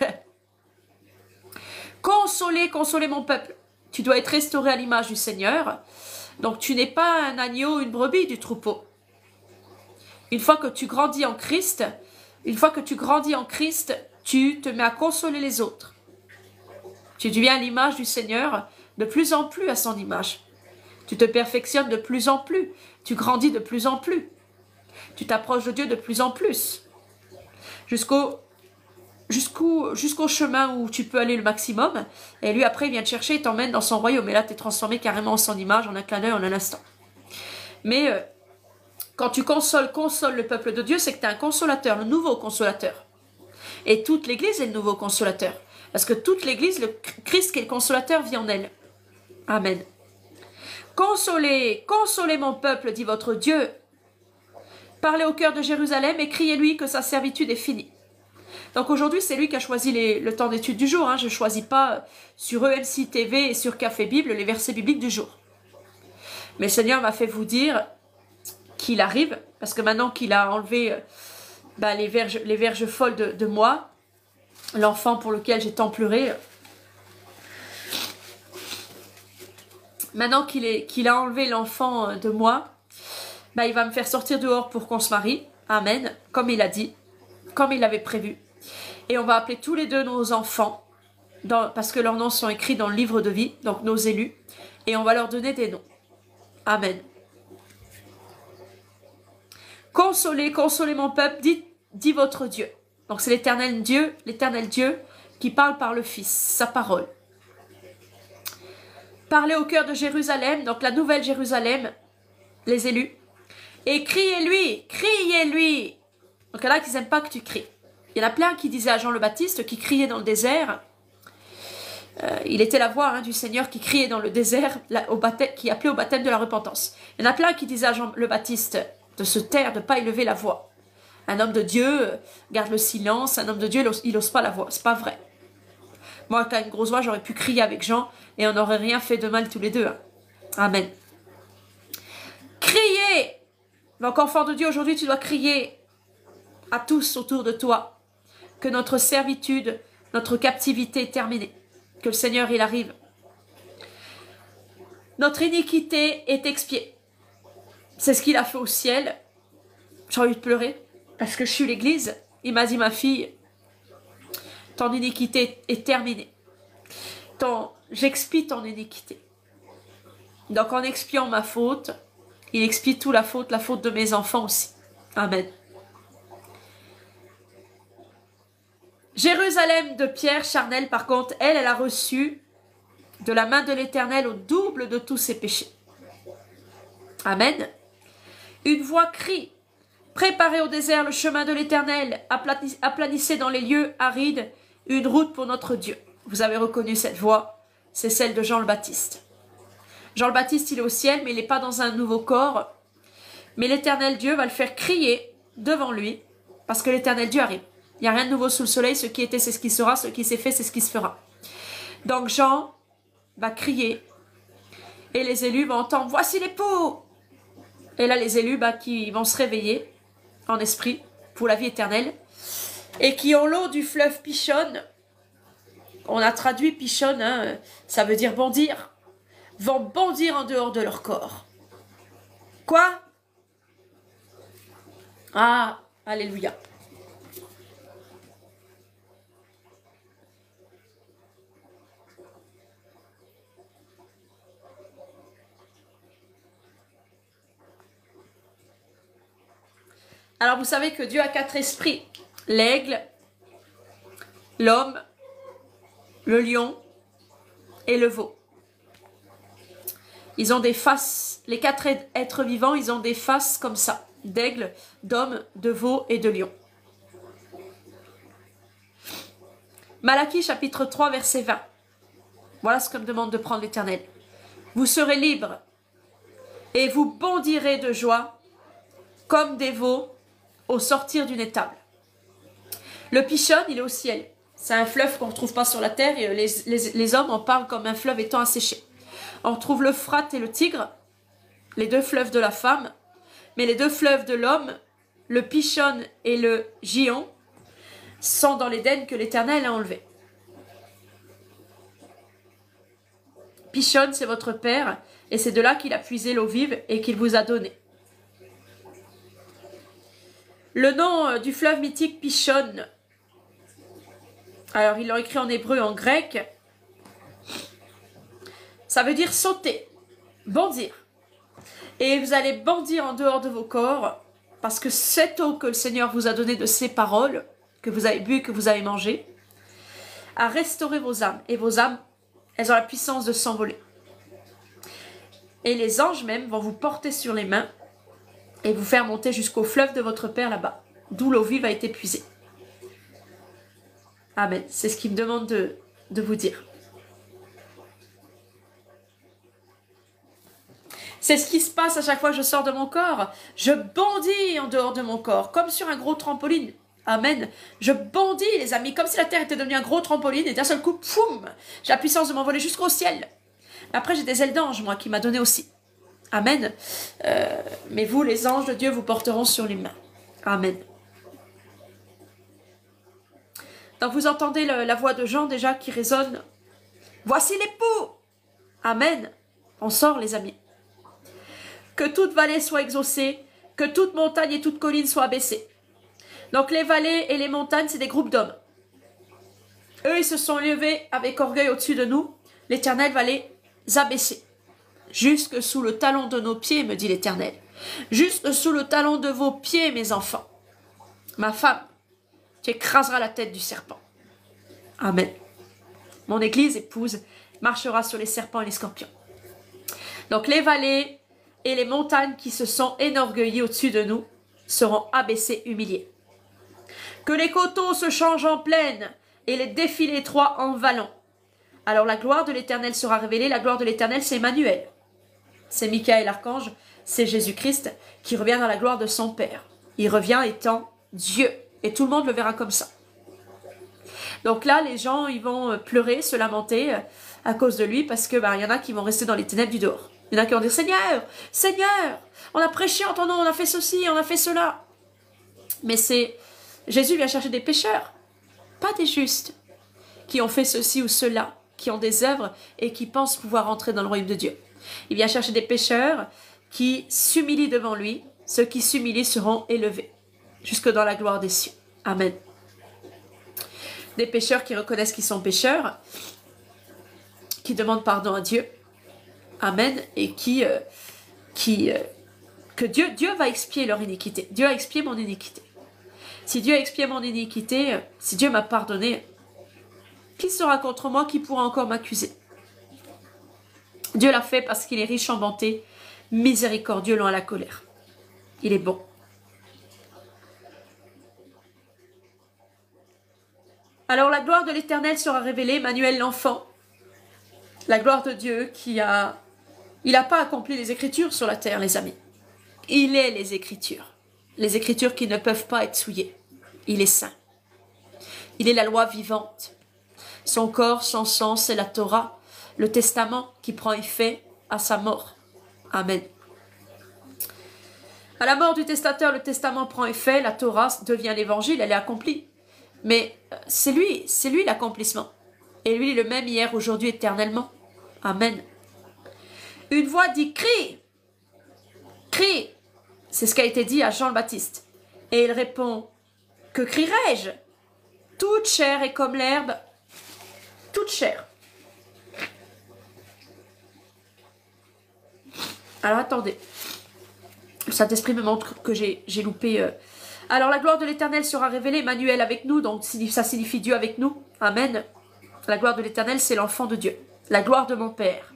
Consolez, consolez mon peuple. Tu dois être restauré à l'image du Seigneur. Donc tu n'es pas un agneau, une brebis du troupeau. Une fois que tu grandis en Christ, une fois que tu grandis en Christ, tu te mets à consoler les autres. Tu deviens à l'image du Seigneur, de plus en plus à son image. Tu te perfectionnes de plus en plus. Tu grandis de plus en plus. Tu t'approches de Dieu de plus en plus. Jusqu'au jusqu'au jusqu'au chemin où tu peux aller le maximum. Et lui, après, il vient te chercher et t'emmène dans son royaume. Et là, tu es transformé carrément en son image, en un clin d'œil, en un instant. Mais euh, quand tu consoles, consoles le peuple de Dieu, c'est que tu es un consolateur, le nouveau consolateur. Et toute l'Église est le nouveau consolateur. Parce que toute l'Église, le Christ qui est le consolateur, vit en elle. Amen. Consolez, consolez mon peuple, dit votre Dieu. Parlez au cœur de Jérusalem et criez-lui que sa servitude est finie. Donc aujourd'hui, c'est lui qui a choisi les, le temps d'étude du jour. Hein. Je ne choisis pas sur E M C T V et sur Café Bible les versets bibliques du jour. Mais le Seigneur m'a fait vous dire qu'il arrive, parce que maintenant qu'il a enlevé bah, les, verges, les verges folles de, de moi, l'enfant pour lequel j'ai tant pleuré, maintenant qu'il est, qu'il a enlevé l'enfant de moi, bah, il va me faire sortir dehors pour qu'on se marie. Amen. Comme il a dit, comme il l'avait prévu. Et on va appeler tous les deux nos enfants, dans, parce que leurs noms sont écrits dans le livre de vie, donc nos élus, et on va leur donner des noms. Amen. Consolez, consolez mon peuple, dit, dit votre Dieu. Donc c'est l'éternel Dieu, l'éternel Dieu qui parle par le Fils, sa parole. Parlez au cœur de Jérusalem, donc la nouvelle Jérusalem, les élus. Et criez-lui, criez-lui. Donc il y en a qui n'aiment pas que tu cries. Il y en a plein qui disaient à Jean le Baptiste, qui criait dans le désert. Euh, il était la voix hein, du Seigneur qui criait dans le désert, là, au baptême, qui appelait au baptême de la repentance. Il y en a plein qui disaient à Jean le Baptiste de se taire, de ne pas élever la voix. Un homme de Dieu garde le silence, un homme de Dieu, il n'ose pas la voix. C'est pas vrai. Moi, quand une grosse voix, j'aurais pu crier avec Jean et on n'aurait rien fait de mal tous les deux. Hein. Amen. Criez! Donc, enfant de Dieu, aujourd'hui, tu dois crier à tous autour de toi que notre servitude, notre captivité est terminée. Que le Seigneur, il arrive. Notre iniquité est expiée. C'est ce qu'il a fait au ciel. J'ai envie de pleurer parce que je suis l'église. Il m'a dit, ma fille, ton iniquité est terminée. Ton, j'expie ton iniquité. Donc en expiant ma faute, il expie toute la faute, la faute de mes enfants aussi. Amen. Jérusalem de Pierre charnel, par contre, elle, elle a reçu de la main de l'Éternel au double de tous ses péchés. Amen. Une voix crie, Préparez au désert le chemin de l'Éternel, aplanissez dans les lieux arides une route pour notre Dieu. Vous avez reconnu cette voix, c'est celle de Jean le Baptiste. Jean le Baptiste, il est au ciel, mais il n'est pas dans un nouveau corps. Mais l'Éternel Dieu va le faire crier devant lui, parce que l'Éternel Dieu arrive. Il n'y a rien de nouveau sous le soleil, ce qui était, c'est ce qui sera, ce qui s'est fait, c'est ce qui se fera. Donc Jean va crier, et les élus vont entendre, voici l'époux. Et là, les élus bah, qui vont se réveiller en esprit pour la vie éternelle, et qui ont l'eau du fleuve Pishon, on a traduit Pishon, hein, ça veut dire bondir, vont bondir en dehors de leur corps. Quoi? Ah, alléluia. Alors vous savez que Dieu a quatre esprits. L'aigle, l'homme, le lion et le veau. Ils ont des faces, les quatre êtres vivants, ils ont des faces comme ça. D'aigle, d'homme, de veau et de lion. Malachie chapitre trois verset vingt. Voilà ce que me demande de prendre l'Éternel. Vous serez libres et vous bondirez de joie comme des veaux au sortir d'une étable. Le Pishon, il est au ciel. C'est un fleuve qu'on ne retrouve pas sur la terre. Et les, les, les hommes en parlent comme un fleuve étant asséché. On retrouve l'Euphrate et le Tigre, les deux fleuves de la femme. Mais les deux fleuves de l'homme, le Pishon et le Gion, sont dans l'Éden que l'Éternel a enlevé. Pishon, c'est votre père, et c'est de là qu'il a puisé l'eau vive et qu'il vous a donnée. Le nom du fleuve mythique Pishon, alors ils l'ont écrit en hébreu et en grec, ça veut dire sauter, bondir. Et vous allez bondir en dehors de vos corps, parce que cette eau que le Seigneur vous a donnée de ses paroles, que vous avez bu, que vous avez mangé, a restauré vos âmes. Et vos âmes, elles ont la puissance de s'envoler. Et les anges même vont vous porter sur les mains et vous faire monter jusqu'au fleuve de votre Père là-bas, d'où l'eau vive a été puisée. Amen. C'est ce qu'il me demande de, de vous dire. C'est ce qui se passe à chaque fois que je sors de mon corps. Je bondis en dehors de mon corps, comme sur un gros trampoline. Amen. Je bondis, les amis, comme si la terre était devenue un gros trampoline et d'un seul coup, poum, j'ai la puissance de m'envoler jusqu'au ciel. Après, j'ai des ailes d'ange, moi, qui m'a donné aussi. Amen. Euh, mais vous, les anges de Dieu, vous porteront sur les mains. Amen. Donc, vous entendez le, la voix de Jean déjà qui résonne. Voici l'époux. Amen. On sort, les amis. Que toute vallée soit exaucée, que toute montagne et toute colline soient abaissées. Donc, les vallées et les montagnes, c'est des groupes d'hommes. Eux, ils se sont levés avec orgueil au-dessus de nous. L'Éternel va les abaisser. Jusque sous le talon de nos pieds, me dit l'Éternel. Jusque sous le talon de vos pieds, mes enfants. Ma femme, tu écraseras la tête du serpent. Amen. Mon église épouse marchera sur les serpents et les scorpions. Donc les vallées et les montagnes qui se sont énorgueillies au-dessus de nous seront abaissées, humiliées. Que les coteaux se changent en plaine et les défilés étroits en vallons. Alors la gloire de l'Éternel sera révélée. La gloire de l'Éternel, c'est Emmanuel. C'est Michael l'archange, c'est Jésus-Christ qui revient dans la gloire de son Père. Il revient étant Dieu. Et tout le monde le verra comme ça. Donc là, les gens, ils vont pleurer, se lamenter à cause de lui, parce que bah, y en a qui vont rester dans les ténèbres du dehors. Il y en a qui vont dire, Seigneur, Seigneur, on a prêché en ton nom, on a fait ceci, on a fait cela. Mais c'est, Jésus vient chercher des pécheurs, pas des justes, qui ont fait ceci ou cela, qui ont des œuvres et qui pensent pouvoir entrer dans le royaume de Dieu. Il vient chercher des pécheurs qui s'humilient devant lui. Ceux qui s'humilient seront élevés jusque dans la gloire des cieux. Amen. Des pécheurs qui reconnaissent qu'ils sont pécheurs, qui demandent pardon à Dieu. Amen. Et qui, euh, qui euh, que Dieu, Dieu va expier leur iniquité. Dieu a expié mon iniquité. Si Dieu a expié mon iniquité, si Dieu m'a pardonné, qui sera contre moi? Qui pourra encore m'accuser? Dieu l'a fait parce qu'il est riche en bonté, miséricordieux, lent à la colère. Il est bon. Alors la gloire de l'Éternel sera révélée, Emmanuel l'enfant. La gloire de Dieu qui a... Il n'a pas accompli les Écritures sur la terre, les amis. Il est les Écritures. Les Écritures qui ne peuvent pas être souillées. Il est saint. Il est la loi vivante. Son corps, son sang, c'est la Torah, le testament qui prend effet à sa mort. Amen. À la mort du testateur, le testament prend effet, la Torah devient l'évangile, elle est accomplie. Mais c'est lui, c'est lui l'accomplissement. Et lui, le même hier, aujourd'hui, éternellement. Amen. Une voix dit « Crie !» Crie. C'est ce qui a été dit à Jean le Baptiste. Et il répond « Que crierai-je ? Toute chair est comme l'herbe, toute chair. » Alors attendez. Le Saint-Esprit me montre que j'ai loupé. Euh... Alors la gloire de l'Éternel sera révélée, Emmanuel avec nous, donc ça signifie Dieu avec nous. Amen. La gloire de l'Éternel, c'est l'enfant de Dieu. La gloire de mon Père.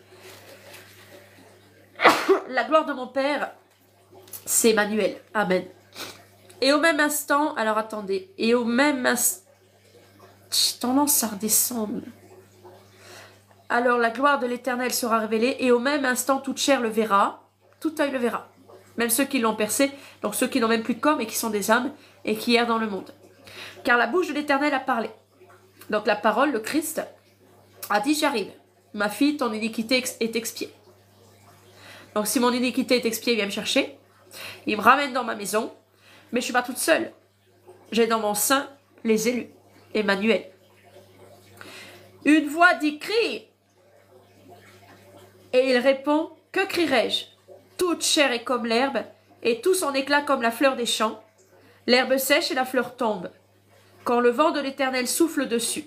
La gloire de mon Père, c'est Emmanuel. Amen. Et au même instant, alors attendez, et au même instant, j'ai tendance à redescendre. Alors la gloire de l'Éternel sera révélée, et au même instant, toute chair le verra, tout œil le verra. Même ceux qui l'ont percé, donc ceux qui n'ont même plus de corps, mais qui sont des âmes, et qui errent dans le monde. Car la bouche de l'Éternel a parlé. Donc la parole, le Christ, a dit, j'arrive. Ma fille, ton iniquité est expiée. Donc si mon iniquité est expiée, il vient me chercher. Il me ramène dans ma maison. Mais je ne suis pas toute seule. J'ai dans mon sein les élus. Emmanuel. Une voix dit, crie. Et il répond, que crierai-je? Toute chair est comme l'herbe, et tout son éclat comme la fleur des champs. L'herbe sèche et la fleur tombe, quand le vent de l'Éternel souffle dessus.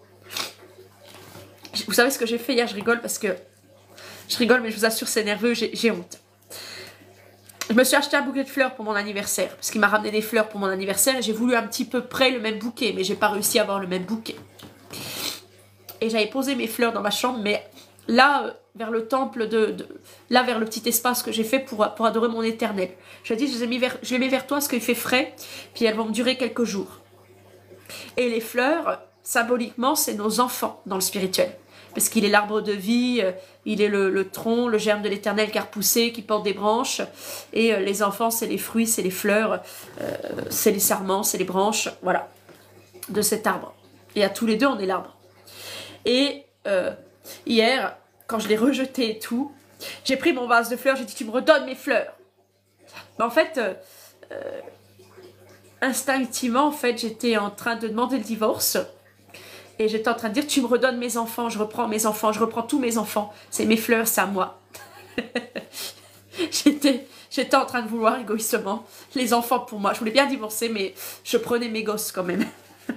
Vous savez ce que j'ai fait hier? Je rigole parce que... Je rigole, mais je vous assure, c'est nerveux, j'ai honte. Je me suis acheté un bouquet de fleurs pour mon anniversaire, parce qu'il m'a ramené des fleurs pour mon anniversaire, et j'ai voulu un petit peu près le même bouquet, mais j'ai pas réussi à avoir le même bouquet. Et j'avais posé mes fleurs dans ma chambre, mais là, vers le temple, de, de là, vers le petit espace que j'ai fait pour, pour adorer mon Éternel. Je dis, je les ai mis vers, je les mets vers toi, parce qu'il fait frais, puis elles vont me durer quelques jours. Et les fleurs, symboliquement, c'est nos enfants dans le spirituel. Parce qu'il est l'arbre de vie, il est le, le tronc, le germe de l'Éternel qui a repoussé, qui porte des branches. Et euh, les enfants, c'est les fruits, c'est les fleurs, euh, c'est les sarments, c'est les branches, voilà, de cet arbre. Et à tous les deux, on est l'arbre. Et euh, hier, quand je l'ai rejeté et tout, j'ai pris mon vase de fleurs, j'ai dit, tu me redonnes mes fleurs. Mais en fait, euh, euh, instinctivement, en fait, j'étais en train de demander le divorce. Et j'étais en train de dire, tu me redonnes mes enfants, je reprends mes enfants, je reprends tous mes enfants. C'est mes fleurs, c'est à moi. J'étais j'étais en train de vouloir égoïstement les enfants pour moi. Je voulais bien divorcer, mais je prenais mes gosses quand même.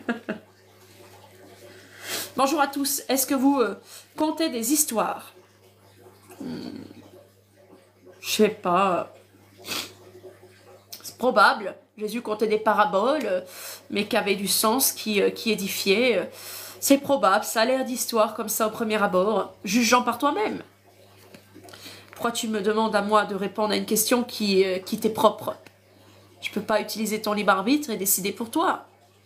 Bonjour à tous. Est-ce que vous euh, comptez des histoires? hmm, Je sais pas. C'est probable. Jésus comptait des paraboles, mais qui avaient du sens, qui, euh, qui édifiaient. C'est probable, ça a l'air d'histoire comme ça au premier abord. Jugeant par toi-même. Pourquoi tu me demandes à moi de répondre à une question qui, euh, qui t'est propre? Je ne peux pas utiliser ton libre arbitre et décider pour toi.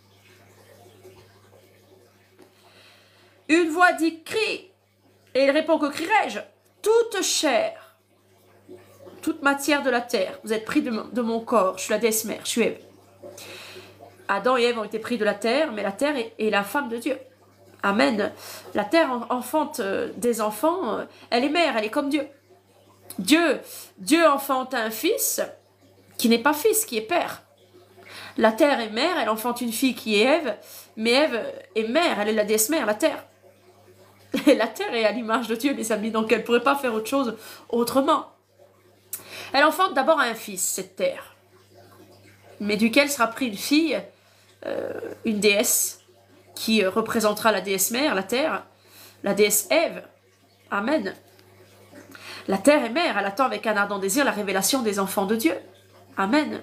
Une voix dit « crie » et il répond « que crierai-je » ? Toute chair, toute matière de la terre. Vous êtes pris de mon, de mon corps, je suis la déesse mère, je suis Ève. Adam et Ève ont été pris de la terre, mais la terre est, est la femme de Dieu. Amen. La terre enfante des enfants, elle est mère, elle est comme Dieu. Dieu, Dieu enfante un fils qui n'est pas fils, qui est père. La terre est mère, elle enfante une fille qui est Ève, mais Ève est mère, elle est la déesse mère, la terre. Et la terre est à l'image de Dieu, les amis, donc elle ne pourrait pas faire autre chose autrement. Elle enfante d'abord un fils, cette terre, mais duquel sera pris une fille, euh, une déesse, qui représentera la déesse mère, la terre, la déesse Ève. Amen. La terre est mère, elle attend avec un ardent désir la révélation des enfants de Dieu. Amen.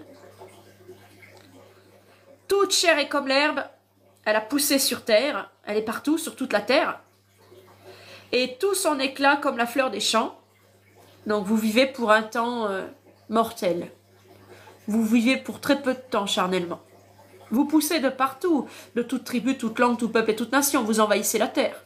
Toute chair est comme l'herbe, elle a poussé sur terre, elle est partout, sur toute la terre, et tout son éclat comme la fleur des champs. Donc vous vivez pour un temps euh, mortel. Vous vivez pour très peu de temps charnellement. Vous poussez de partout, de toute tribu, toute langue, tout peuple et toute nation. Vous envahissez la terre.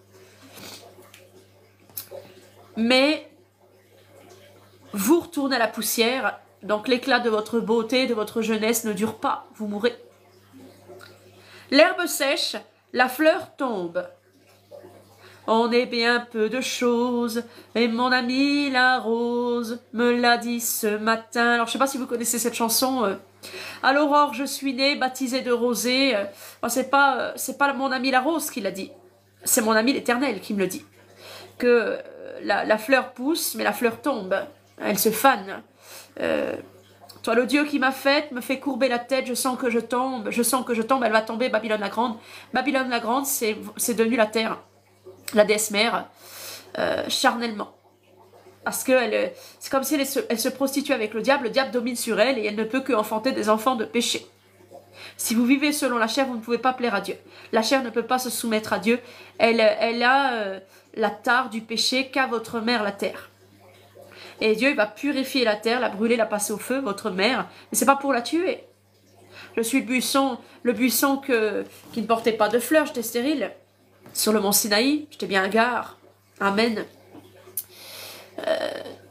Mais vous retournez à la poussière, donc l'éclat de votre beauté, de votre jeunesse ne dure pas, vous mourrez. L'herbe sèche, la fleur tombe. On est bien peu de choses, et mon ami la rose me l'a dit ce matin. Alors je ne sais pas si vous connaissez cette chanson. Euh, à l'aurore je suis née, baptisée de rosée. Euh, c'est pas, euh, c'est pas mon ami la rose qui l'a dit, c'est mon ami l'Éternel qui me le dit. Que euh, la, la fleur pousse, mais la fleur tombe, elle se fane. Euh, toi le Dieu qui m'a faite me fait courber la tête, je sens que je tombe, je sens que je tombe, elle va tomber, Babylone la grande. Babylone la grande, c'est devenu la terre. La déesse mère, euh, charnellement. Parce que c'est comme si elle se, elle se prostitue avec le diable, le diable domine sur elle et elle ne peut que enfanter des enfants de péché. Si vous vivez selon la chair, vous ne pouvez pas plaire à Dieu. La chair ne peut pas se soumettre à Dieu. Elle, elle a euh, la tare du péché qu'a votre mère la terre. Et Dieu il va purifier la terre, la brûler, la passer au feu, votre mère. Mais c'est pas pour la tuer. Je suis le buisson, le buisson que, qui ne portait pas de fleurs, j'étais stérile. Sur le mont Sinaï, j'étais bien hagard. Amen. Euh,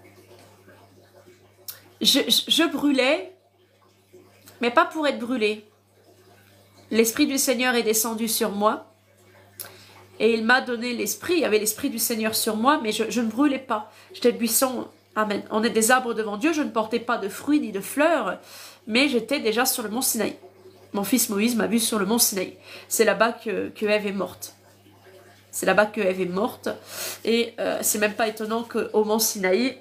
je, je, je brûlais, mais pas pour être brûlé. L'Esprit du Seigneur est descendu sur moi. Et il m'a donné l'Esprit. Il y avait l'Esprit du Seigneur sur moi, mais je, je ne brûlais pas. J'étais le buisson. Amen. On est des arbres devant Dieu. Je ne portais pas de fruits ni de fleurs, mais j'étais déjà sur le mont Sinaï. Mon fils Moïse m'a vu sur le mont Sinaï. C'est là-bas que, que Ève est morte. C'est là-bas que Ève est morte. Et euh, c'est même pas étonnant qu'au mont Sinaï,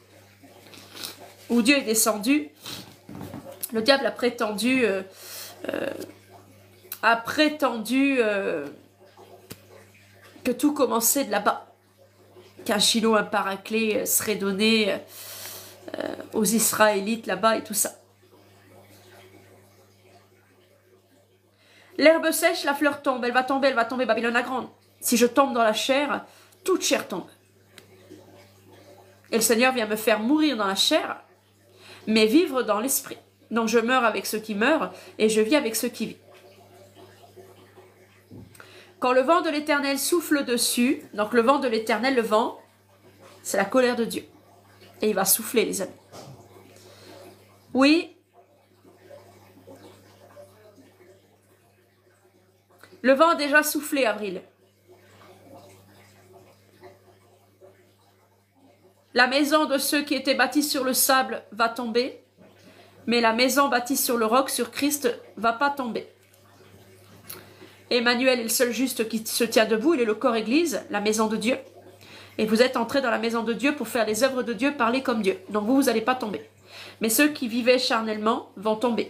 où Dieu est descendu, le diable a prétendu, euh, euh, a prétendu euh, que tout commençait de là-bas. Qu'un Shiloh, un paraclet serait donné euh, aux Israélites là-bas et tout ça. L'herbe sèche, la fleur tombe. Elle va tomber, elle va tomber, Babylone la grande. Si je tombe dans la chair, toute chair tombe. Et le Seigneur vient me faire mourir dans la chair, mais vivre dans l'esprit. Donc je meurs avec ceux qui meurent et je vis avec ceux qui vivent. Quand le vent de l'Éternel souffle dessus, donc le vent de l'Éternel, le vent, c'est la colère de Dieu. Et il va souffler, les amis. Oui, le vent a déjà soufflé, Avril. La maison de ceux qui étaient bâtis sur le sable va tomber, mais la maison bâtie sur le roc, sur Christ, va pas tomber. Emmanuel est le seul juste qui se tient debout, il est le corps église, la maison de Dieu. Et vous êtes entrés dans la maison de Dieu pour faire les œuvres de Dieu, parler comme Dieu. Donc vous, vous n'allez pas tomber. Mais ceux qui vivaient charnellement vont tomber.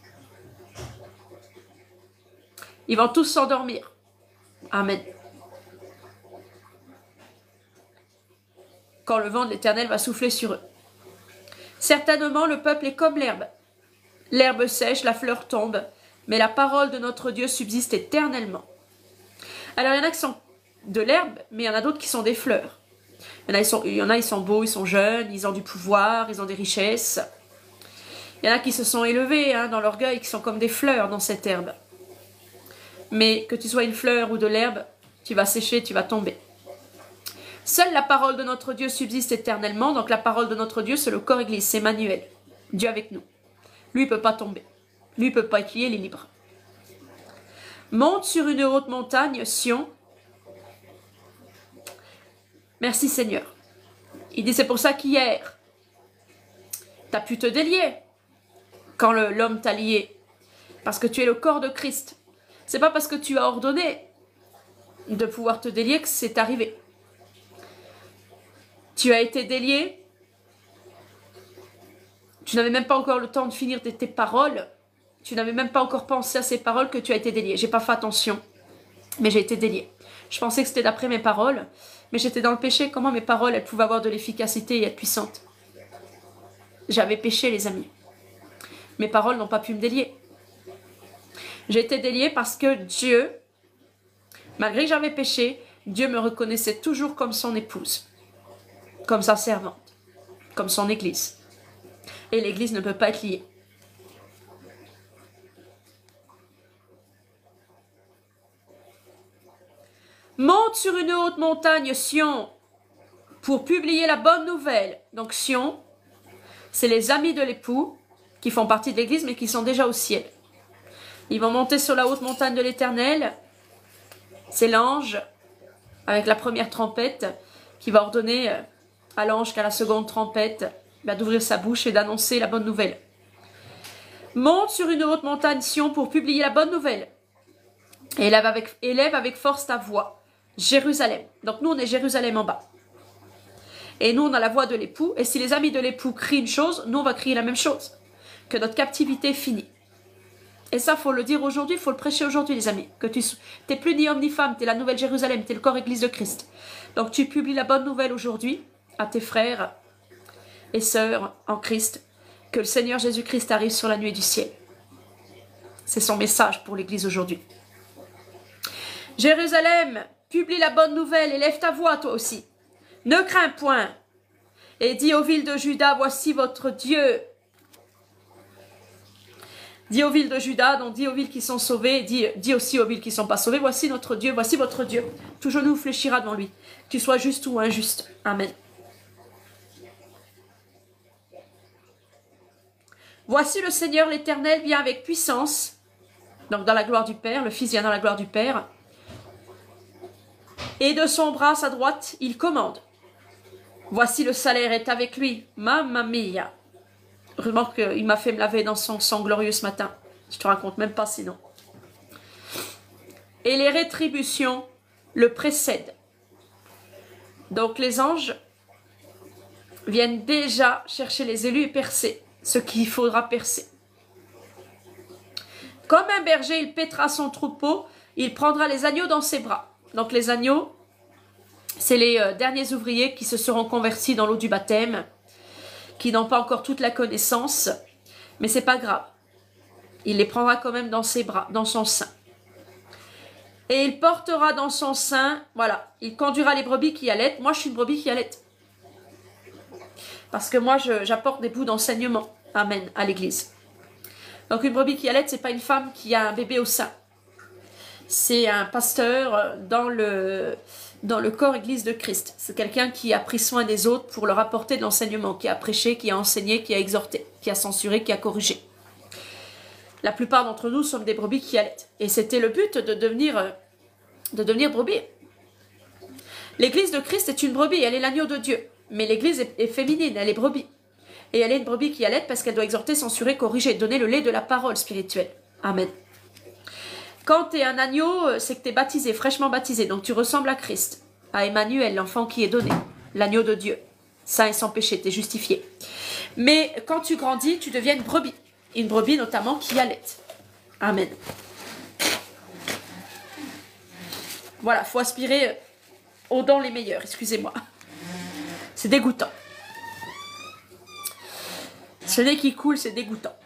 Ils vont tous s'endormir. Amen. Quand le vent de l'Éternel va souffler sur eux. Certainement, le peuple est comme l'herbe. L'herbe sèche, la fleur tombe, mais la parole de notre Dieu subsiste éternellement. Alors, il y en a qui sont de l'herbe, mais il y en a d'autres qui sont des fleurs. Il y en a, ils sont, il y en a, ils sont beaux, ils sont jeunes, ils ont du pouvoir, ils ont des richesses. Il y en a qui se sont élevés hein, dans l'orgueil, qui sont comme des fleurs dans cette herbe. Mais que tu sois une fleur ou de l'herbe, tu vas sécher, tu vas tomber. Seule la parole de notre Dieu subsiste éternellement. Donc la parole de notre Dieu, c'est le corps église, c'est Emmanuel. Dieu avec nous. Lui, il ne peut pas tomber. Lui, il ne peut pas être lié, il est libre. Monte sur une haute montagne, Sion. Merci Seigneur. Il dit, c'est pour ça qu'hier, tu as pu te délier quand l'homme t'a lié. Parce que tu es le corps de Christ. C'est pas parce que tu as ordonné de pouvoir te délier que c'est arrivé. Tu as été délié. Tu n'avais même pas encore le temps de finir tes, tes paroles. Tu n'avais même pas encore pensé à ces paroles que tu as été délié. J'ai pas fait attention, mais j'ai été délié. Je pensais que c'était d'après mes paroles, mais j'étais dans le péché. Comment mes paroles, elles pouvaient avoir de l'efficacité et être puissantes? J'avais péché, les amis. Mes paroles n'ont pas pu me délier. J'ai été délié parce que Dieu, malgré que j'avais péché, Dieu me reconnaissait toujours comme son épouse, comme sa servante, comme son église. Et l'église ne peut pas être liée. Monte sur une haute montagne, Sion, pour publier la bonne nouvelle. Donc Sion, c'est les amis de l'époux qui font partie de l'église mais qui sont déjà au ciel. Ils vont monter sur la haute montagne de l'Éternel. C'est l'ange avec la première trompette qui va ordonner à l'ange qu'à la seconde trompette d'ouvrir sa bouche et d'annoncer la bonne nouvelle. Monte sur une haute montagne, Sion, pour publier la bonne nouvelle. Et élève avec, élève avec force ta voix. Jérusalem. Donc nous, on est Jérusalem en bas. Et nous, on a la voix de l'époux. Et si les amis de l'époux crient une chose, nous, on va crier la même chose. Que notre captivité est finie. Et ça, il faut le dire aujourd'hui, il faut le prêcher aujourd'hui, les amis. Que tu n'es plus ni homme ni femme, tu es la nouvelle Jérusalem, tu es le corps église de Christ. Donc tu publies la bonne nouvelle aujourd'hui à tes frères et sœurs en Christ, que le Seigneur Jésus-Christ arrive sur la nuée du ciel. C'est son message pour l'église aujourd'hui. Jérusalem, publie la bonne nouvelle et lève ta voix toi aussi. Ne crains point et dis aux villes de Juda, voici votre Dieu. Dis aux villes de Juda, donc dis aux villes qui sont sauvées, dis, dis aussi aux villes qui ne sont pas sauvées, voici notre Dieu, voici votre Dieu. Tout genou fléchira devant lui, que tu sois juste ou injuste. Amen. Voici le Seigneur l'Éternel vient avec puissance, donc dans la gloire du Père, le Fils vient dans la gloire du Père, et de son bras à sa droite, il commande. Voici le salaire est avec lui, mamma mia. Heureusement qu'il m'a fait me laver dans son sang glorieux ce matin. Je te raconte même pas sinon. Et les rétributions le précèdent. Donc les anges viennent déjà chercher les élus et percer ce qu'il faudra percer. Comme un berger, il paîtra son troupeau, il prendra les agneaux dans ses bras. Donc les agneaux, c'est les euh, derniers ouvriers qui se seront convertis dans l'eau du baptême, qui n'ont pas encore toute la connaissance, mais c'est pas grave. Il les prendra quand même dans ses bras, dans son sein. Et il portera dans son sein, voilà, il conduira les brebis qui allaitent. Moi, je suis une brebis qui allaite. Parce que moi, j'apporte des bouts d'enseignement, amen, à l'église. Donc une brebis qui allaite, c'est pas une femme qui a un bébé au sein. C'est un pasteur dans le... dans le corps église de Christ. C'est quelqu'un qui a pris soin des autres pour leur apporter de l'enseignement, qui a prêché, qui a enseigné, qui a exhorté, qui a censuré, qui a corrigé. La plupart d'entre nous sommes des brebis qui allaitent. Et c'était le but de devenir, de devenir brebis. L'église de Christ est une brebis, elle est l'agneau de Dieu. Mais l'église est, est féminine, elle est brebis. Et elle est une brebis qui allaite parce qu'elle doit exhorter, censurer, corriger, donner le lait de la parole spirituelle. Amen. Quand tu es un agneau, c'est que tu es baptisé, fraîchement baptisé. Donc tu ressembles à Christ, à Emmanuel, l'enfant qui est donné, l'agneau de Dieu, saint et sans péché, tu es justifié. Mais quand tu grandis, tu deviens une brebis. Une brebis notamment qui allaite. Amen. Voilà, il faut aspirer aux dents les meilleurs, excusez-moi. C'est dégoûtant. Ce nez qui coule, c'est dégoûtant.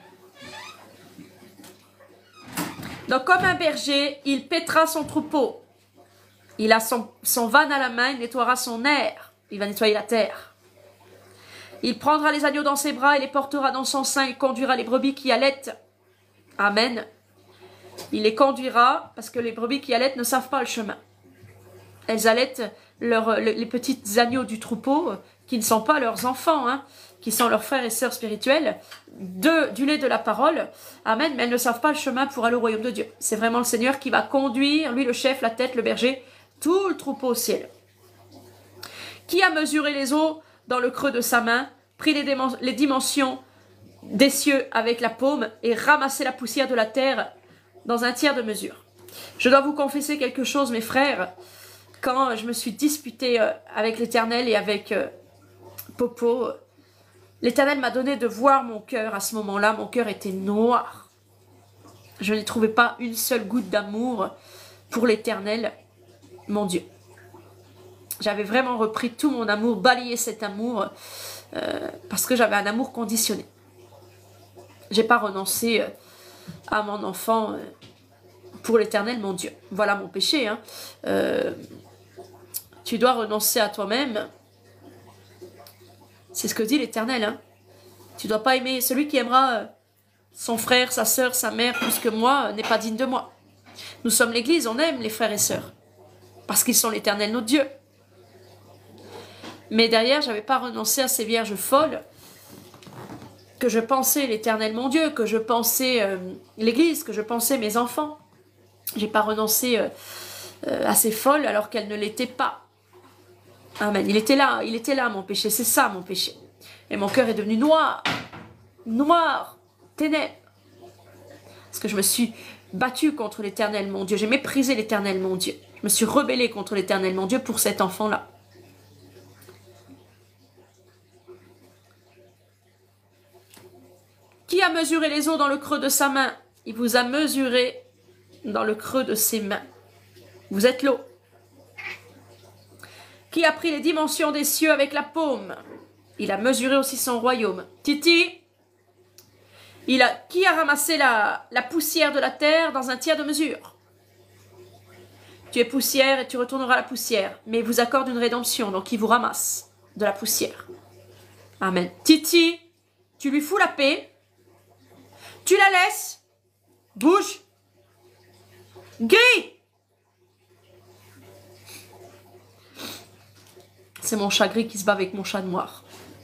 Donc comme un berger, il paîtra son troupeau. Il a son, son vanne à la main, il nettoiera son air. Il va nettoyer la terre. Il prendra les agneaux dans ses bras et les portera dans son sein. Il conduira les brebis qui allaitent. Amen. Il les conduira parce que les brebis qui allaitent ne savent pas le chemin. Elles allaitent leur, les petites agneaux du troupeau qui ne sont pas leurs enfants, hein, qui sont leurs frères et sœurs spirituels, de, du lait de la parole. Amen. Mais elles ne savent pas le chemin pour aller au royaume de Dieu. C'est vraiment le Seigneur qui va conduire, lui le chef, la tête, le berger, tout le troupeau au ciel. Qui a mesuré les eaux dans le creux de sa main, pris les, les dimensions des cieux avec la paume et ramassé la poussière de la terre dans un tiers de mesure. Je dois vous confesser quelque chose, mes frères. Quand je me suis disputée avec l'Éternel et avec Popo, l'Éternel m'a donné de voir mon cœur à ce moment-là. Mon cœur était noir. Je n'y trouvais pas une seule goutte d'amour pour l'Éternel, mon Dieu. J'avais vraiment repris tout mon amour, balayé cet amour, euh, parce que j'avais un amour conditionné. J'ai pas renoncé euh, à mon enfant euh, pour l'Éternel, mon Dieu. Voilà mon péché. Hein. Euh, tu dois renoncer à toi-même. C'est ce que dit l'Éternel. Hein. Tu dois pas aimer celui qui aimera euh, son frère, sa sœur, sa mère plus que moi, euh, n'est pas digne de moi. Nous sommes l'Église, on aime les frères et sœurs. parce qu'ils sont l'Éternel notre Dieu. Mais derrière, je n'avais pas renoncé à ces vierges folles, que je pensais l'Éternel mon Dieu, que je pensais euh, l'Église, que je pensais mes enfants. Je n'ai pas renoncé euh, euh, à ces folles alors qu'elles ne l'étaient pas. Amen. Il était là, il était là mon péché, c'est ça mon péché. Et mon cœur est devenu noir, noir, ténèbres. Parce que je me suis battue contre l'Éternel mon Dieu, j'ai méprisé l'Éternel mon Dieu. Je me suis rebellée contre l'Éternel mon Dieu pour cet enfant-là. Qui a mesuré les eaux dans le creux de sa main? Il vous a mesuré dans le creux de ses mains. Vous êtes l'eau. Qui a pris les dimensions des cieux avec la paume? Il a mesuré aussi son royaume. Titi, il a, qui a ramassé la, la poussière de la terre dans un tiers de mesure? Tu es poussière et tu retourneras à la poussière. Mais il vous accorde une rédemption, donc il vous ramasse de la poussière. Amen. Titi, tu lui fous la paix. Tu la laisses. Bouge. Guy. C'est mon chat gris qui se bat avec mon chat noir.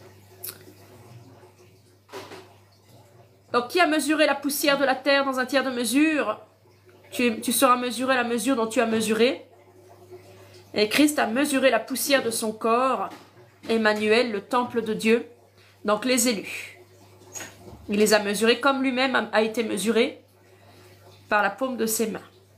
Donc, qui a mesuré la poussière de la terre dans un tiers de mesure? Tu, tu seras mesuré la mesure dont tu as mesuré. Et Christ a mesuré la poussière de son corps. Emmanuel, le temple de Dieu. Donc, les élus. Il les a mesurés comme lui-même a été mesuré par la paume de ses mains.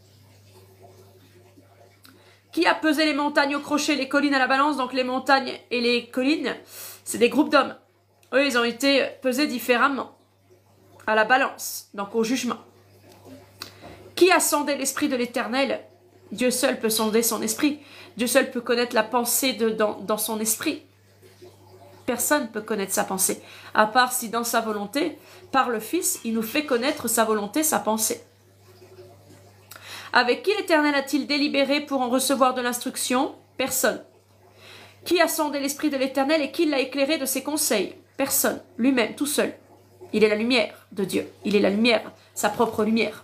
Qui a pesé les montagnes au crochet, les collines à la balance? Donc les montagnes et les collines, c'est des groupes d'hommes. Eux, ils ont été pesés différemment à la balance, donc au jugement. Qui a sondé l'esprit de l'Éternel? Dieu seul peut sonder son esprit. Dieu seul peut connaître la pensée de, dans, dans son esprit. Personne ne peut connaître sa pensée, à part si dans sa volonté, par le Fils, il nous fait connaître sa volonté, sa pensée. Avec qui l'Éternel a-t-il délibéré pour en recevoir de l'instruction? Personne. Qui a sondé l'esprit de l'Éternel et qui l'a éclairé de ses conseils? Personne. Lui-même, tout seul. Il est la lumière de Dieu. Il est la lumière, sa propre lumière.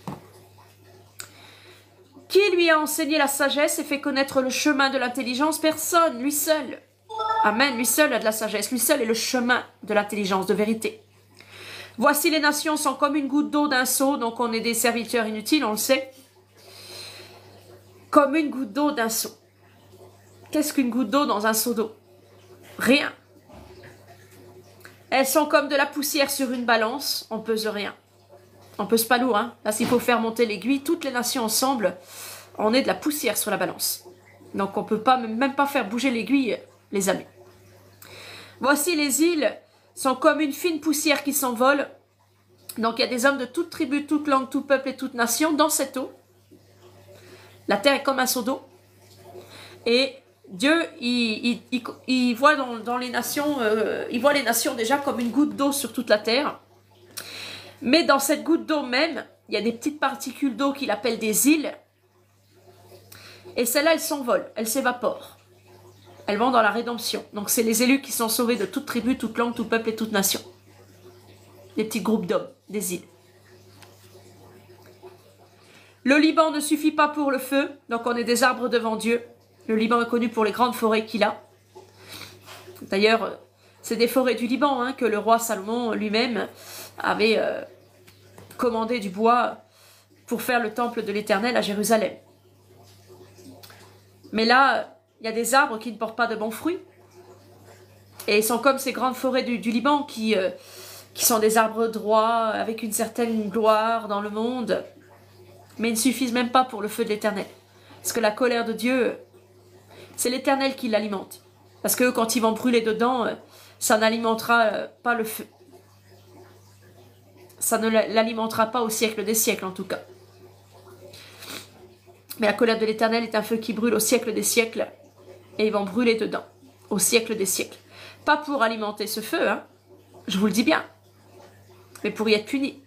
Qui lui a enseigné la sagesse et fait connaître le chemin de l'intelligence? Personne. Lui seul. Amen. Lui seul a de la sagesse. Lui seul est le chemin de l'intelligence, de vérité. Voici les nations sont comme une goutte d'eau d'un seau. Donc on est des serviteurs inutiles, on le sait. Comme une goutte d'eau d'un seau. Qu'est-ce qu'une goutte d'eau dans un seau d'eau? Rien. Elles sont comme de la poussière sur une balance. On pèse rien. On pèse pas lourd. Hein. Là, s'il faut faire monter l'aiguille, toutes les nations ensemble, on est de la poussière sur la balance. Donc on ne peut pas, même pas faire bouger l'aiguille, les amis. Voici les îles sont comme une fine poussière qui s'envole. Donc il y a des hommes de toute tribu, toute langue, tout peuple et toute nation dans cette eau. La terre est comme un seau d'eau. Et Dieu, il, il, il, il voit dans, dans les nations, euh, il voit les nations déjà comme une goutte d'eau sur toute la terre. Mais dans cette goutte d'eau même, il y a des petites particules d'eau qu'il appelle des îles. Et celles-là, elles s'envolent, elles s'évaporent. Elles vont dans la rédemption. Donc c'est les élus qui sont sauvés de toute tribu, toute langue, tout peuple et toute nation. Des petits groupes d'hommes, des îles. Le Liban ne suffit pas pour le feu, donc on est des arbres devant Dieu. Le Liban est connu pour les grandes forêts qu'il a. D'ailleurs, c'est des forêts du Liban hein, que le roi Salomon lui-même avait euh, commandé du bois pour faire le temple de l'Éternel à Jérusalem. Mais là, il y a des arbres qui ne portent pas de bons fruits. Et ils sont comme ces grandes forêts du, du Liban qui, euh, qui sont des arbres droits, avec une certaine gloire dans le monde. Mais ils ne suffisent même pas pour le feu de l'Éternel. Parce que la colère de Dieu, c'est l'Éternel qui l'alimente. Parce que quand ils vont brûler dedans, ça n'alimentera pas le feu. Ça ne l'alimentera pas au siècle des siècles en tout cas. Mais la colère de l'Éternel est un feu qui brûle au siècle des siècles. Et ils vont brûler dedans, au siècle des siècles. Pas pour alimenter ce feu, hein, je vous le dis bien. Mais pour y être punis.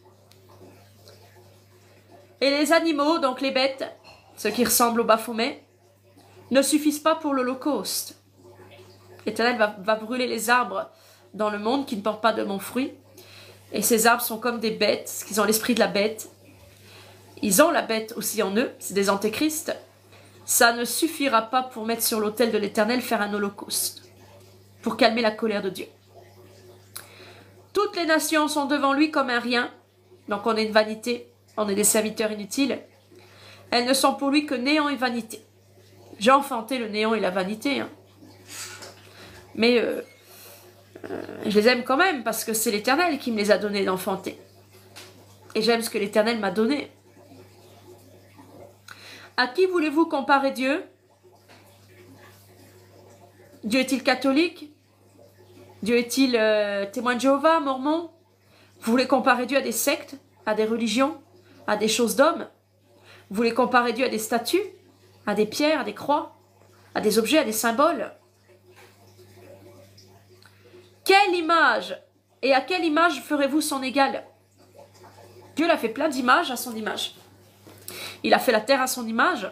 Et les animaux, donc les bêtes, ceux qui ressemblent au Baphomet, ne suffisent pas pour l'Holocauste. L'Éternel va, va brûler les arbres dans le monde qui ne portent pas de bons fruits. Et ces arbres sont comme des bêtes, parce qu'ils ont l'esprit de la bête. Ils ont la bête aussi en eux, c'est des antéchrists. ça ne suffira pas pour mettre sur l'autel de l'Éternel, faire un holocauste, pour calmer la colère de Dieu. Toutes les nations sont devant lui comme un rien, donc on est une vanité, on est des serviteurs inutiles. Elles ne sont pour lui que néant et vanité. J'ai enfanté le néant et la vanité, hein. Mais euh, euh, je les aime quand même, parce que c'est l'Éternel qui me les a donnés d'enfanter. Et j'aime ce que l'Éternel m'a donné. À qui voulez-vous comparer Dieu? Dieu est-il catholique? Dieu est-il euh, témoin de Jéhovah, mormon? Vous voulez comparer Dieu à des sectes, à des religions, à des choses d'hommes? Vous voulez comparer Dieu à des statues, à des pierres, à des croix, à des objets, à des symboles? Quelle image et à quelle image ferez-vous son égal? Dieu l'a fait plein d'images à son image. Il a fait la terre à son image.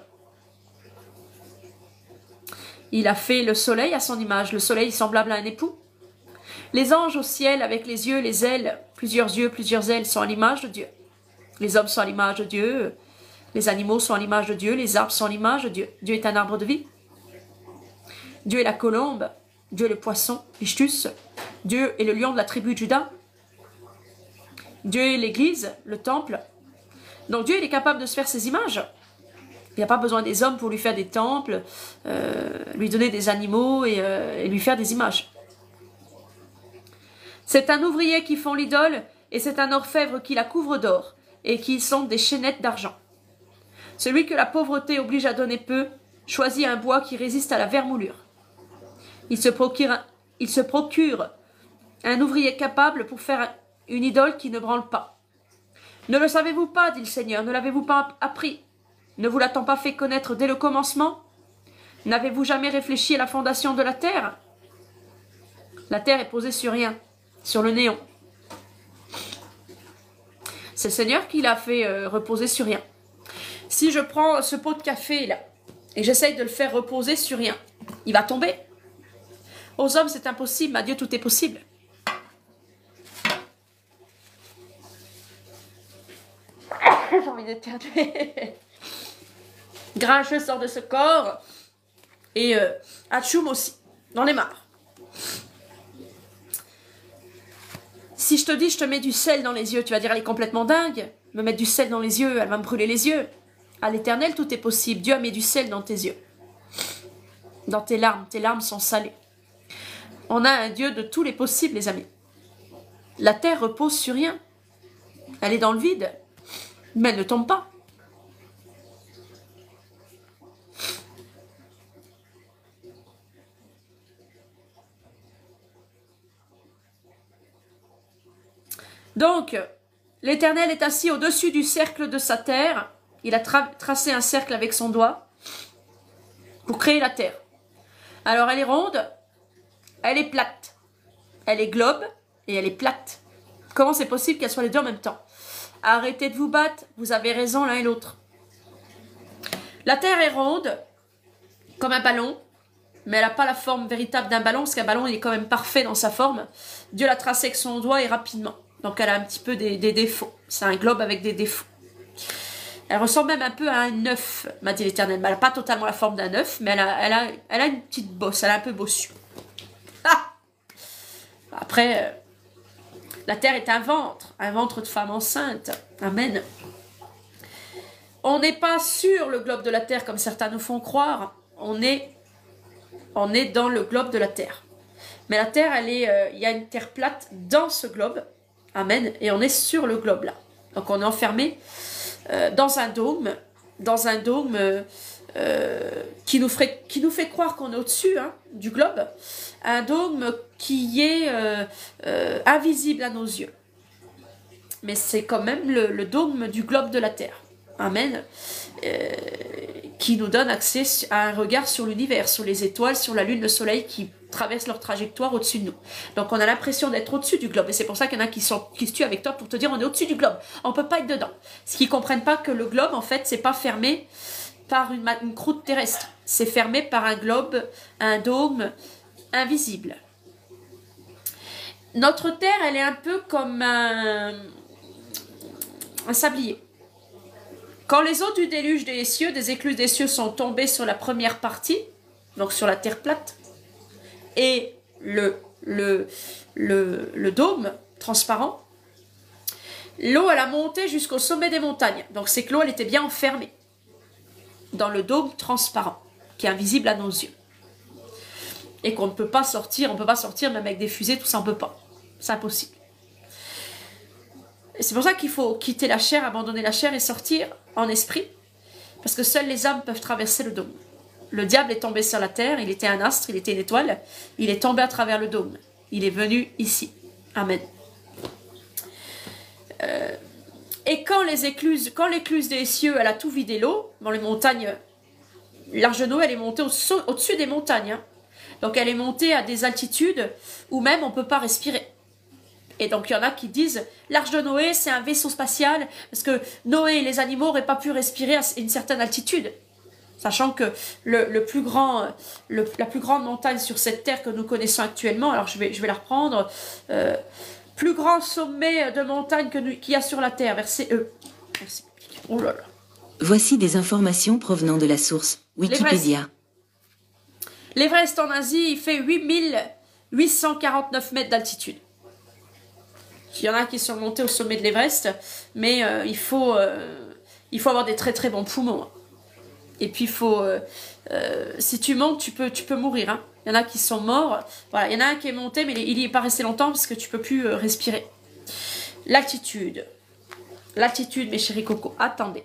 Il a fait le soleil à son image. Le soleil semblable à un époux. Les anges au ciel avec les yeux, les ailes, plusieurs yeux, plusieurs ailes sont à l'image de Dieu. Les hommes sont à l'image de Dieu. Les animaux sont à l'image de Dieu. Les arbres sont à l'image de Dieu. Dieu est un arbre de vie. Dieu est la colombe. Dieu est le poisson, l'Ichthus. Dieu est le lion de la tribu de Juda. Dieu est l'église, le temple. Donc Dieu, il est capable de se faire ses images. Il n'y a pas besoin des hommes pour lui faire des temples, euh, lui donner des animaux et, euh, et lui faire des images. C'est un ouvrier qui fond l'idole et c'est un orfèvre qui la couvre d'or et qui sont des chaînettes d'argent. Celui que la pauvreté oblige à donner peu choisit un bois qui résiste à la vermoulure. Il se procure un, il se procure un ouvrier capable pour faire une idole qui ne branle pas. Ne le savez-vous pas, dit le Seigneur, ne l'avez-vous pas appris? Ne vous l'a-t-on pas fait connaître dès le commencement? N'avez-vous jamais réfléchi à la fondation de la terre? La terre est posée sur rien, sur le néant. C'est le Seigneur qui l'a fait euh, reposer sur rien. Si je prends ce pot de café là, et j'essaye de le faire reposer sur rien, il va tomber. Aux hommes c'est impossible, à Dieu tout est possible. J'ai envie d'éternuer. Grincheux sort de ce corps. Et euh, Hatchoum aussi. J'en ai marre. Si je te dis, je te mets du sel dans les yeux, tu vas dire, elle est complètement dingue. Me mettre du sel dans les yeux, elle va me brûler les yeux. À l'Éternel, tout est possible. Dieu a mis du sel dans tes yeux. Dans tes larmes. Tes larmes sont salées. On a un Dieu de tous les possibles, les amis. La terre repose sur rien. Elle est dans le vide. Mais elle ne tombe pas. Donc, l'Éternel est assis au-dessus du cercle de sa terre. Il a tra tracé un cercle avec son doigt pour créer la terre. Alors, elle est ronde, elle est plate. Elle est globe et elle est plate. Comment c'est possible qu'elle soit les deux en même temps? Arrêtez de vous battre, vous avez raison l'un et l'autre. La terre est ronde, comme un ballon, mais elle n'a pas la forme véritable d'un ballon, parce qu'un ballon il est quand même parfait dans sa forme. Dieu l'a tracé avec son doigt et rapidement. Donc elle a un petit peu des, des défauts. C'est un globe avec des défauts. Elle ressemble même un peu à un œuf, m'a dit l'Éternel. Elle n'a pas totalement la forme d'un œuf, mais elle a, elle, a, elle a une petite bosse, elle a un peu bossu. Ah Après... Euh, la terre est un ventre, un ventre de femme enceinte. Amen. On n'est pas sur le globe de la terre comme certains nous font croire. On est, on est dans le globe de la terre. Mais la terre, elle est, euh, il y a une terre plate dans ce globe. Amen. Et on est sur le globe là. Donc on est enfermé euh, dans un dôme, dans un dôme euh, euh, qui, nous ferait, qui nous fait croire qu'on est au-dessus hein, du globe. Un dôme qui est euh, euh, invisible à nos yeux. Mais c'est quand même le, le dôme du globe de la Terre. Amen. Euh, qui nous donne accès à un regard sur l'univers, sur les étoiles, sur la lune, le soleil qui traversent leur trajectoire au-dessus de nous. Donc on a l'impression d'être au-dessus du globe. Et c'est pour ça qu'il y en a qui, sont, qui se tuent avec toi pour te dire on est au-dessus du globe. On ne peut pas être dedans. Ce qu'ils ne comprennent pas que le globe, en fait, c'est pas fermé par une, une croûte terrestre. C'est fermé par un globe, un dôme invisible. Notre terre, elle est un peu comme un, un sablier. Quand les eaux du déluge des cieux, des écluses des cieux sont tombées sur la première partie, donc sur la terre plate, et le, le, le, le dôme transparent, l'eau elle a monté jusqu'au sommet des montagnes. Donc c'est que l'eau elle était bien enfermée dans le dôme transparent, qui est invisible à nos yeux. Et qu'on ne peut pas sortir, on ne peut pas sortir même avec des fusées, tout ça on ne peut pas. C'est impossible. C'est pour ça qu'il faut quitter la chair, abandonner la chair et sortir en esprit. Parce que seules les âmes peuvent traverser le dôme. Le diable est tombé sur la terre, il était un astre, il était une étoile. Il est tombé à travers le dôme. Il est venu ici. Amen. Euh, et quand les écluses, quand l'écluse des cieux, elle a tout vidé l'eau, dans les montagnes, l'Arche de Noé, elle est montée au-dessus au des montagnes. Hein. Donc elle est montée à des altitudes où même on ne peut pas respirer. Et donc il y en a qui disent l'Arche de Noé c'est un vaisseau spatial parce que Noé et les animaux n'auraient pas pu respirer à une certaine altitude. Sachant que le, le plus grand, le, la plus grande montagne sur cette terre que nous connaissons actuellement, alors je vais, je vais la reprendre, euh, plus grand sommet de montagne qu'il y a sur la terre, verset E. Verset. Oh là là. Voici des informations provenant de la source Wikipédia. L'Everest en Asie, il fait huit mille huit cent quarante-neuf mètres d'altitude. Il y en a qui sont montés au sommet de l'Everest, mais euh, il, faut, euh, il faut avoir des très très bons poumons. Et puis il faut, euh, euh, si tu montes, tu peux, tu peux mourir. Hein. Il y en a qui sont morts. Voilà, il y en a un qui est monté, mais il n'y est pas resté longtemps parce que tu ne peux plus euh, respirer. L'altitude. L'altitude, mes chéris cocos. Attendez.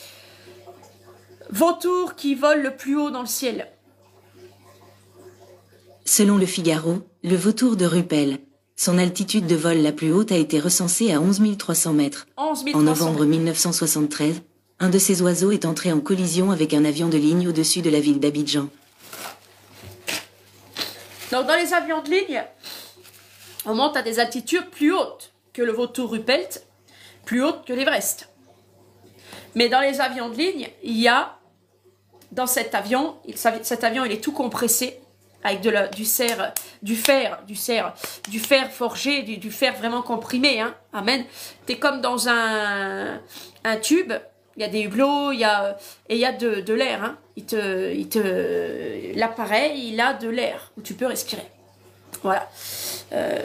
Vautour qui vole le plus haut dans le ciel. Selon le Figaro, le vautour de Ruppel, son altitude de vol la plus haute a été recensée à onze mille trois cents mètres. onze mille trois cents en novembre mille neuf cent soixante-treize, un de ces oiseaux est entré en collision avec un avion de ligne au-dessus de la ville d'Abidjan. Donc dans les avions de ligne, on monte à des altitudes plus hautes que le vautour Ruppelt, plus hautes que l'Everest. Mais dans les avions de ligne, il y a, dans cet avion, il, cet avion il est tout compressé, avec de la, du, fer, du fer, du fer, du fer forgé, du, du fer vraiment comprimé, hein. Amen. T'es comme dans un, un tube, il y a des hublots, il y a, et il y a de, de l'air, hein. Il te, il te, l'appareil, il a de l'air où tu peux respirer. Voilà. Euh,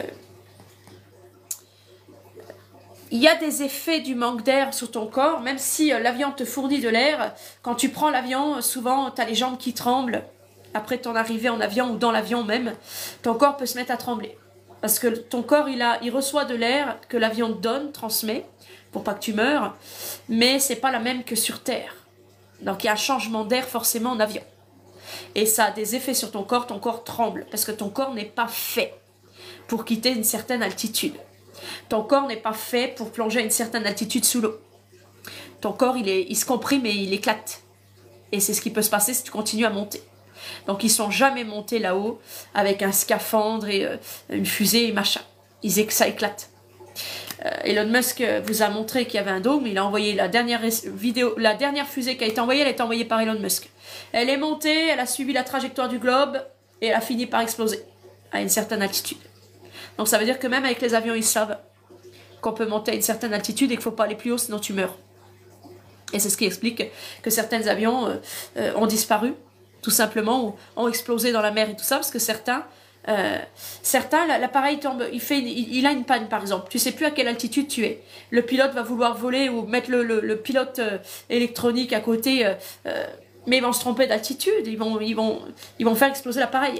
il y a des effets du manque d'air sur ton corps, même si euh, l'avion te fournit de l'air. Quand tu prends l'avion, souvent, tu as les jambes qui tremblent. Après ton arrivée en avion ou dans l'avion même, ton corps peut se mettre à trembler. Parce que ton corps, il, a, il reçoit de l'air que l'avion te donne, transmet, pour pas que tu meurs, mais c'est pas la même que sur Terre. Donc il y a un changement d'air forcément en avion. Et ça a des effets sur ton corps, ton corps tremble, parce que ton corps n'est pas fait pour quitter une certaine altitude. Ton corps n'est pas fait pour plonger à une certaine altitude sous l'eau. Ton corps, il, est, il se comprime et il éclate. Et c'est ce qui peut se passer si tu continues à monter. Donc ils ne sont jamais montés là-haut avec un scaphandre et euh, une fusée et machin. Ils, ça éclate. Euh, Elon Musk vous a montré qu'il y avait un dôme. Il a envoyé la dernière vidéo, la dernière fusée qui a été envoyée, elle a été envoyée par Elon Musk. Elle est montée, elle a suivi la trajectoire du globe et elle a fini par exploser à une certaine altitude. Donc ça veut dire que même avec les avions, ils savent qu'on peut monter à une certaine altitude et qu'il ne faut pas aller plus haut sinon tu meurs. Et c'est ce qui explique que certains avions euh, euh, ont disparu, tout simplement, ou ont explosé dans la mer et tout ça, parce que certains, euh, certains l'appareil tombe, il, fait, il, il a une panne par exemple, tu ne sais plus à quelle altitude tu es. Le pilote va vouloir voler ou mettre le, le, le pilote euh, électronique à côté, euh, euh, mais ils vont se tromper d'altitude, ils vont, ils, vont, ils vont faire exploser l'appareil.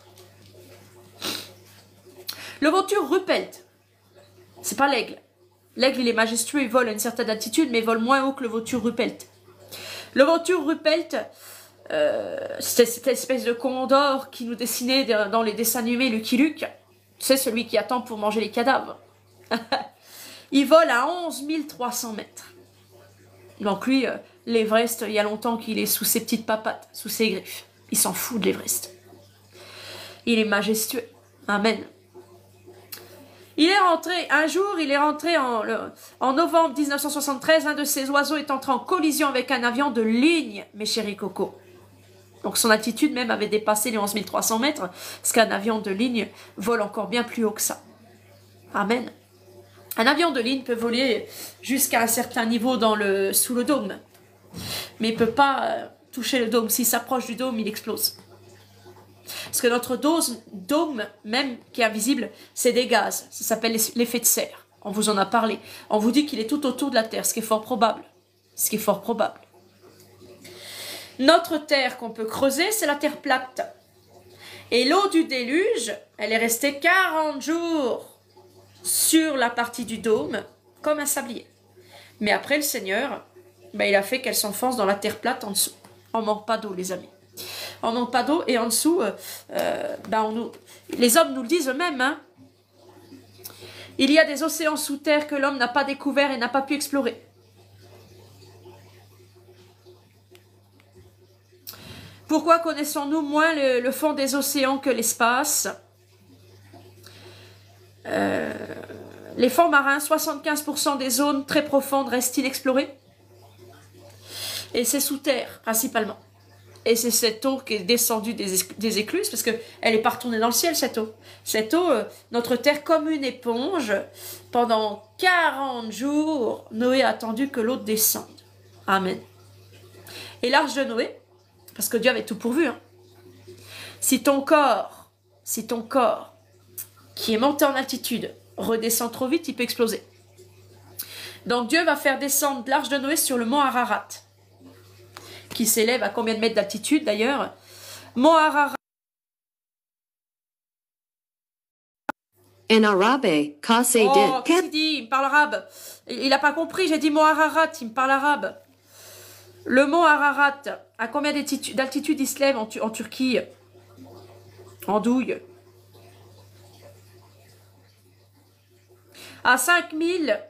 Le vautour Ruppelt, c'est pas l'aigle. L'aigle, il est majestueux, il vole à une certaine altitude, mais il vole moins haut que le vautour Ruppelt. Le vautour Ruppelt, euh, c'est cette espèce de condor qui nous dessinait dans les dessins animés Lucky Luke. C'est celui qui attend pour manger les cadavres. Il vole à onze mille trois cents mètres. Donc lui, euh, l'Everest, il y a longtemps qu'il est sous ses petites papates, sous ses griffes. Il s'en fout de l'Everest. Il est majestueux. Amen. Il est rentré, un jour, il est rentré en, le, en novembre mille neuf cent soixante-treize, un de ces oiseaux est entré en collision avec un avion de ligne, mes chéris cocos. Donc son altitude même avait dépassé les onze mille trois cents mètres, parce qu'un avion de ligne vole encore bien plus haut que ça. Amen. Un avion de ligne peut voler jusqu'à un certain niveau dans le, sous le dôme. mais il ne peut pas euh, toucher le dôme. S'il s'approche du dôme, il explose. Parce que notre dose, dôme, même qui est invisible, c'est des gaz. Ça s'appelle l'effet de serre. On vous en a parlé. On vous dit qu'il est tout autour de la Terre, ce qui est fort probable. Ce qui est fort probable. Notre Terre qu'on peut creuser, c'est la Terre plate. Et l'eau du déluge, elle est restée quarante jours sur la partie du dôme, comme un sablier. Mais après, le Seigneur, ben, il a fait qu'elle s'enfonce dans la terre plate en dessous. On ne manque pas d'eau, les amis. On ne manque pas d'eau, et en dessous, euh, euh, ben, on nous, les hommes nous le disent eux-mêmes, hein. Il y a des océans sous terre que l'homme n'a pas découverts et n'a pas pu explorer. Pourquoi connaissons-nous moins le, le fond des océans que l'espace? euh, Les fonds marins, soixante-quinze pour cent des zones très profondes restent inexplorées. Et c'est sous terre, principalement. Et c'est cette eau qui est descendue des, des écluses, parce qu'elle n'est pas retournée dans le ciel, cette eau. Cette eau, euh, notre terre, comme une éponge, pendant quarante jours, Noé a attendu que l'eau descende. Amen. Et l'arche de Noé, parce que Dieu avait tout pourvu, hein. Si ton corps, si ton corps, qui est monté en altitude, redescend trop vite, il peut exploser. Donc Dieu va faire descendre l'arche de Noé sur le mont Ararat, qui s'élève à combien de mètres d'altitude d'ailleurs? Mont Ararat. En arabe, qu'est-ce Oh, qu'est-ce qu'il dit? Il me parle arabe. Il n'a pas compris, j'ai dit mont Ararat, il me parle arabe. Le mont Ararat, à combien d'altitude il se lève en, en Turquie? En douille. À cinq mille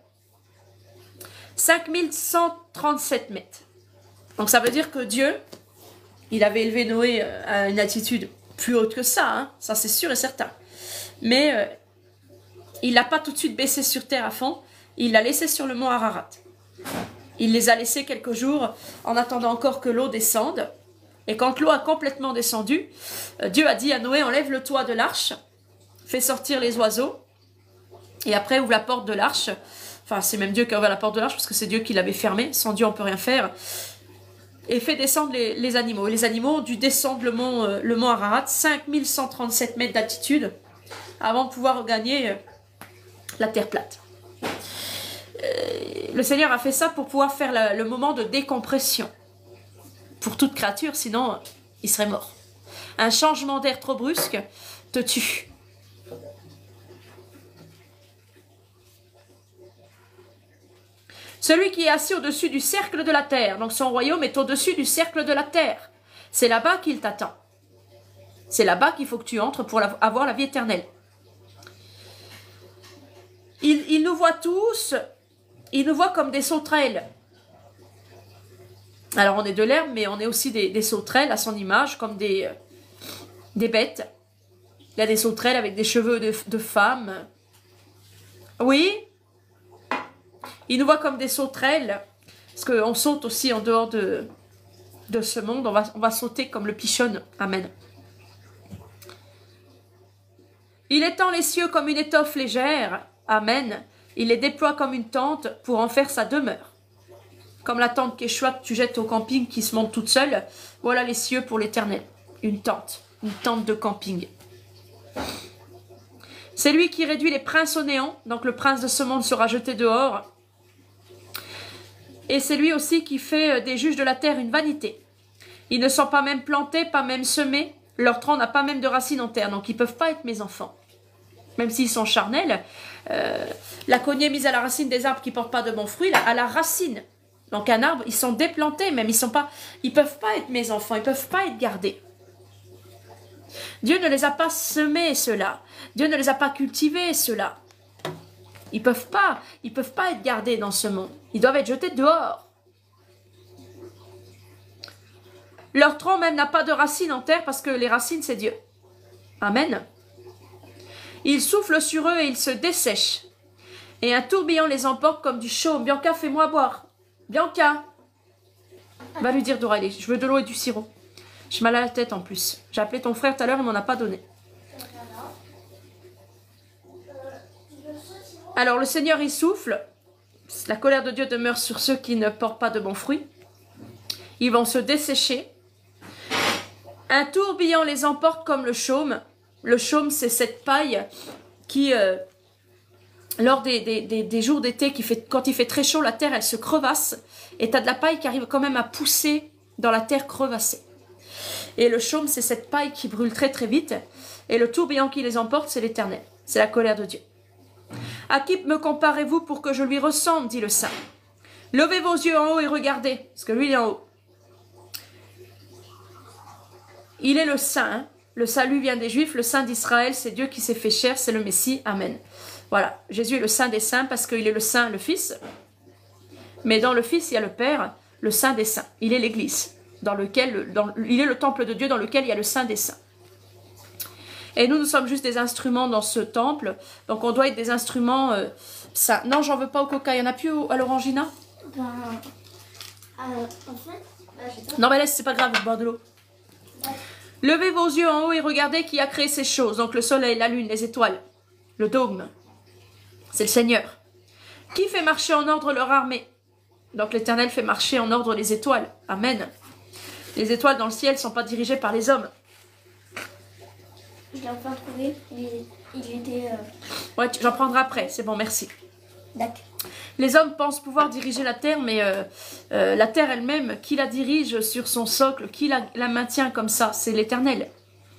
cent trente-sept mètres. Donc ça veut dire que Dieu, il avait élevé Noé à une altitude plus haute que ça, hein, ça c'est sûr et certain. Mais euh, il l'a pas tout de suite baissé sur terre à fond, il l'a laissé sur le mont Ararat. Il les a laissés quelques jours en attendant encore que l'eau descende. Et quand l'eau a complètement descendu, euh, Dieu a dit à Noé, enlève le toit de l'arche, fais sortir les oiseaux, et après ouvre la porte de l'arche. Enfin, c'est même Dieu qui a ouvert la porte de l'arche, parce que c'est Dieu qui l'avait fermée. Sans Dieu, on ne peut rien faire. Et fait descendre les, les animaux. Et les animaux ont dû descendre le mont, euh, le mont Ararat, cinq mille cent trente-sept mètres d'altitude, avant de pouvoir regagner euh, la terre plate. Le Seigneur a fait ça pour pouvoir faire la, le moment de décompression pour toute créature, sinon il serait mort. Un changement d'air trop brusque te tue. Celui qui est assis au-dessus du cercle de la terre, donc son royaume est au-dessus du cercle de la terre. C'est là-bas qu'il t'attend. C'est là-bas qu'il faut que tu entres pour avoir la vie éternelle. Il, il nous voit tous... Il nous voit comme des sauterelles. Alors on est de l'herbe, mais on est aussi des, des sauterelles à son image, comme des, euh, des bêtes. Il y a des sauterelles avec des cheveux de, de femmes. Oui. Il nous voit comme des sauterelles, parce qu'on saute aussi en dehors de, de ce monde. On va, on va sauter comme le pichon. Amen. Il étend les cieux comme une étoffe légère. Amen. Il les déploie comme une tente pour en faire sa demeure. Comme la tente Quechua que tu jettes au camping qui se monte toute seule, voilà les cieux pour l'éternel. Une tente, une tente de camping. C'est lui qui réduit les princes au néant, donc le prince de ce monde sera jeté dehors. Et c'est lui aussi qui fait des juges de la terre une vanité. Ils ne sont pas même plantés, pas même semés, leur tronc n'a pas même de racines en terre, donc ils ne peuvent pas être mes enfants. Même s'ils sont charnels, euh, la cognée mise à la racine des arbres qui ne portent pas de bons fruits, à la racine. Donc un arbre, ils sont déplantés, même ils sont pas, ils peuvent pas être mes enfants, ils peuvent pas être gardés. Dieu ne les a pas semés, ceux-là. Dieu ne les a pas cultivés, ceux-là. Ils peuvent pas, ils peuvent pas être gardés dans ce monde. Ils doivent être jetés dehors. Leur tronc même n'a pas de racines en terre parce que les racines, c'est Dieu. Amen. Il souffle sur eux et ils se dessèchent. Et un tourbillon les emporte comme du chaume. Bianca, fais-moi boire. Bianca. Va lui dire d'oreiller. Je veux de l'eau et du sirop. J'ai mal à la tête en plus. J'ai appelé ton frère tout à l'heure, il m'en a pas donné. Alors le Seigneur, il souffle. La colère de Dieu demeure sur ceux qui ne portent pas de bons fruits. Ils vont se dessécher. Un tourbillon les emporte comme le chaume. Le chaume, c'est cette paille qui, euh, lors des, des, des, des jours d'été, quand il fait très chaud, la terre, elle se crevasse. Et tu as de la paille qui arrive quand même à pousser dans la terre crevassée. Et le chaume, c'est cette paille qui brûle très très vite. Et le tourbillon qui les emporte, c'est l'Éternel. C'est la colère de Dieu. À qui me comparez-vous pour que je lui ressemble, dit le Saint. Levez vos yeux en haut et regardez, parce que lui, il est en haut. Il est le Saint, hein. Le salut vient des Juifs, le Saint d'Israël, c'est Dieu qui s'est fait chair, c'est le Messie, Amen. Voilà, Jésus est le Saint des Saints parce qu'il est le Saint, le Fils. Mais dans le Fils, il y a le Père, le Saint des Saints. Il est l'Église, dans lequel, dans, il est le temple de Dieu dans lequel il y a le Saint des Saints. Et nous, nous sommes juste des instruments dans ce temple, donc on doit être des instruments euh, saints. Non, j'en veux pas au coca, il n'y en a plus au, à l'orangina? Ben, euh, en fait, bah, j'ai pas... Non mais laisse, c'est pas grave, boire de l'eau. Levez vos yeux en haut et regardez qui a créé ces choses. Donc le soleil, la lune, les étoiles, le dôme. C'est le Seigneur. Qui fait marcher en ordre leur armée? Donc l'Éternel fait marcher en ordre les étoiles. Amen. Les étoiles dans le ciel ne sont pas dirigées par les hommes. Je l'ai enfin trouvé. Il, il était... Euh... Ouais, j'en prendrai après. C'est bon, merci. D'accord. Les hommes pensent pouvoir diriger la terre, mais euh, euh, la terre elle-même, qui la dirige sur son socle, qui la, la maintient comme ça, c'est l'Éternel.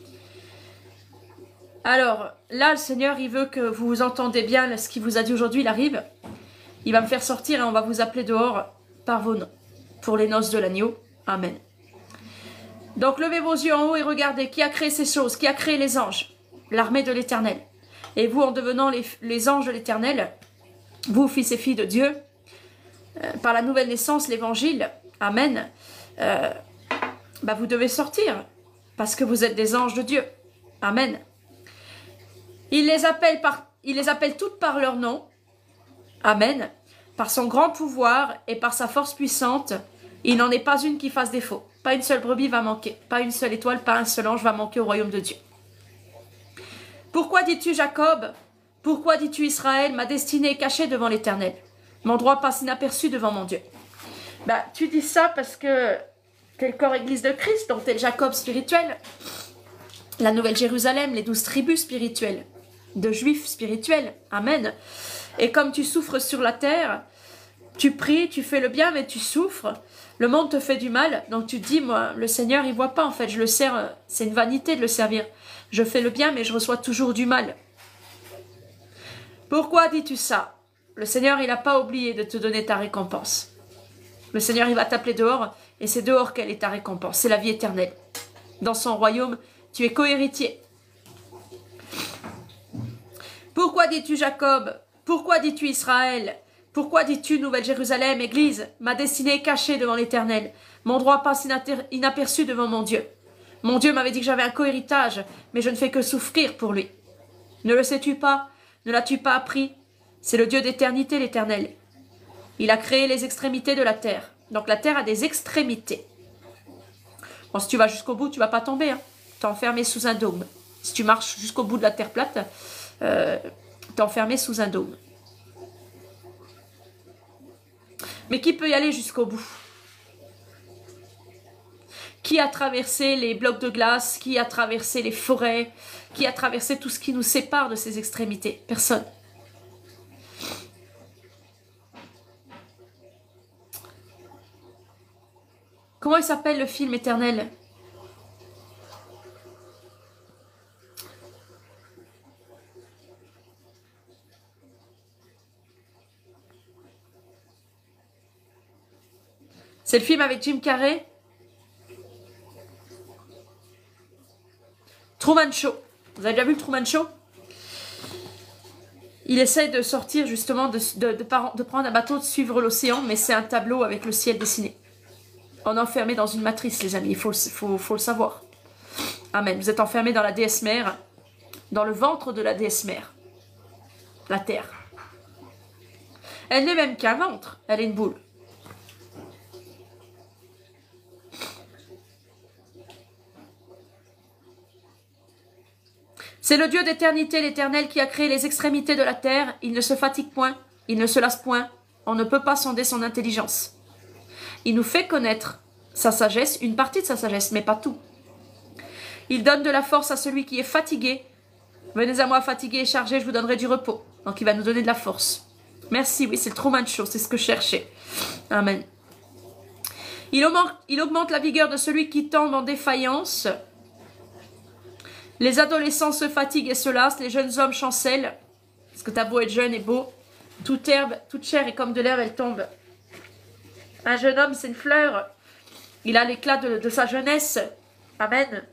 Alors, là, le Seigneur, il veut que vous entendez bien ce qu'il vous a dit aujourd'hui, il arrive. Il va me faire sortir et on va vous appeler dehors par vos noms, pour les noces de l'agneau. Amen. Donc, levez vos yeux en haut et regardez qui a créé ces choses, qui a créé les anges, l'armée de l'Éternel. Et vous, en devenant les, les anges de l'Éternel, vous, fils et filles de Dieu, euh, par la nouvelle naissance, l'évangile, Amen, euh, bah vous devez sortir, parce que vous êtes des anges de Dieu. Amen. Il les appelle, par, il les appelle toutes par leur nom. Amen. Par son grand pouvoir et par sa force puissante, il n'en est pas une qui fasse défaut. Pas une seule brebis va manquer. Pas une seule étoile, pas un seul ange va manquer au royaume de Dieu. Pourquoi dis-tu Jacob? Pourquoi dis-tu Israël? Ma destinée est cachée devant l'Éternel. Mon droit passe inaperçu devant mon Dieu. Bah, tu dis ça parce que t'es le corps église de Christ, donc t'es le Jacob spirituel. La Nouvelle Jérusalem, les douze tribus spirituelles, de Juifs spirituels. Amen. Et comme tu souffres sur la terre, tu pries, tu fais le bien, mais tu souffres. Le monde te fait du mal, donc tu te dis, moi, le Seigneur, il voit pas, en fait, je le sers, c'est une vanité de le servir. Je fais le bien, mais je reçois toujours du mal. Pourquoi dis-tu ça? Le Seigneur, il n'a pas oublié de te donner ta récompense. Le Seigneur, il va t'appeler dehors, et c'est dehors qu'elle est ta récompense. C'est la vie éternelle. Dans son royaume, tu es co-héritier. Pourquoi dis-tu Jacob? Pourquoi dis-tu Israël? Pourquoi dis-tu Nouvelle Jérusalem, Église? Ma destinée est cachée devant l'Éternel. Mon droit passe inaperçu devant mon Dieu. Mon Dieu m'avait dit que j'avais un co-héritage, mais je ne fais que souffrir pour lui. Ne le sais-tu pas? Ne l'as-tu pas appris? C'est le Dieu d'éternité, l'Éternel. Il a créé les extrémités de la terre. Donc la terre a des extrémités. Bon, si tu vas jusqu'au bout, tu ne vas pas tomber. Hein. Tu es enfermé sous un dôme. Si tu marches jusqu'au bout de la terre plate, euh, tu es enfermé sous un dôme. Mais qui peut y aller jusqu'au bout? Qui a traversé les blocs de glace? Qui a traversé les forêts? Qui a traversé tout ce qui nous sépare de ces extrémités? Personne. Comment il s'appelle le film éternel? C'est le film avec Jim Carrey. Truman Show. Vous avez déjà vu le Truman Show? Il essaie de sortir justement, de, de, de, de prendre un bateau, de suivre l'océan, mais c'est un tableau avec le ciel dessiné. On est enfermé dans une matrice, les amis, il faut, faut, faut le savoir. Amen. Vous êtes enfermés dans la déesse mère, dans le ventre de la déesse mère, la terre. Elle n'est même qu'un ventre, elle est une boule. C'est le Dieu d'éternité, l'Éternel, qui a créé les extrémités de la terre. Il ne se fatigue point, il ne se lasse point. On ne peut pas sonder son intelligence. Il nous fait connaître sa sagesse, une partie de sa sagesse, mais pas tout. Il donne de la force à celui qui est fatigué. Venez à moi fatigué et chargé, je vous donnerai du repos. Donc il va nous donner de la force. Merci, oui, c'est le Truman Show, c'est ce que je cherchais. Amen. Il augmente, il augmente la vigueur de celui qui tombe en défaillance. Les adolescents se fatiguent et se lassent, les jeunes hommes chancellent. Parce que t'as beau être jeune et beau, toute herbe, toute chair est comme de l'herbe, elle tombe. Un jeune homme, c'est une fleur. Il a l'éclat de, de sa jeunesse. Amen.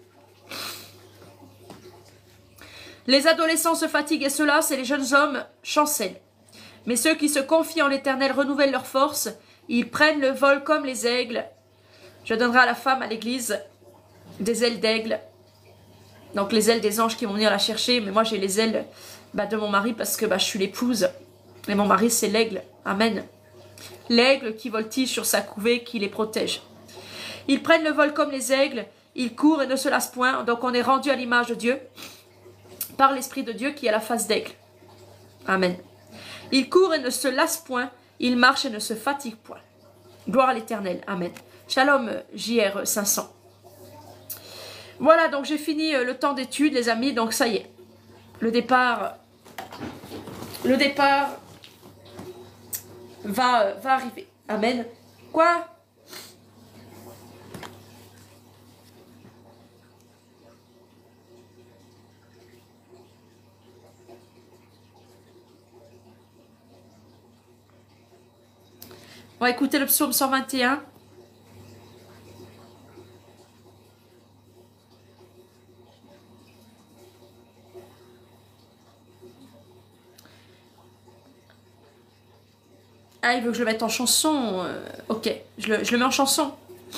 Les adolescents se fatiguent et se lassent et les jeunes hommes chancellent. Mais ceux qui se confient en l'Éternel renouvellent leur force. Ils prennent le vol comme les aigles. Je donnerai à la femme, à l'église, des ailes d'aigle. Donc les ailes des anges qui vont venir la chercher. Mais moi j'ai les ailes bah, de mon mari parce que bah, je suis l'épouse. Et mon mari c'est l'aigle. Amen. L'aigle qui voltige sur sa couvée, qui les protège. Ils prennent le vol comme les aigles. Ils courent et ne se lassent point. Donc on est rendu à l'image de Dieu. Par l'Esprit de Dieu qui a la face d'aigle. Amen. Ils courent et ne se lassent point. Ils marchent et ne se fatiguent point. Gloire à l'Éternel. Amen. Shalom J R cinq cents. Voilà, donc j'ai fini le temps d'études, les amis. Donc ça y est. Le départ, le départ va, va arriver. Amen. Quoi? On va écouter le psaume cent vingt et un. Ah, il veut que je le mette en chanson. Euh, ok, je le, je le mets en chanson.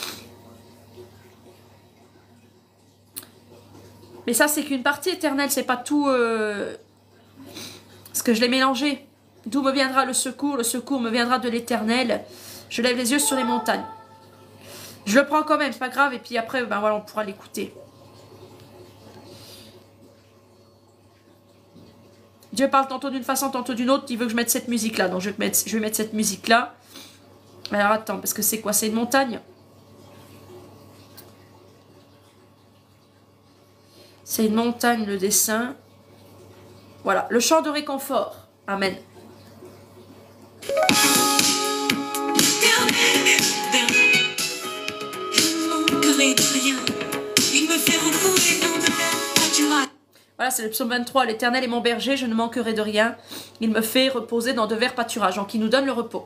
Mais ça, c'est qu'une partie éternelle, c'est pas tout... Euh... Parce que je l'ai mélangé. D'où me viendra le secours? Le secours me viendra de l'Éternel. Je lève les yeux sur les montagnes. Je le prends quand même, c'est pas grave. Et puis après, ben voilà, on pourra l'écouter. Dieu parle tantôt d'une façon, tantôt d'une autre. Il veut que je mette cette musique-là. Donc je vais, mettre, je vais mettre cette musique-là. Alors attends, parce que c'est quoi? C'est une montagne? C'est une montagne, le dessin. Voilà, le chant de réconfort. Amen. Voilà, c'est le psaume vingt-trois. L'Éternel est mon berger, je ne manquerai de rien. Il me fait reposer dans de verts pâturages. Donc il nous donne le repos.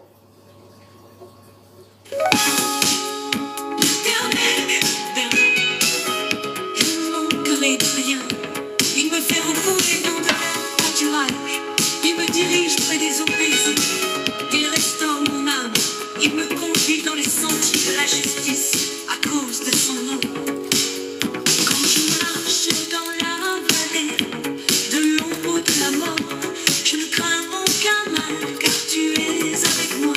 Il me fait reposer dans de verts pâturages. Il me dirige près des eaux paisibles. Il restaure mon âme. Il me conduit dans les sentiers de la justice à cause de son nom. Quand je marche dans la vallée de l'ombre de la mort, je ne crains aucun mal car tu es avec moi.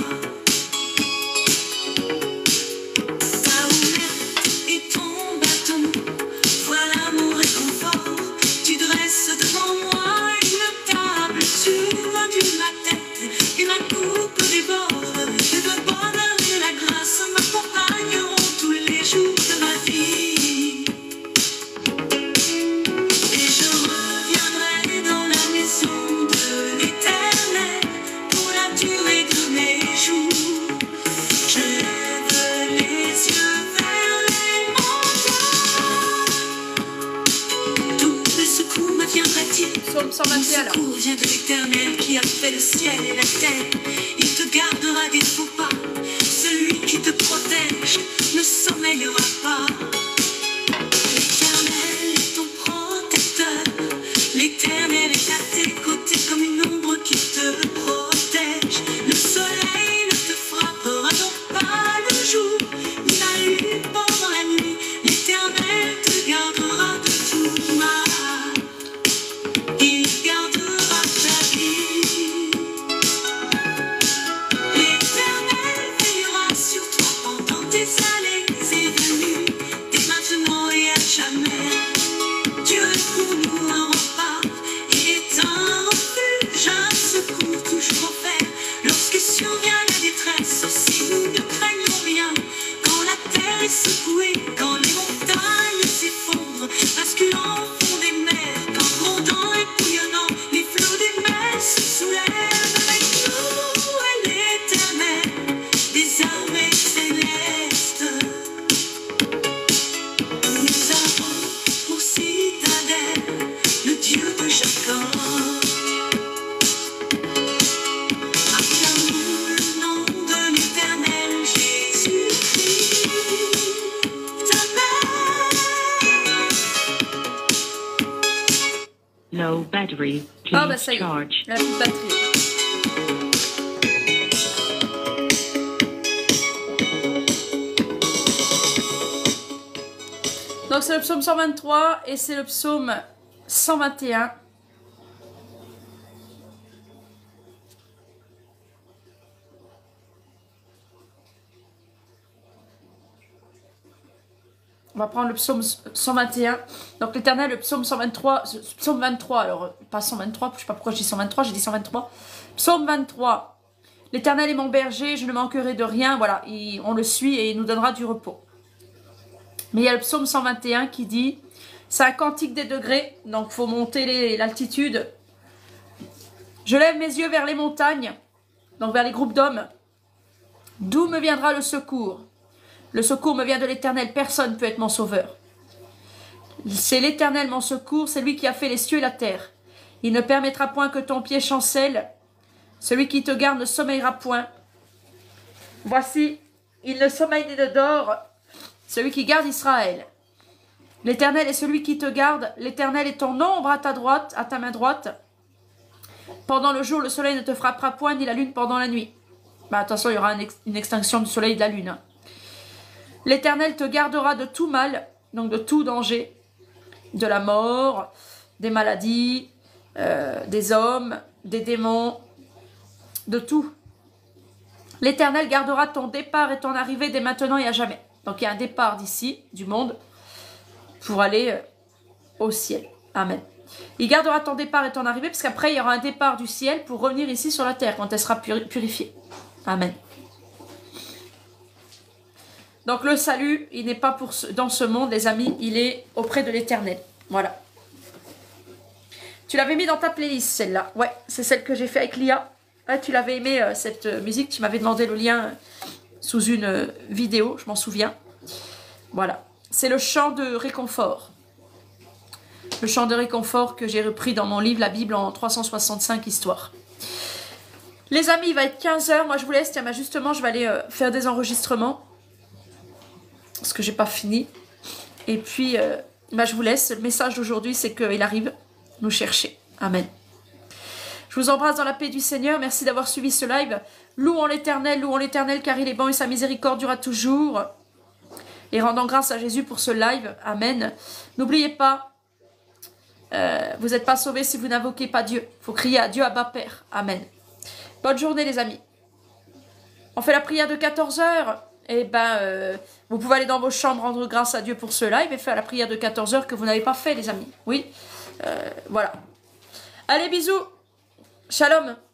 Ta houlette et ton bâton, voilà mon réconfort. Tu dresses devant moi une table sur ma tête et ma coupe déborde. Et le bonheur et la grâce m'accompagneront tous les jours de ma vie. Et je reviendrai dans la maison de l'Éternel pour la durée de mes jours. Je lève les yeux vers les montagnes. Tout le secours me viendra-t-il? Psaume cent vingt et un. Le secours vient de l'Éternel qui a fait le ciel et la terre. Il te gardera des faux pas. Celui qui te protège ne sommeillera pas. L'Éternel est ton protecteur. L'Éternel est à tes côtés comme une ombre qui te protège. Le soleil ne te frappera donc pas le jour, ni la lune pendant la nuit. L'Éternel te gardera de tout mal. Il gardera ta vie. L'Éternel veillera sur toi pendant tes allées et venues, dès maintenant et à jamais. Dieu est pour nous un rempart et est un refuge, un secours toujours offert. Lorsque survient la détresse, aussi nous ne craignons rien. Quand la terre est secouée quand les montagnes s'effondrent, basculant au fond des mers, quand grondant et bouillonnant, les flots des mers se soulèvent. Avec nous est l'Éternel, des armées célestes. Nous avons pour citadelle le Dieu de Jacob. Acclamons le nom de l'Éternel, Jésus-Christ. Low battery. Please Ah bah ça y est, charge. la petite batterie. Donc c'est le psaume cent vingt-trois et c'est le psaume cent vingt et un. On va prendre le psaume cent vingt et un. Donc l'Éternel, le psaume cent vingt-trois. Psaume vingt-trois, alors pas cent vingt-trois, je ne sais pas pourquoi je dis cent vingt-trois, j'ai dit cent vingt-trois. Psaume vingt-trois. L'Éternel est mon berger, je ne manquerai de rien. Voilà, il, on le suit et il nous donnera du repos. Mais il y a le psaume cent vingt et un qui dit, c'est un cantique des degrés, donc il faut monter l'altitude. Je lève mes yeux vers les montagnes, donc vers les groupes d'hommes. D'où me viendra le secours? Le secours me vient de l'Éternel, personne ne peut être mon sauveur. C'est l'Éternel mon secours, c'est lui qui a fait les cieux et la terre. Il ne permettra point que ton pied chancelle. Celui qui te garde ne sommeillera point. Voici, il ne sommeille ni ne dort, celui qui garde Israël. L'Éternel est celui qui te garde, l'Éternel est ton ombre à ta droite, à ta main droite. Pendant le jour, le soleil ne te frappera point, ni la lune pendant la nuit. Bah, attention, il y aura un ex une extinction du soleil et de la lune. Hein. L'Éternel te gardera de tout mal, donc de tout danger, de la mort, des maladies, euh, des hommes, des démons, de tout. L'Éternel gardera ton départ et ton arrivée dès maintenant et à jamais. Donc il y a un départ d'ici, du monde, pour aller euh, au ciel. Amen. Il gardera ton départ et ton arrivée, parce qu'après il y aura un départ du ciel pour revenir ici sur la terre, quand elle sera purifiée. Amen. Donc le salut, il n'est pas pour ce, dans ce monde, les amis, il est auprès de l'Éternel. Voilà. Tu l'avais mis dans ta playlist, celle-là. Ouais, c'est celle que j'ai fait avec Lia. Ouais, tu l'avais aimé, euh, cette euh, musique. Tu m'avais demandé le lien euh, sous une euh, vidéo, je m'en souviens. Voilà. C'est le chant de réconfort. Le chant de réconfort que j'ai repris dans mon livre, la Bible en trois cent soixante-cinq histoires. Les amis, il va être quinze heures. Moi, je vous laisse. Tiens, bah, justement, je vais aller euh, faire des enregistrements. Parce que j'ai pas fini. Et puis, euh, bah, je vous laisse. Le message d'aujourd'hui, c'est qu'il arrive nous chercher. Amen. Je vous embrasse dans la paix du Seigneur. Merci d'avoir suivi ce live. Louons l'Éternel, louons l'Éternel, car il est bon et sa miséricorde durera toujours. Et rendons grâce à Jésus pour ce live. Amen. N'oubliez pas, euh, vous n'êtes pas sauvés si vous n'invoquez pas Dieu. Il faut crier à Dieu, Abba Père. Amen. Bonne journée, les amis. On fait la prière de quatorze heures. Et ben, euh, vous pouvez aller dans vos chambres, rendre grâce à Dieu pour ce live et faire la prière de quatorze heures que vous n'avez pas fait, les amis. Oui, euh, voilà. Allez, bisous. Shalom.